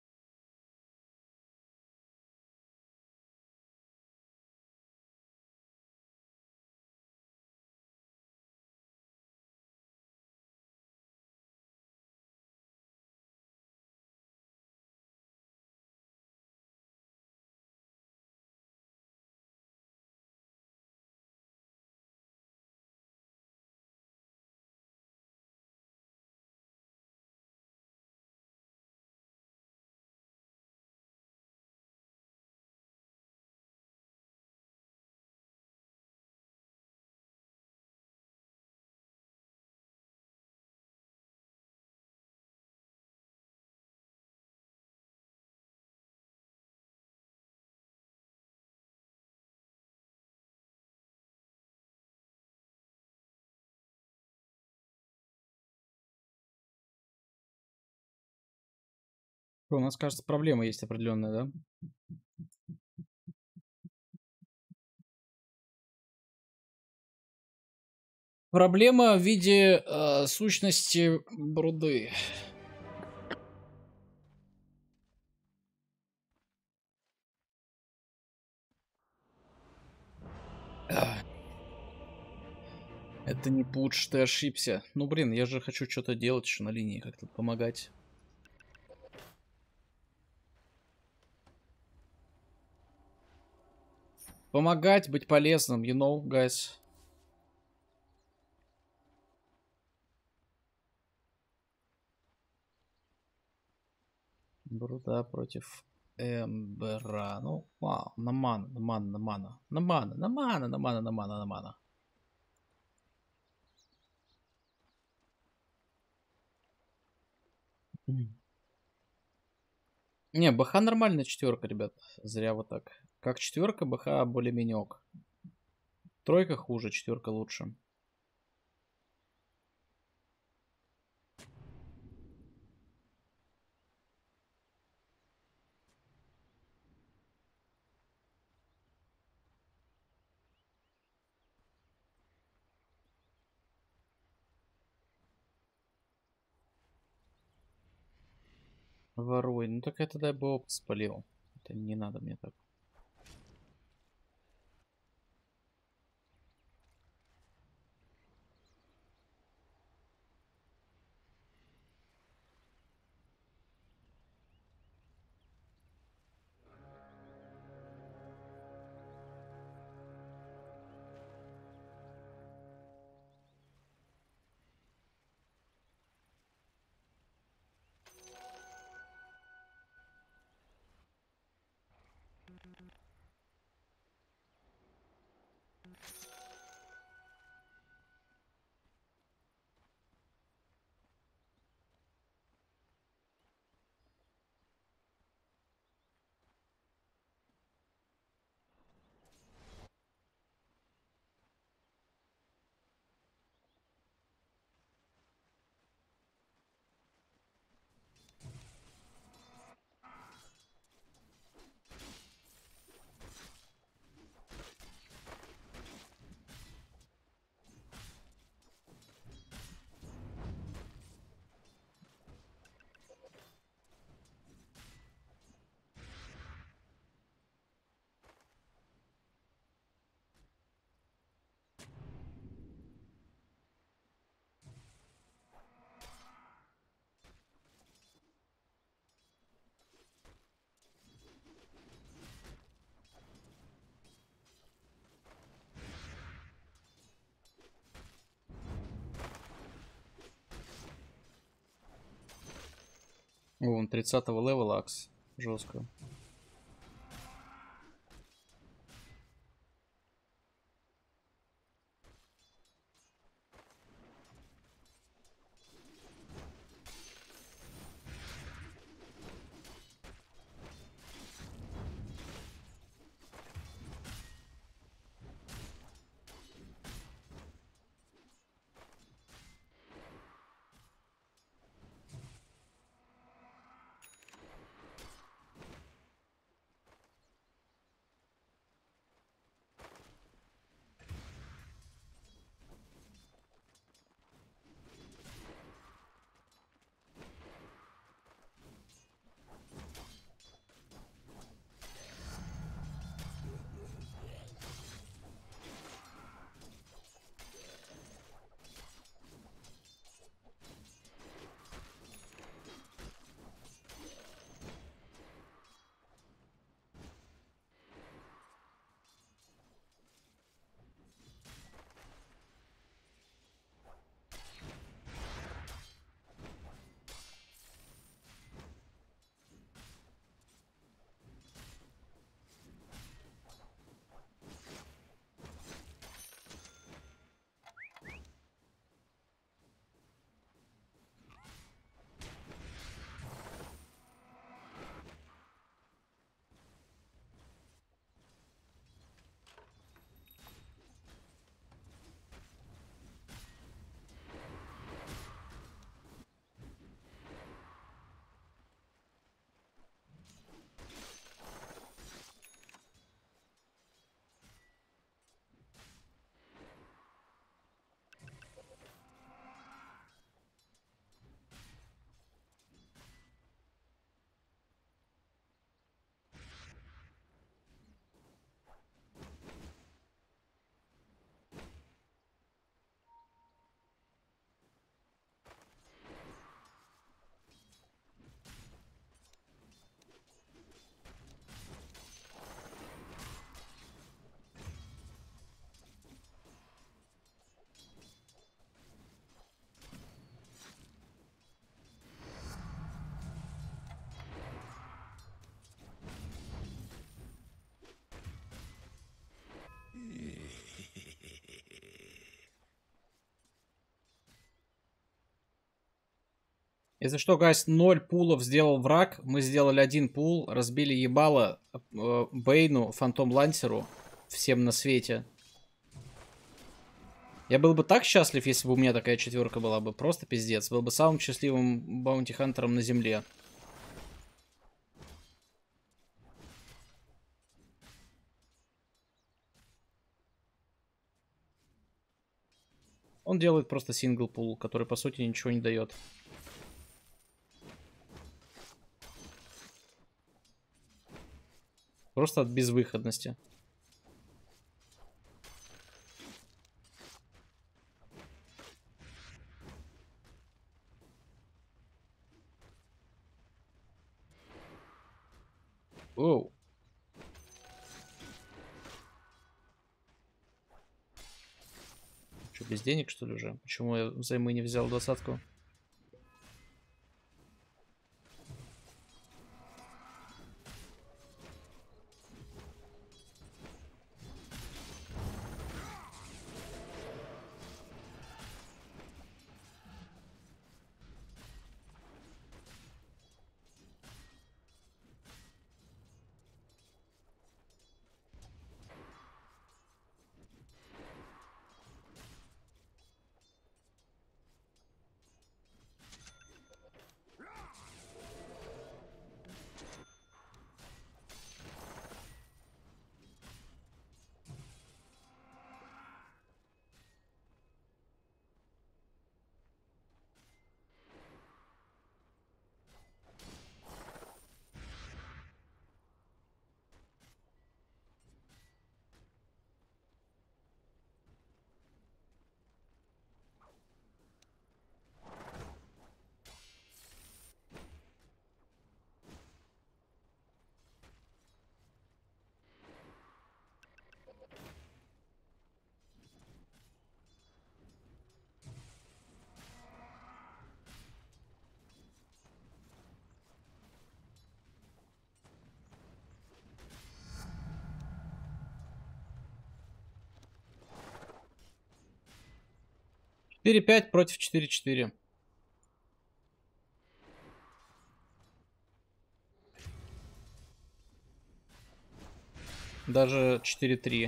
У нас, кажется, проблема есть определенная, да? Проблема в виде э, сущности бруды. Это не путш, ты ошибся. Ну, блин, я же хочу что-то делать еще на линии, как-то помогать. Помогать, быть полезным, you know, guys. Бруда против Эмбера. Ну, вау, на мана, на мана, на мана. На мана, на мана, на мана, на мана, на мана. Не, БХ нормальная четверка, ребят. Зря вот так. Как четверка, БХ более-менее ок. Тройка хуже, четверка лучше. Воруй. Ну так я тогда бы опт спалил. Это не надо мне так. О, он тридцатого левела акс. Жестко. Если что, гайс, ноль пулов сделал враг. Мы сделали один пул, разбили ебало э, Бейну, Фантом Лансеру, всем на свете. Я был бы так счастлив, если бы у меня такая четверка была бы. Просто пиздец. Был бы самым счастливым баунти-хантером на земле. Он делает просто сингл пул, который по сути ничего не дает. Просто от безвыходности. Оу. Что, без денег, что ли, уже? Почему я взаймы не взял двадцатку? четыре пять против четыре четыре. Даже четыре три.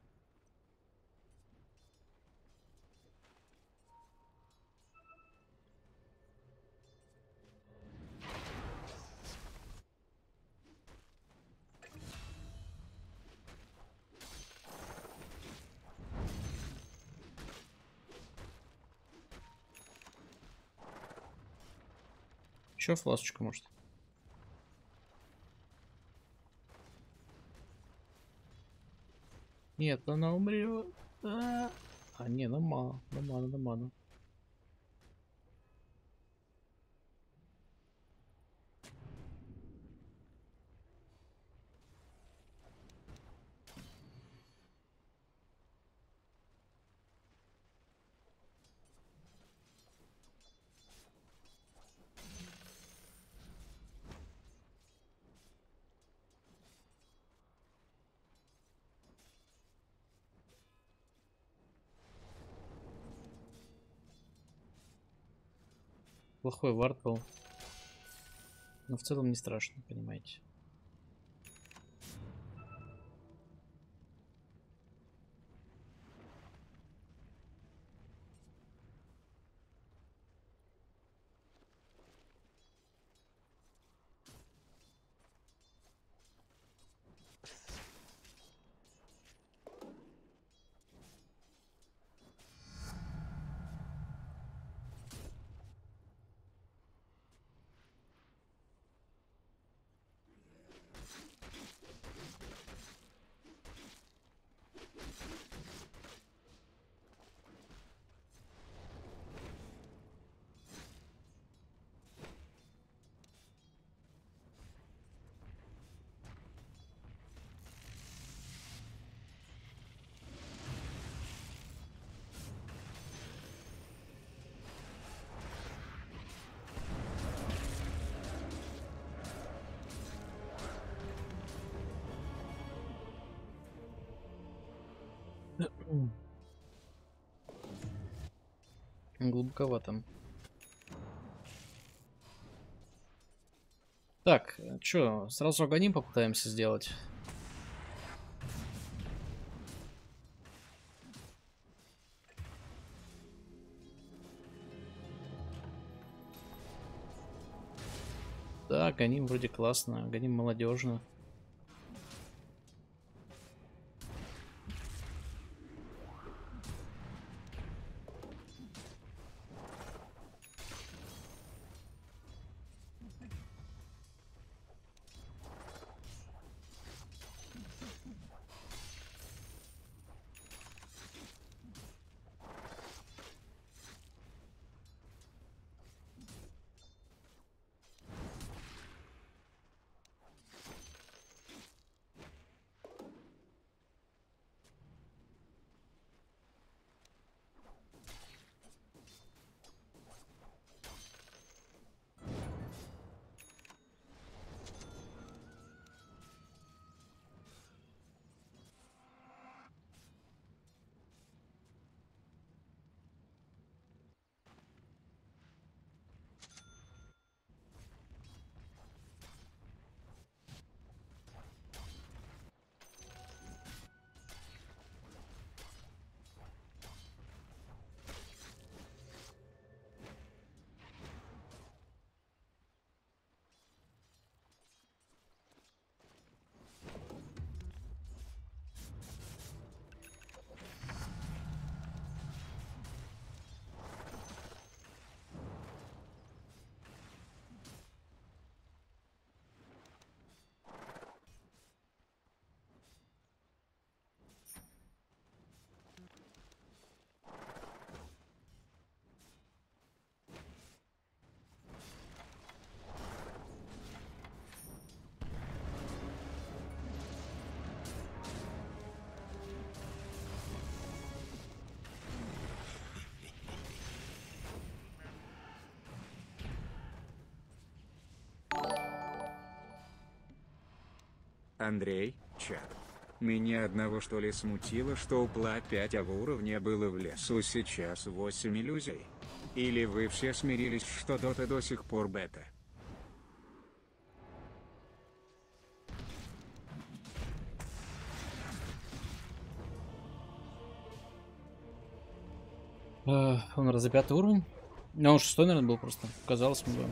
Еще фласочку, может? Нет, она умрет. А, а не, на мана, на мана, на мана. Плохой вард был. Но в целом не страшно, понимаете. Глубоковато. Так, что, сразу агоним попытаемся сделать. Да, агоним вроде классно, агоним молодежно. Андрей, чат. Меня одного что ли смутило, что у Пла пять а в уровне было в лесу сейчас восемь иллюзий? Или вы все смирились, что Дота до сих пор бета? Э, Он раз за пятый уровень? Ну, он шестой, наверное, был просто. Казалось мне.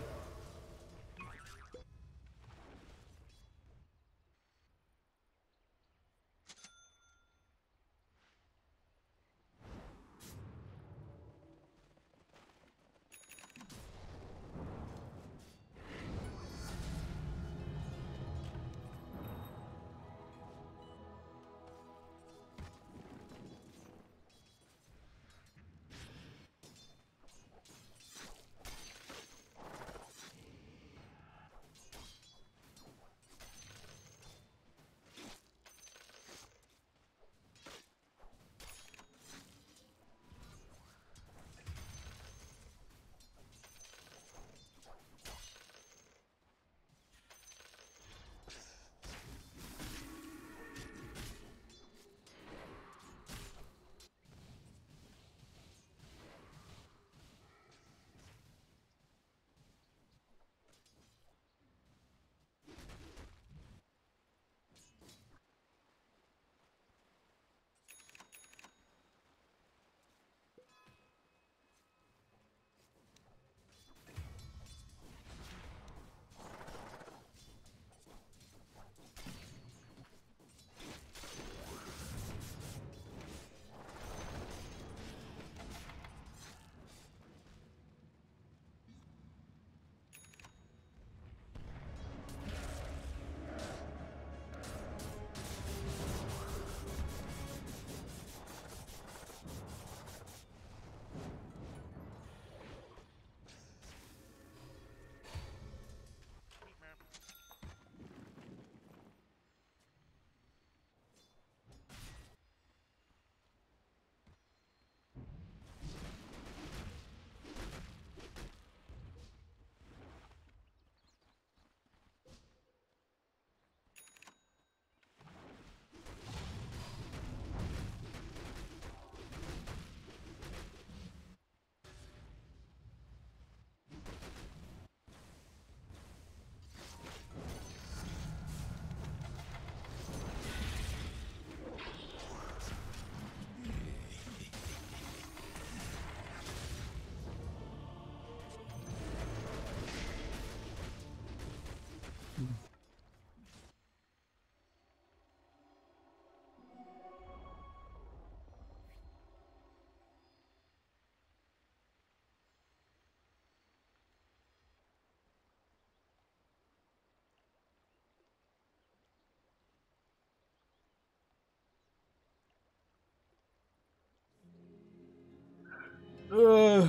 Эх.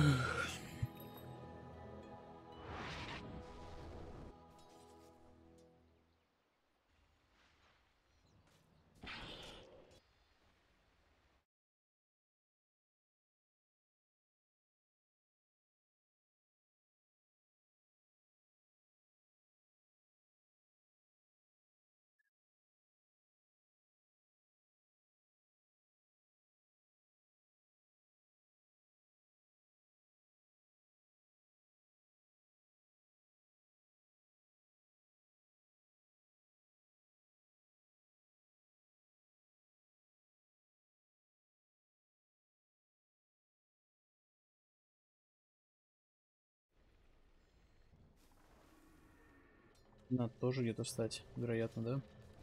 Надо тоже где-то встать, вероятно, да?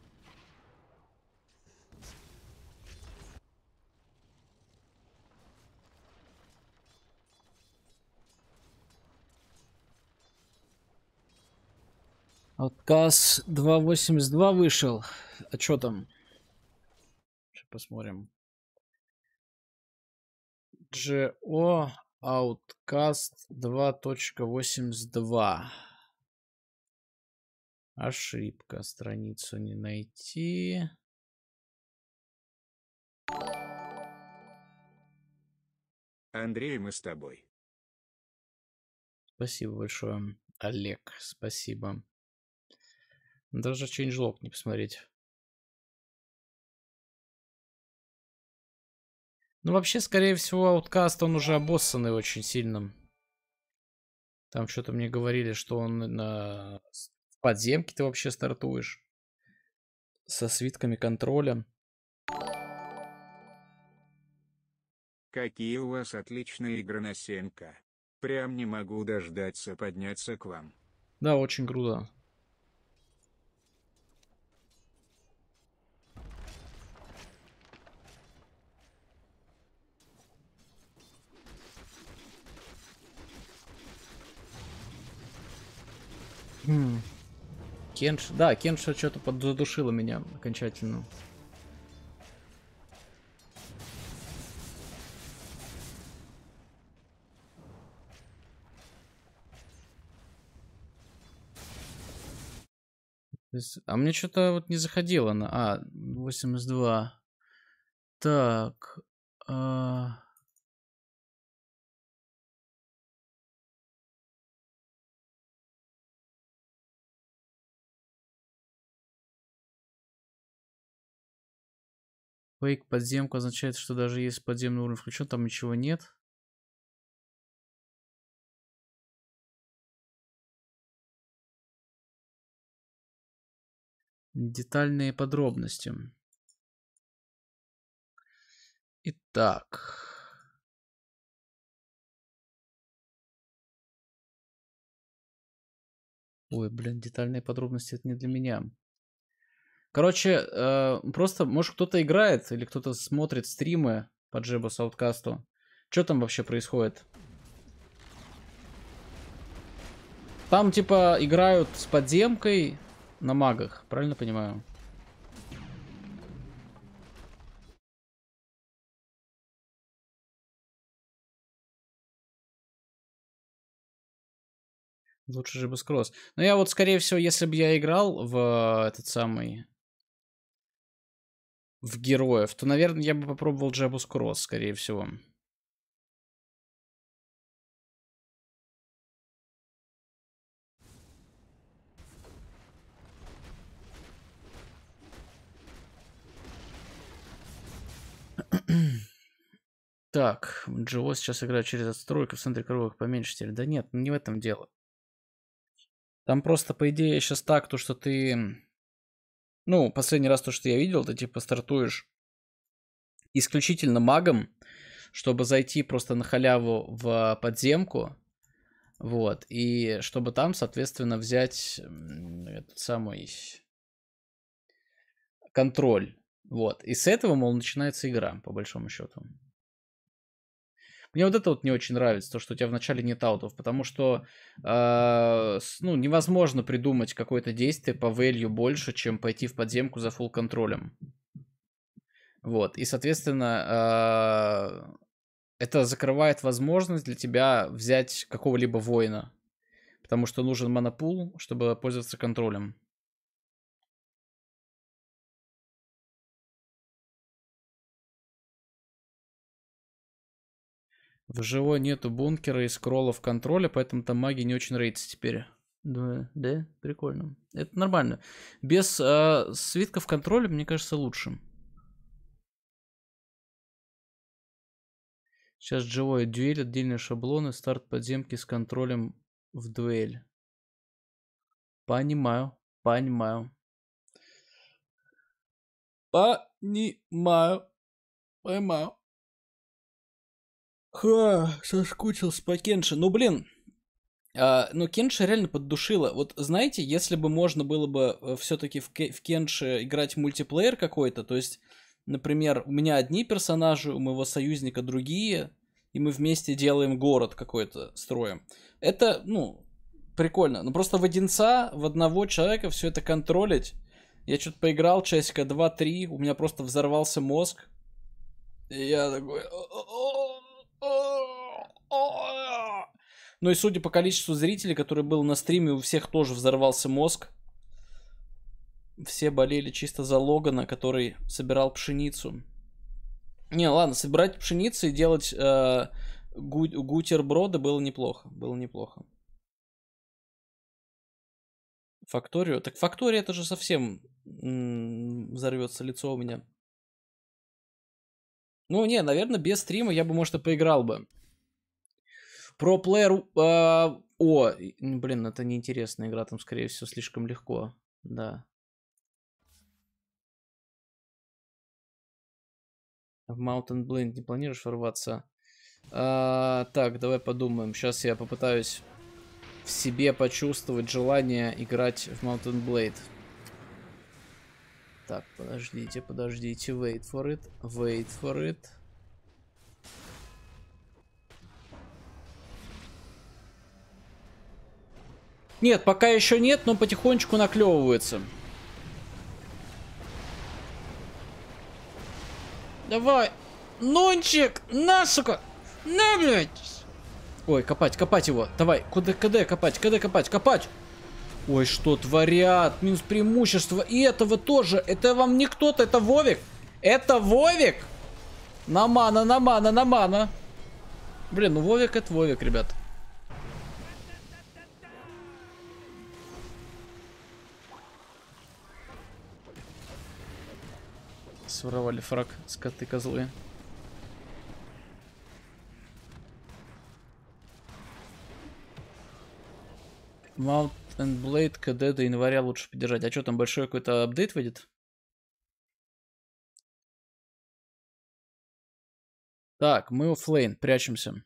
Отказ два восемьдесят два вышел. А что там? Сейчас посмотрим. джи о Outcast два восемьдесят два. Ошибка. Страницу не найти. Андрей, мы с тобой. Спасибо большое, Олег. Спасибо. Даже changelog не посмотреть. Ну, вообще, скорее всего, ауткаст, он уже обоссанный очень сильно. Там что-то мне говорили, что он на в подземке ты вообще стартуешь. Со свитками контроля. Какие у вас отличные игры на семь ка. Прям не могу дождаться подняться к вам. Да, очень круто. Хм. Кенш, да, Кенша что-то подзадушила меня окончательно. То есть- А мне что-то вот не заходило на... А, восемьдесят два. Так. а, Фейк подземку означает, что даже если подземный уровень включен, там ничего нет. Детальные подробности. Итак. Ой, блин, детальные подробности это не для меня. Короче, э, просто, может, кто-то играет или кто-то смотрит стримы по Джебу Сауткасту. Что там вообще происходит? Там, типа, играют с подземкой на магах, правильно понимаю? Лучше же бы скросс. Но я вот, скорее всего, если бы я играл в этот самый... В героев, то, наверное, я бы попробовал Джебус Кросс, скорее всего. Так, Джо сейчас играет через отстройку в центре коробок поменьше теперь. Да нет, не в этом дело. Там просто, по идее, сейчас так, то, что ты... Ну, последний раз то, что я видел, ты типа стартуешь исключительно магом, чтобы зайти просто на халяву в подземку. Вот. И чтобы там, соответственно, взять этот самый контроль. Вот. И с этого, мол, начинается игра, по большому счету. Мне вот это вот не очень нравится, то, что у тебя вначале нет аутов, потому что э, ну, невозможно придумать какое-то действие по value больше, чем пойти в подземку за фулл контролем. Вот, и, соответственно, э, это закрывает возможность для тебя взять какого-либо воина, потому что нужен монопул, чтобы пользоваться контролем. В живой нету бункера и скроллов контроля, поэтому там маги не очень рейтятся теперь. Да, да, прикольно. Это нормально. Без э, свитков контроля, мне кажется, лучше. Сейчас живой дуэль, отдельные шаблоны, старт подземки с контролем в дуэль. Понимаю, понимаю. Понимаю, понимаю. Ха, соскучился по Кенше. Ну, блин, а, ну, Кенша реально поддушила. Вот, знаете, если бы можно было бы все-таки в, в Кенше играть в мультиплеер какой-то, то есть, например, у меня одни персонажи, у моего союзника другие, и мы вместе делаем город какой-то, строим. Это, ну, прикольно. Но просто в одинца, в одного человека все это контролить. Я что-то поиграл часика два-три, у меня просто взорвался мозг. И я такой... Ну и судя по количеству зрителей, которые было на стриме, у всех тоже взорвался мозг. Все болели чисто за Логана, который собирал пшеницу. Не, ладно, собирать пшеницу и делать э, гу- гутерброды было неплохо. Было неплохо. Факторию? Так Фактория это же совсем м- взорвется лицо у меня. Ну, не, наверное, без стрима я бы, может, и поиграл бы. Про плеер... Э, о, блин, это неинтересная игра, там, скорее всего, слишком легко. Да. В Mountain Blade не планируешь ворваться? А, так, давай подумаем. Сейчас я попытаюсь в себе почувствовать желание играть в Mountain Blade. Так, подождите, подождите. Wait for it. Wait for it. Нет, пока еще нет, но потихонечку наклевывается. Давай. Нончик! На, сука! На, блядь! Ой, копать, копать его. Давай, куда, КД копать, КД копать, копать! Ой, что творят? Минус преимущество. И этого тоже. Это вам не кто-то, это Вовик. Это Вовик! На мана, на мана, на мана. Блин, ну Вовик это Вовик, ребят. Своровали фраг, скоты козлы. Mount and Blade КД до января лучше поддержать. А что там, большой какой-то апдейт выйдет? Так, мы оффлейн, прячемся.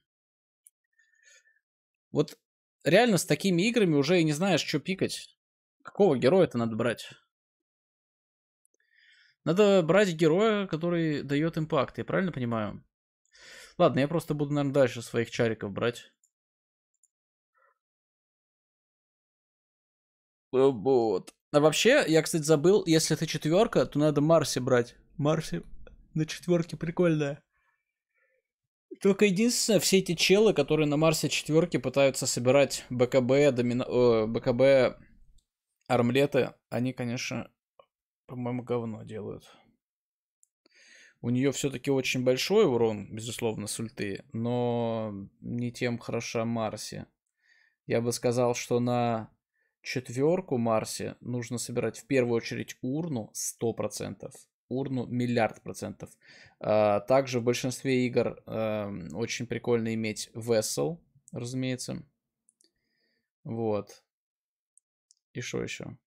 Вот реально с такими играми уже и не знаешь, что пикать. Какого героя-то надо брать? Надо брать героя, который дает импакт, я правильно понимаю? Ладно, я просто буду, наверное, дальше своих чариков брать. Вот. А вообще, я, кстати, забыл, если это четверка, то надо Марси брать. Марси на четверке прикольная. Только единственное, все эти челы, которые на Марсе четверке пытаются собирать БКБ, домина... О, БКБ армлеты, они, конечно, по-моему, говно делают. У нее все-таки очень большой урон, безусловно, с ульты, но не тем хороша Марси. Я бы сказал, что на четверку Марси нужно собирать в первую очередь урну сто процентов. Урну миллиард процентов. А, также в большинстве игр а, очень прикольно иметь Vessel, разумеется. Вот. И что еще?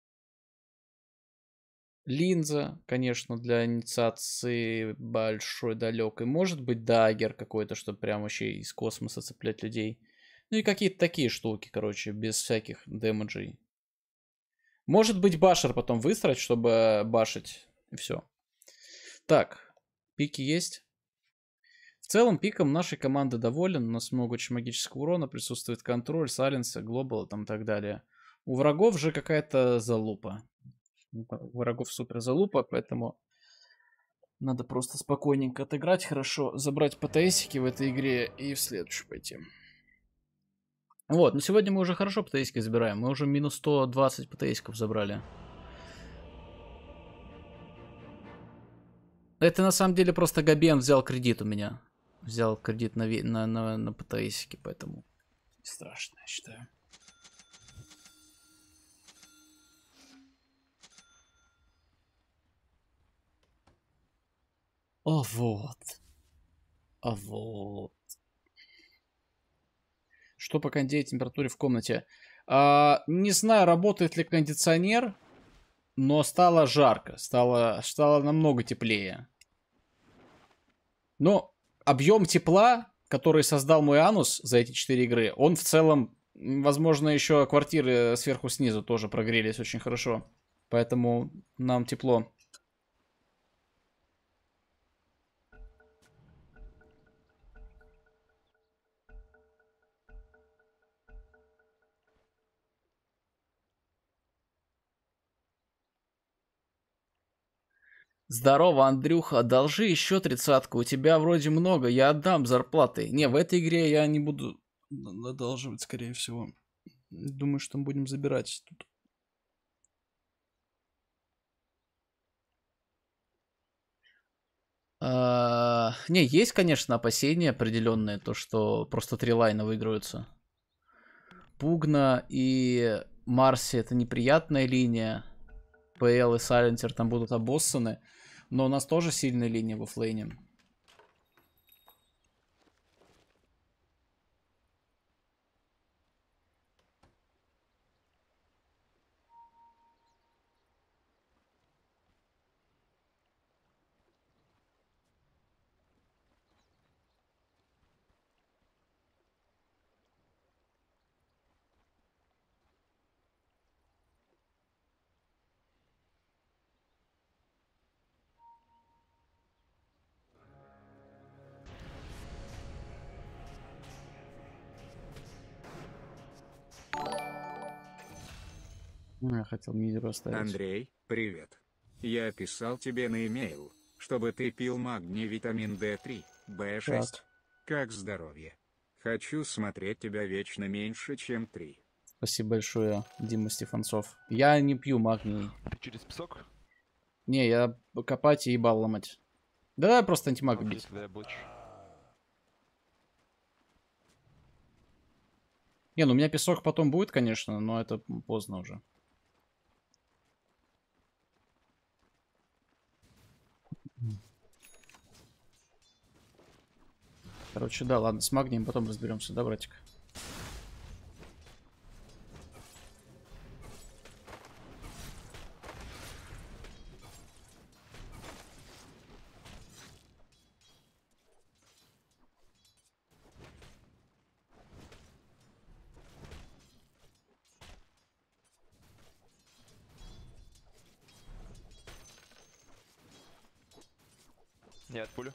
Линза, конечно, для инициации большой, далекой. Может быть, даггер какой-то, чтобы прям вообще из космоса цеплять людей. Ну и какие-то такие штуки, короче, без всяких дэмэджей. Может быть, башер потом выстроить, чтобы башить. И все. Так, пики есть. В целом, пиком нашей команды доволен. У нас много очень магического урона, присутствует контроль, сайленс, глобал и там так далее. У врагов же какая-то залупа. У врагов супер залупа, поэтому надо просто спокойненько отыграть хорошо, забрать ПТСики в этой игре и в следующую пойти. Вот, но сегодня мы уже хорошо ПТСики забираем. Мы уже минус сто двадцать ПТСиков забрали. Это на самом деле просто Габен взял кредит у меня. Взял кредит на, на, на, на ПТСики, поэтому страшно, я считаю. О, вот. А вот. Что по кондей температуре в комнате? А, не знаю, работает ли кондиционер, но стало жарко. Стало, стало намного теплее. Но объем тепла, который создал мой анус за эти четыре игры, он в целом, возможно, еще квартиры сверху снизу тоже прогрелись очень хорошо. Поэтому нам тепло. Здорово, Андрюха, одолжи еще тридцатку, у тебя вроде много, я отдам зарплаты. Не, в этой игре я не буду одалживать, скорее всего. Думаю, что мы будем забирать тут. А, не, есть, конечно, опасения определенные, то, что просто три лайна выиграются. Пугна и Марси — это неприятная линия. ПЛ и Сайленсер там будут обоссаны. Но у нас тоже сильная линия в оффлейне. Ну, я хотел миди поставить. Андрей, привет. Я писал тебе на имейл, чтобы ты пил магний, витамин дэ три, бэ шесть. Так. Как здоровье? Хочу смотреть тебя вечно меньше, чем три. Спасибо большое, Дима Стефанцов. Я не пью магний. Ты через песок? Не, я копать и ебал ломать. Да, давай просто антимага Окей, бить. тогда я блочу. Не, ну у меня песок потом будет, конечно, но это поздно уже. Короче, да, ладно, с магнием потом разберемся, да, братик? Нет, пулю.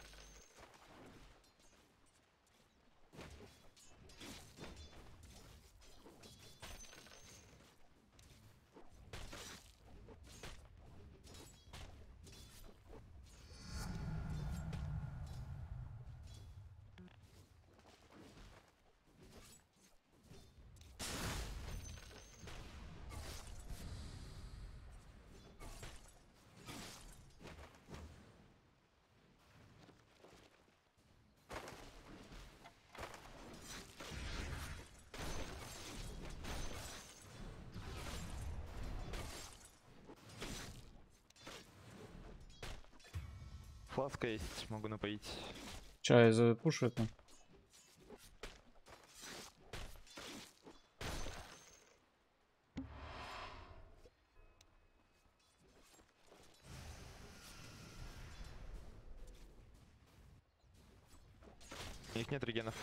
Фласка есть, могу напоить. Чай запушу это. У них нет регенов.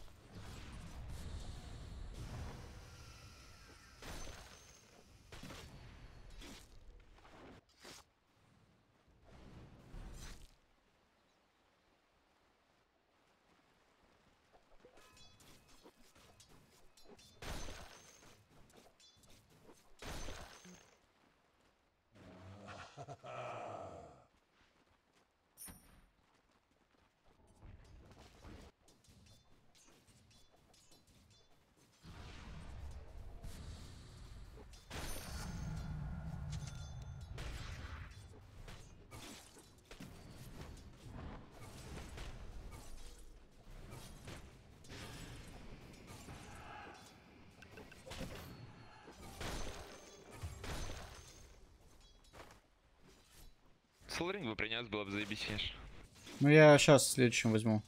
Соларинг бы принес, было бы заебись, конечно. Ну я сейчас следующим возьму.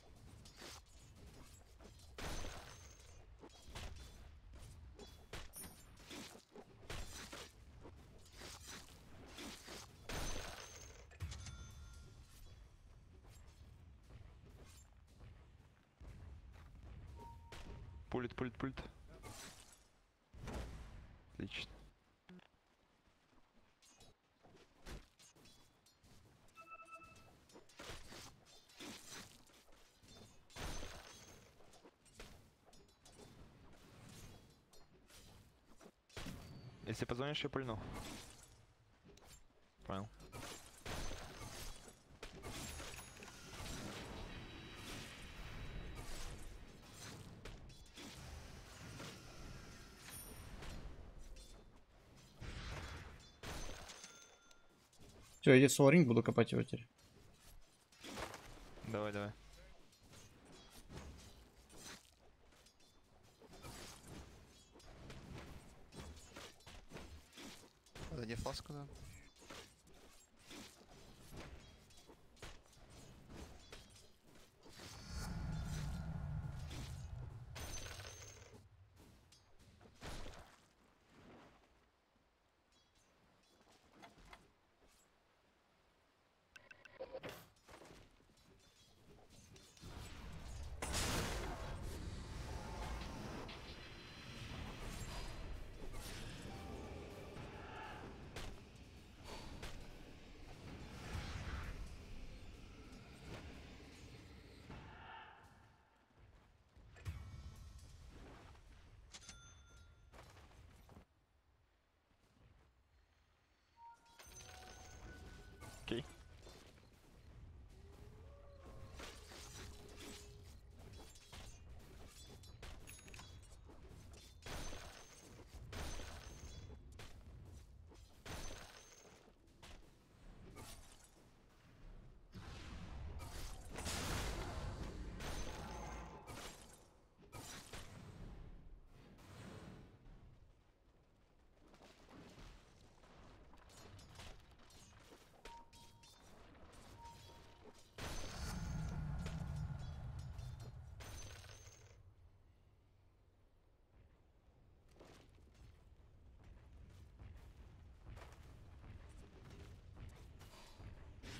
Пулит, пулит, пулит. Отлично. Если позвонишь, я пульну. Понял. Все, иди соларинг, буду копать его теперь. Давай, давай. Это не фласка, да?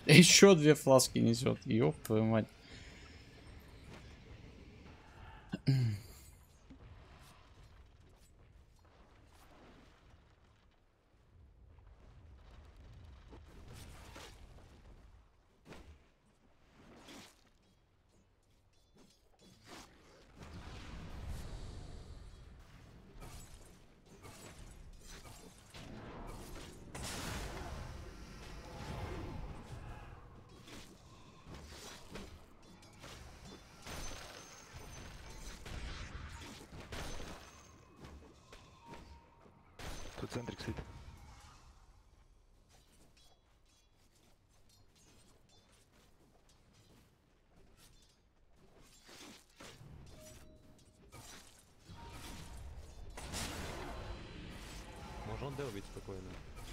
Еще две фласки несет. Ёб твою мать. Тут центрик стоит. Можно он делать спокойно.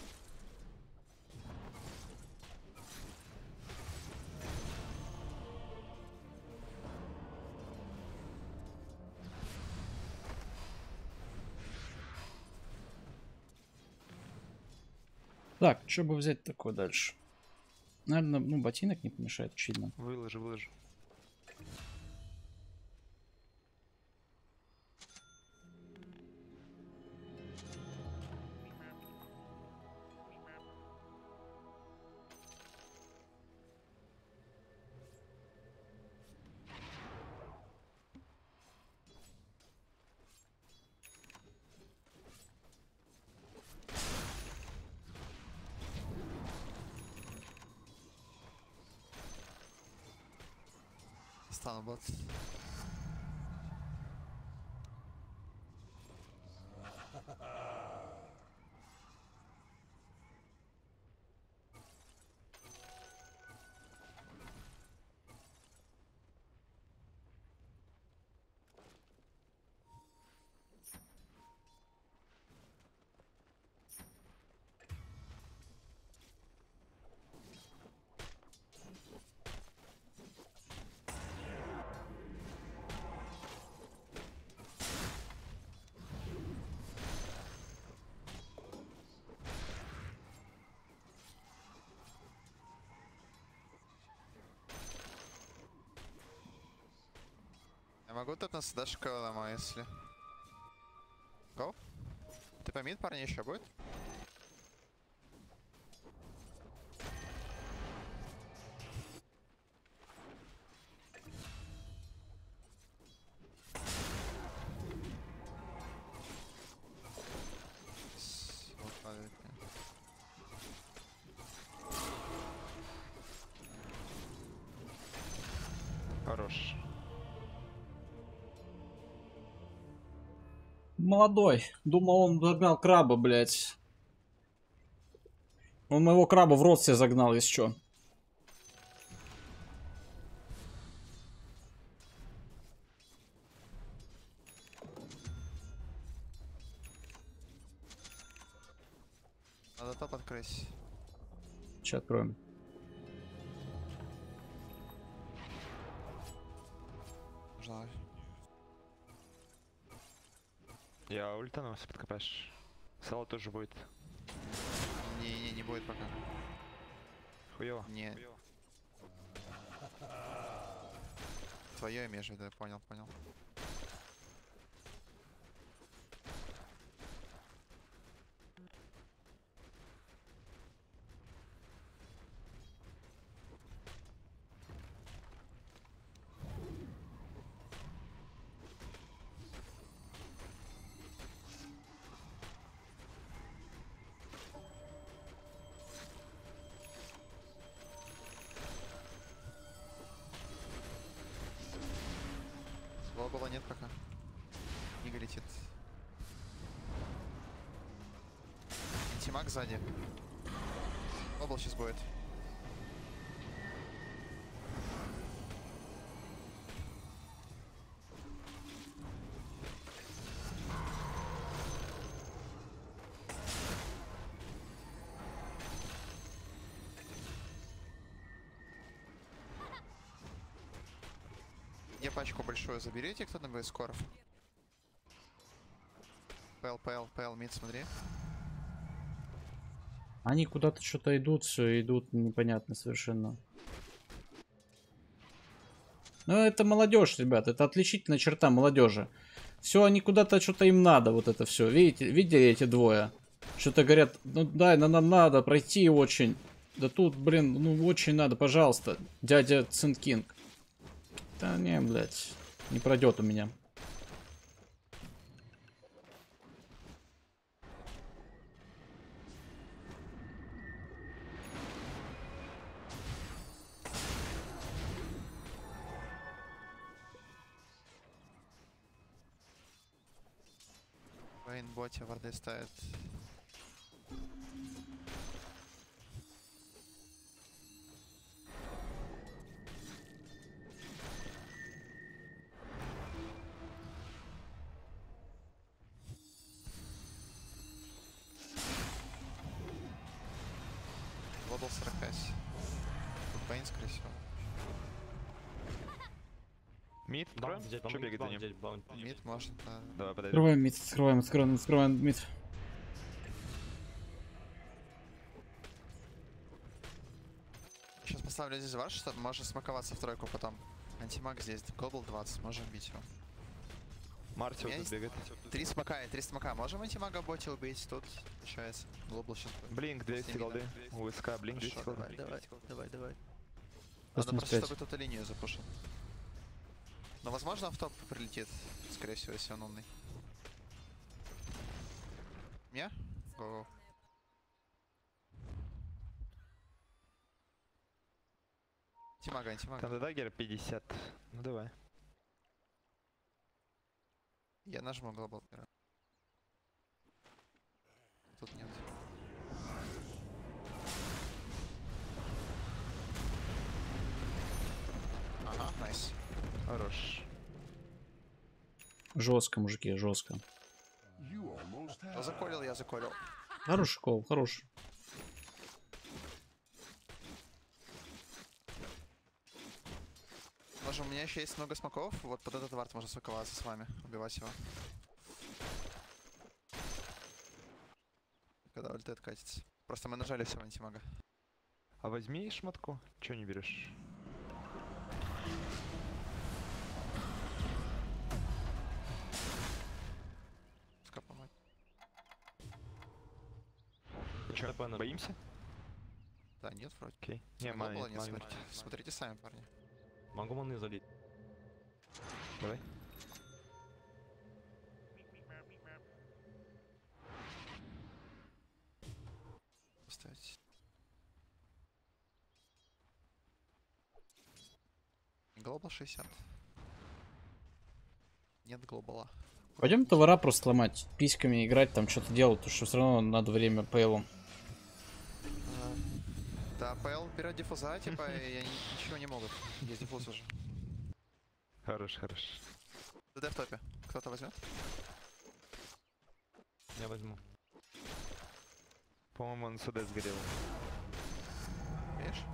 Так, что бы взять такое дальше? Наверное, ну, ботинок не помешает, очевидно. Выложи, выложи. Стану бот. Я могу тут нас дашь колома, если. Го? Ты помид, парни, еще будет? С- вот падает, не. Хорош. Молодой. Думал, он загнал краба, блядь. Он моего краба в рот себе загнал, если что. Надо топ открыть. Сейчас откроем. Жаль. Я ультану, если подкопаешь. Сало тоже будет. Не-не, не будет пока. Хуёво. Не. Твое имеешь в виду, я понял, понял. Глобала нет пока. Книга летит. Антимаг сзади. Глобал сейчас будет. Мне пачку большую заберите, кто-то из скоров. Пэл, пэл, пэл, мид, смотри. Они куда-то что-то идут, все идут, непонятно совершенно. Ну, это молодежь, ребят, это отличительная черта молодежи. Все, они куда-то, что-то им надо, вот это все. Видите, видели эти двое? Что-то говорят, ну да, нам надо пройти очень. Да тут, блин, ну очень надо, пожалуйста, дядя Цинкинг. Да не, блядь, не пройдет у меня. Вейн боте варды ставит. Глобал сорок пять. Тут Вейн, скорее всего. Мид, откроем? Что бегать за ним? Мид может, да. Давай, подойдем. Открываем мид, открываем, открываем, открываем мид. Сейчас поставлю здесь ваш, чтобы можно смаковаться в тройку потом. Антимаг здесь, глобал двадцать, можем бить его. Марти вот тут бегает. Три смока и три смока. Можем антимага боте убить? Тут получается. Глобал сейчас. Блинк двести голды. УСК, блинк двести голды. Давай, давай, давай, давай. Плюс Надо просто, пять. чтобы эту линию запушил. Но возможно в топ прилетит, скорее всего, если он умный. Не? Го-го. Антимага, антимага. Там дагер пятьдесят. Ну давай. Я нажму глобал. Тут нет. Ага, найс. Хорош. Жестко, мужики, жестко. Кто заколил, я заколил. Хороший кол, хороший. Может, у меня еще есть много смоков. Вот под этот вард можно смоковаться с вами, убивать его. Когда ульты откатится. Просто мы нажали все в антимага. А возьми шмотку. Чего не берешь? Скопомать. Че, боимся? Да, нет, вроде. Окей. Не, Глобала мани, нет, мани. смотрите. Смотрите сами, парни. Могу маны залить. Давай. Поставить. Глобал шестьдесят. Нет глобала. Пойдем товара просто ломать, письками играть, там что-то делать, потому что все равно надо время пейлу. А, да, ПЛ берет диффуза, типа, и они ничего не могут. Есть диффуз уже. Хорош, хорош. ДД в топе. Кто-то возьмет? Я возьму. По-моему, он СД сгорел. Видишь?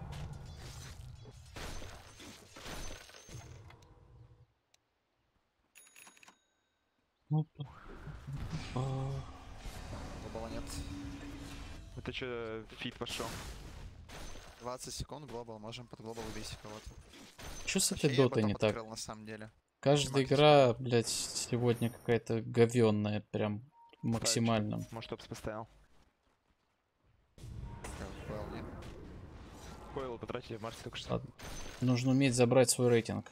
Глобала нет. Это что, фит пошел? двадцать секунд глобал, можем под глобал убить кого-то. Че с Вообще, этой я дотой потом не так? открыл, на самом деле. Каждая Максимально. игра, блядь, сегодня какая-то говенная, прям максимально. Может, топс поставил. ПЛ нет. Койл потратили в Марсе только что. Ладно. Нужно уметь забрать свой рейтинг.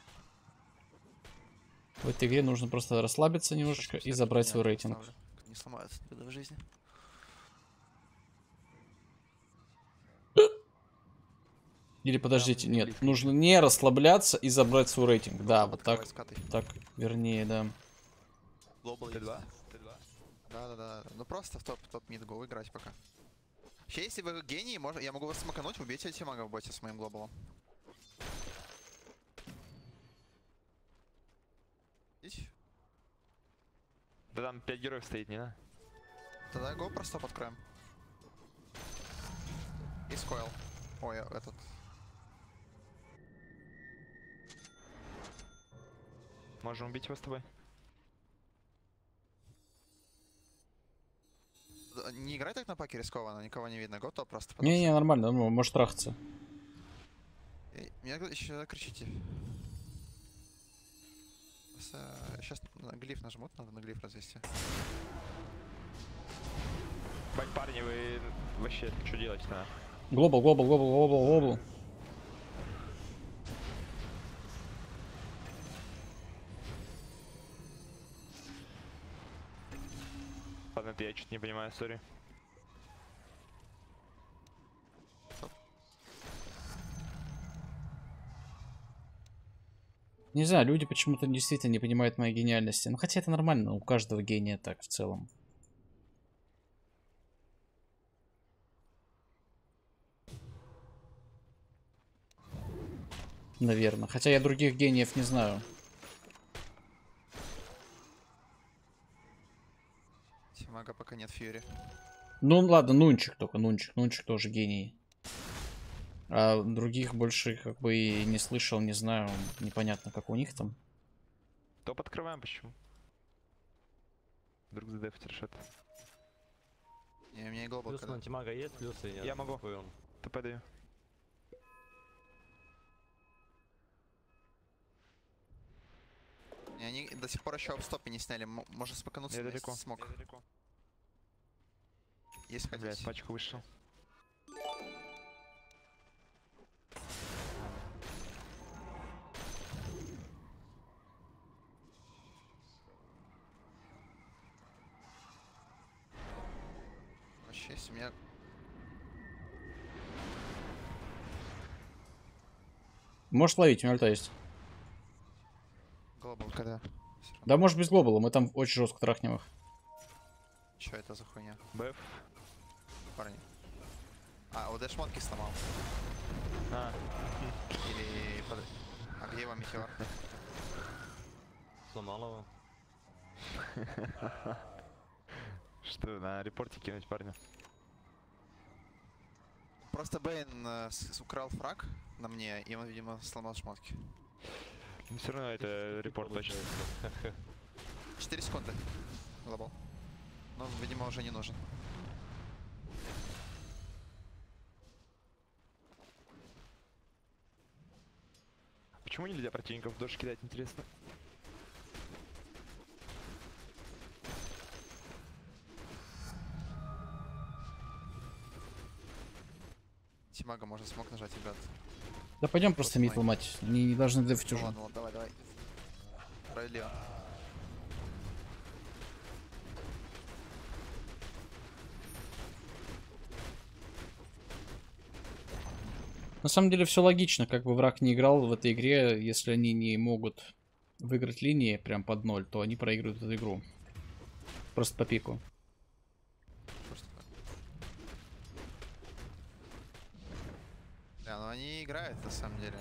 В этой игре нужно просто расслабиться немножечко и забрать свой рейтинг. Поставлю. Не сломается никогда в жизни. Или подождите, не нет, близко. нужно не расслабляться и забрать свой рейтинг. Да, вот так, Открывай скаты. так, вернее, да. Глобал Т два? Да, да, да. Ну просто в топ, топ мид го играть пока. Вообще, если вы гений, можно, я могу вас смакануть, убейте ультимага в боте с моим глобалом. Идите. Да там пять героев стоит, не на? Тогда го просто топ откроем. И скойл. Ой, этот. Можем убить его с тобой. Не играй так на паке рискованно, никого не видно. Го топ просто. потом Не-не, нормально, ну, может трахаться. Эй, меня еще кричите. Сейчас на глиф нажмут, надо на глиф развести. Бать, парни, вы вообще что делаете-то? Глобал, глобал, глобал, глобал, глобал. Ладно, я что-то не понимаю, сори. Не знаю, люди почему-то действительно не понимают моей гениальности. Ну, хотя это нормально, у каждого гения так в целом. Наверное. Хотя я других гениев не знаю. Тимага пока нет фьюри. Ну ладно, Нунчик только, Нунчик. Нунчик тоже гений. А других больше как бы и не слышал, не знаю. Непонятно, как у них там. Топ открываем, почему? Вдруг задефать решат. Не, у меня и глобал. Плюс на Тимага есть, плюсы нет. Я могу. ТП даю. И они до сих пор еще обстопы не сняли. М можно спокануться. Я далеко. Смог. Я далеко. Есть хотите. Блять, пачку вышел. Вообще, если у меня... Можешь ловить, у меня ульта есть. Глобал когда? Да может без глобала, мы там очень жестко трахнем их. Че это за хуйня? БФ. Парни. А, ОД шмотки сломал. А. Или... под- А где его метеор? Сломал его. Что, на репорте кинуть парня? Просто Бэйн э, с- украл фраг на мне, и он, видимо, сломал шмотки. Ну, все равно это репорт точно. четыре секунды. Глобал. Но, видимо, уже не нужен. Почему нельзя противников в дождь кидать, интересно? Тимага может смог нажать, ребят. Да пойдем просто мид ломать. Они не должны дефить Ну уже. ладно, ладно, давай, давай. Справедливо. На самом деле все логично, как бы враг не играл в этой игре, если они не могут выиграть линии прям под ноль, то они проигрывают эту игру. Просто по пику. Просто так. Да, ну они играют на самом деле.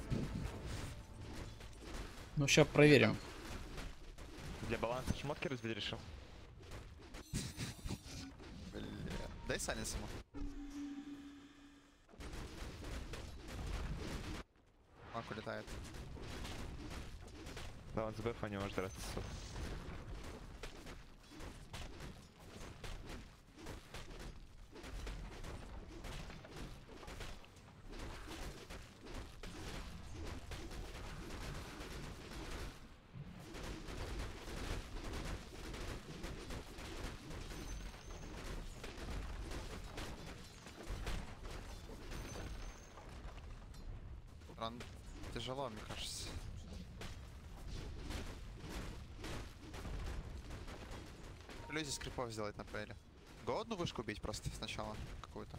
Ну сейчас проверим. Для баланса шмотки разбить решил. Бля. Дай сайленс ему. Мак улетает. Да, он с БФ не может драться. Ран тяжело, мне кажется. Люди скрипов сделать на пэле. Го одну вышку бить просто сначала какую-то.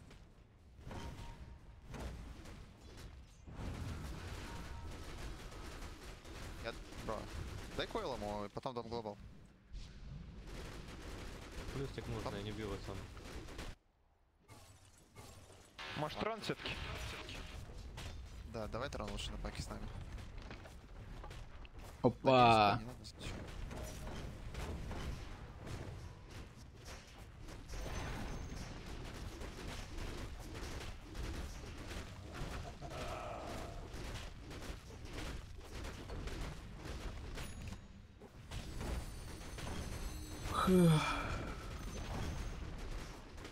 Я... Бро, дай койл ему, и потом дам глобал. Плюсик нужно, я не бил его сам. Может трон все-таки? Да, давай трон лучше на паке с нами. Опа! Не надо, зачем?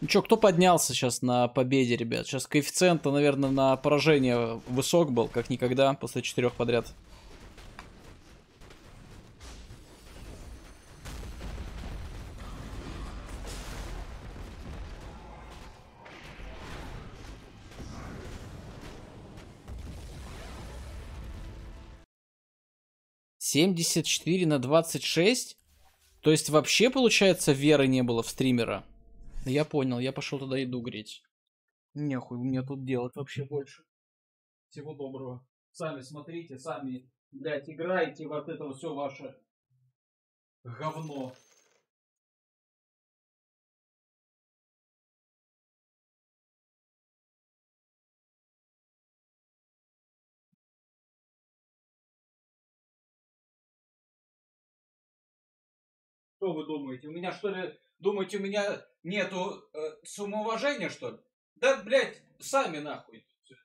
Ну чё, кто поднялся сейчас на победе, ребят? Сейчас коэффициент, наверное, на поражение высок был, как никогда, после четырех подряд. семьдесят четыре на двадцать шесть? То есть вообще, получается, веры не было в стримера? Я понял, я пошел туда еду греть. Нехуй мне тут делать вообще больше. Всего доброго. Сами смотрите, сами, блядь, играйте вот это вот все ваше говно. Что вы думаете? У меня что ли, думаете, у меня нету э, самоуважения, что ли? Да, блядь, сами нахуй.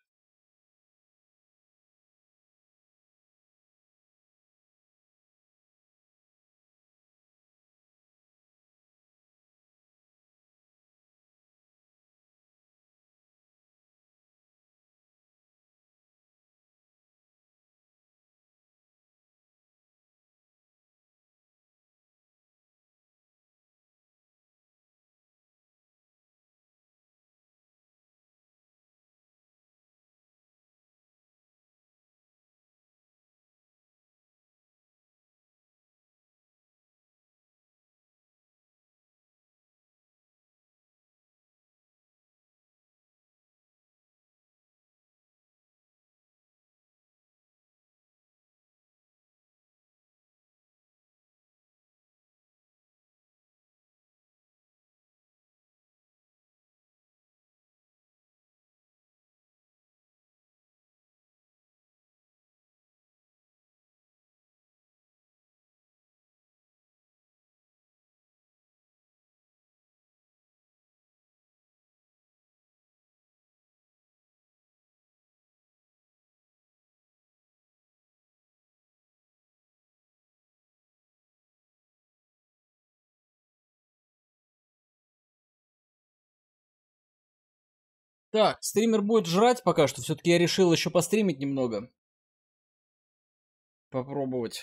Так, стример будет жрать пока что. Все-таки я решил еще постримить немного. Попробовать.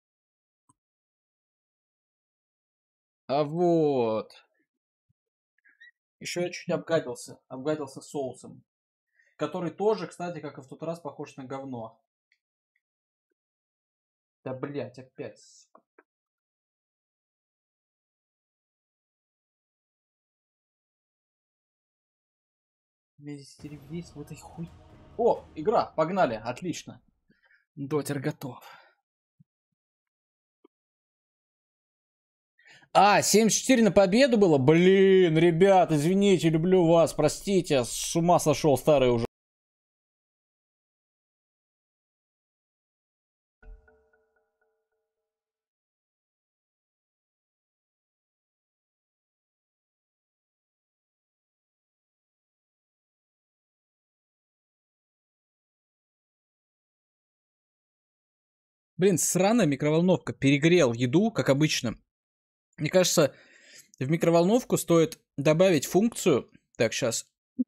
А вот. Еще я чуть обгадился. Обгадился соусом. Который тоже, кстати, как и в тот раз, похож на говно. Да, блять, опять. Весь в этой хуй. О, игра, погнали, отлично. Дотер готов. А, семьдесят четыре на победу было? Блин, ребят, извините, люблю вас, простите, с ума сошел старый уже. Блин, сраная микроволновка. Перегрел еду, как обычно. Мне кажется, в микроволновку стоит добавить функцию. Так, сейчас.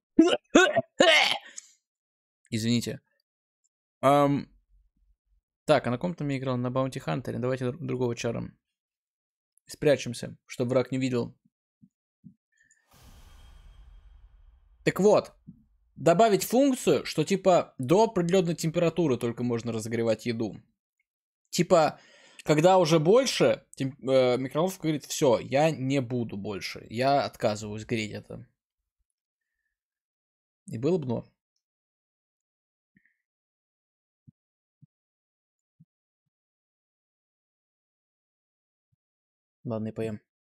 Извините. Um... Так, а на ком-то я играл? На Bounty Hunter. Давайте другого чара. Спрячемся, чтобы враг не видел. Так вот. Добавить функцию, что типа до определенной температуры только можно разогревать еду. Типа, когда уже больше, тем, э, микроволновка говорит, все, я не буду больше. Я отказываюсь греть это. И было бы норм. Ладно, и поем.